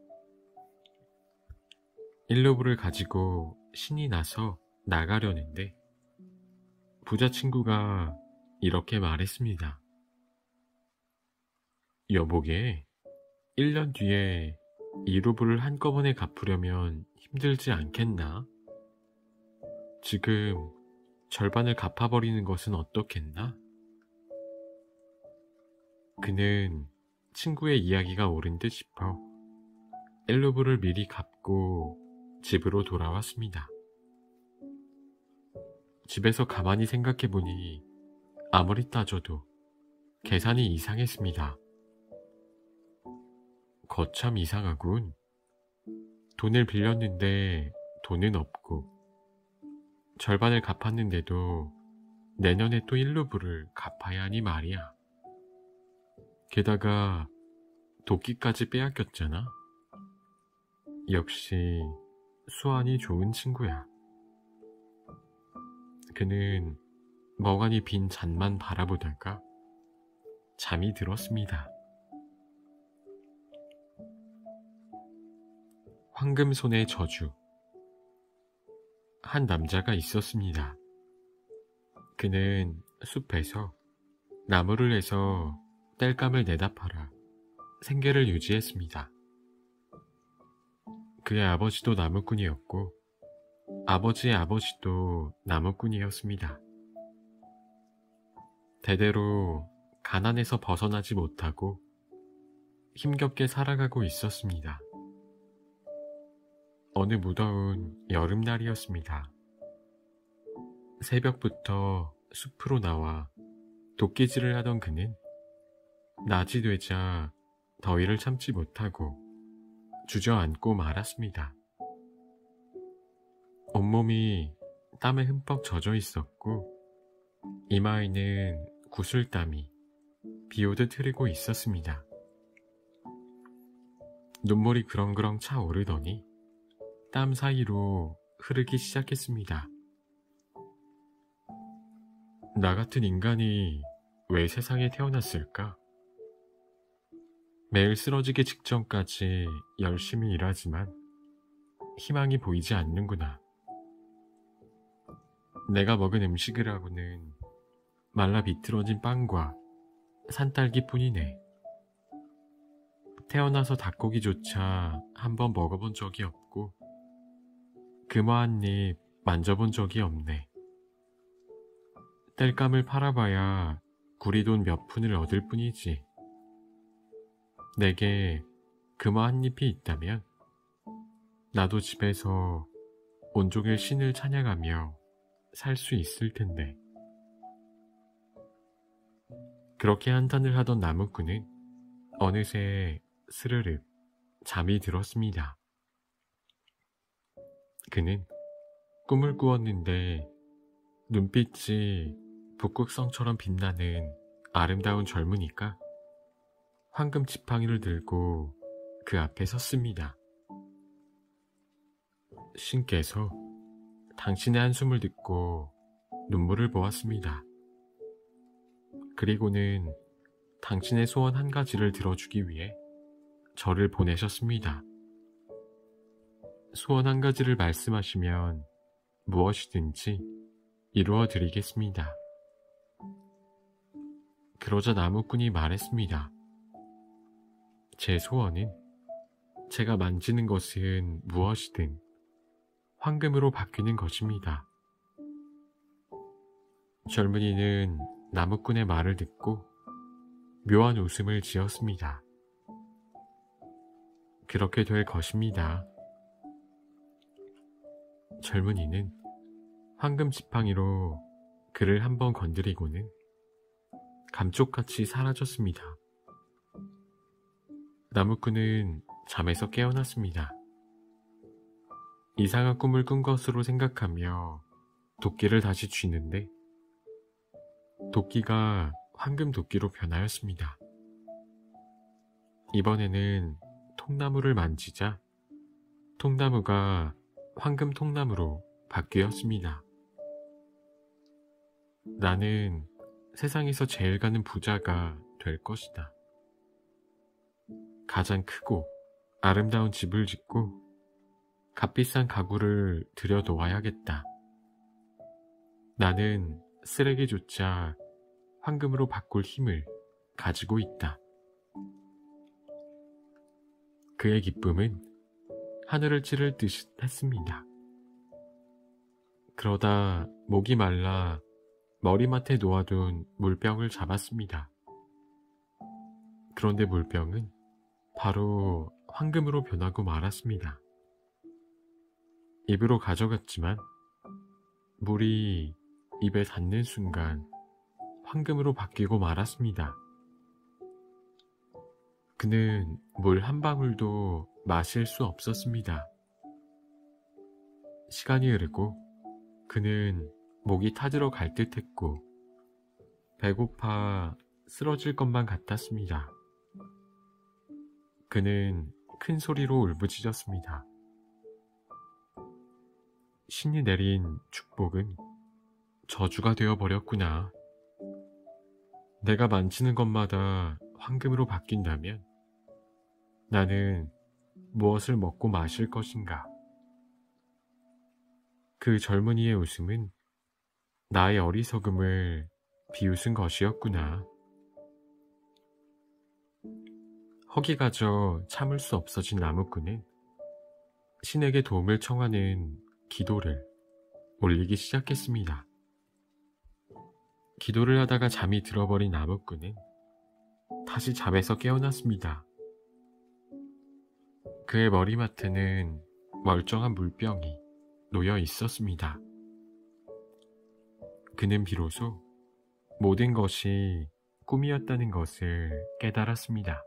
일 루블을 가지고 신이 나서 나가려는데 부자 친구가 이렇게 말했습니다. 여보게, 일 년 뒤에 이 루블을 한꺼번에 갚으려면 힘들지 않겠나? 지금 절반을 갚아버리는 것은 어떻겠나? 그는 친구의 이야기가 옳은 듯 싶어 일 루블을 미리 갚고 집으로 돌아왔습니다. 집에서 가만히 생각해보니 아무리 따져도 계산이 이상했습니다. 거참 이상하군. 돈을 빌렸는데 돈은 없고 절반을 갚았는데도 내년에 또 일 루블을 갚아야 하니 말이야. 게다가 도끼까지 빼앗겼잖아. 역시 수완이 좋은 친구야. 그는 멍하니 빈 잔만 바라보다가 잠이 들었습니다. 황금손의 저주. 한 남자가 있었습니다. 그는 숲에서 나무를 해서 땔감을 내다 팔아 생계를 유지했습니다. 그의 아버지도 나무꾼이었고 아버지의 아버지도 나무꾼이었습니다. 대대로 가난에서 벗어나지 못하고 힘겹게 살아가고 있었습니다. 어느 무더운 여름날이었습니다. 새벽부터 숲으로 나와 도끼질을 하던 그는 낮이 되자 더위를 참지 못하고 주저앉고 말았습니다. 온몸이 땀에 흠뻑 젖어 있었고 이마에는 구슬땀이 비오듯 흐르고 있었습니다. 눈물이 그렁그렁 차오르더니 땀 사이로 흐르기 시작했습니다. 나 같은 인간이 왜 세상에 태어났을까? 매일 쓰러지기 직전까지 열심히 일하지만 희망이 보이지 않는구나. 내가 먹은 음식을 하고는 말라 비틀어진 빵과 산딸기뿐이네. 태어나서 닭고기조차 한번 먹어본 적이 없고 금화 한 입 만져본 적이 없네. 땔감을 팔아봐야 구리돈 몇 푼을 얻을 뿐이지. 내게 금화 한 잎이 있다면 나도 집에서 온종일 신을 찬양하며 살 수 있을 텐데. 그렇게 한탄을 하던 나무꾼은 어느새 스르륵 잠이 들었습니다. 그는 꿈을 꾸었는데 눈빛이 북극성처럼 빛나는 아름다운 젊으니까 황금 지팡이를 들고 그 앞에 섰습니다. 신께서 당신의 한숨을 듣고 눈물을 보았습니다. 그리고는 당신의 소원 한 가지를 들어주기 위해 저를 보내셨습니다. 소원 한 가지를 말씀하시면 무엇이든지 이루어 드리겠습니다. 그러자 나무꾼이 말했습니다. 제 소원은 제가 만지는 것은 무엇이든 황금으로 바뀌는 것입니다. 젊은이는 나무꾼의 말을 듣고 묘한 웃음을 지었습니다. 그렇게 될 것입니다. 젊은이는 황금 지팡이로 그를 한번 건드리고는 감쪽같이 사라졌습니다. 나무꾼은 잠에서 깨어났습니다. 이상한 꿈을 꾼 것으로 생각하며 도끼를 다시 쥐는데 도끼가 황금 도끼로 변하였습니다. 이번에는 통나무를 만지자 통나무가 황금 통나무로 바뀌었습니다. 나는 세상에서 제일 가는 부자가 될 것이다. 가장 크고 아름다운 집을 짓고 값비싼 가구를 들여놓아야겠다. 나는 쓰레기조차 황금으로 바꿀 힘을 가지고 있다. 그의 기쁨은 하늘을 찌를 듯 했습니다. 그러다 목이 말라 머리맡에 놓아둔 물병을 잡았습니다. 그런데 물병은 바로 황금으로 변하고 말았습니다. 입으로 가져갔지만 물이 입에 닿는 순간 황금으로 바뀌고 말았습니다. 그는 물 한 방울도 마실 수 없었습니다. 시간이 흐르고 그는 목이 타들어 갈 듯했고 배고파 쓰러질 것만 같았습니다. 그는 큰 소리로 울부짖었습니다. 신이 내린 축복은 저주가 되어버렸구나. 내가 만지는 것마다 황금으로 바뀐다면 나는 무엇을 먹고 마실 것인가? 그 젊은이의 웃음은 나의 어리석음을 비웃은 것이었구나. 허기가 져 참을 수 없어진 나무꾼은 신에게 도움을 청하는 기도를 올리기 시작했습니다. 기도를 하다가 잠이 들어버린 나무꾼은 다시 잠에서 깨어났습니다. 그의 머리맡에는 멀쩡한 물병이 놓여 있었습니다. 그는 비로소 모든 것이 꿈이었다는 것을 깨달았습니다.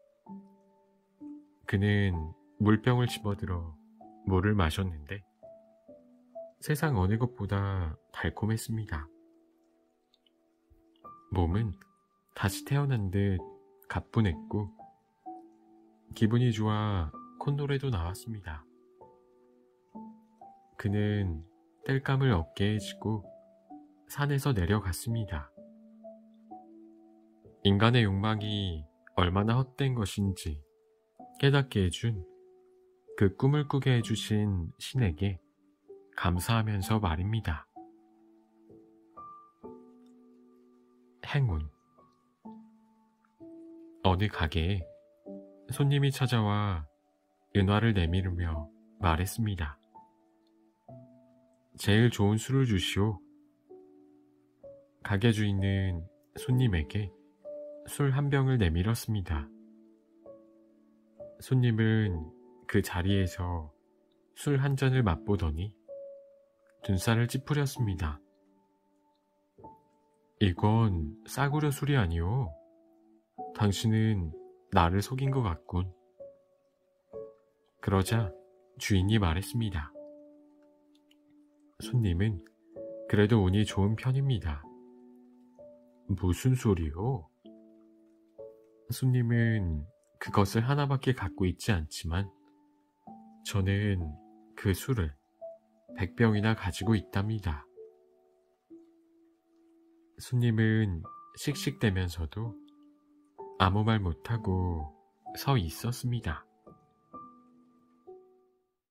그는 물병을 집어들어 물을 마셨는데 세상 어느 것보다 달콤했습니다. 몸은 다시 태어난 듯 가뿐했고 기분이 좋아 콧노래도 나왔습니다. 그는 땔감을 어깨에 지고 산에서 내려갔습니다. 인간의 욕망이 얼마나 헛된 것인지 깨닫게 해준 그 꿈을 꾸게 해주신 신에게 감사하면서 말입니다. 행운. 어느 가게에 손님이 찾아와 은화를 내밀으며 말했습니다. 제일 좋은 술을 주시오. 가게 주인은 손님에게 술 한 병을 내밀었습니다. 손님은 그 자리에서 술 한 잔을 맛보더니 눈살을 찌푸렸습니다. 이건 싸구려 술이 아니오. 당신은 나를 속인 것 같군. 그러자 주인이 말했습니다. 손님은 그래도 운이 좋은 편입니다. 무슨 소리요? 손님은 그것을 하나밖에 갖고 있지 않지만 저는 그 술을 백 병이나 가지고 있답니다. 손님은 씩씩대면서도 아무 말 못하고 서 있었습니다.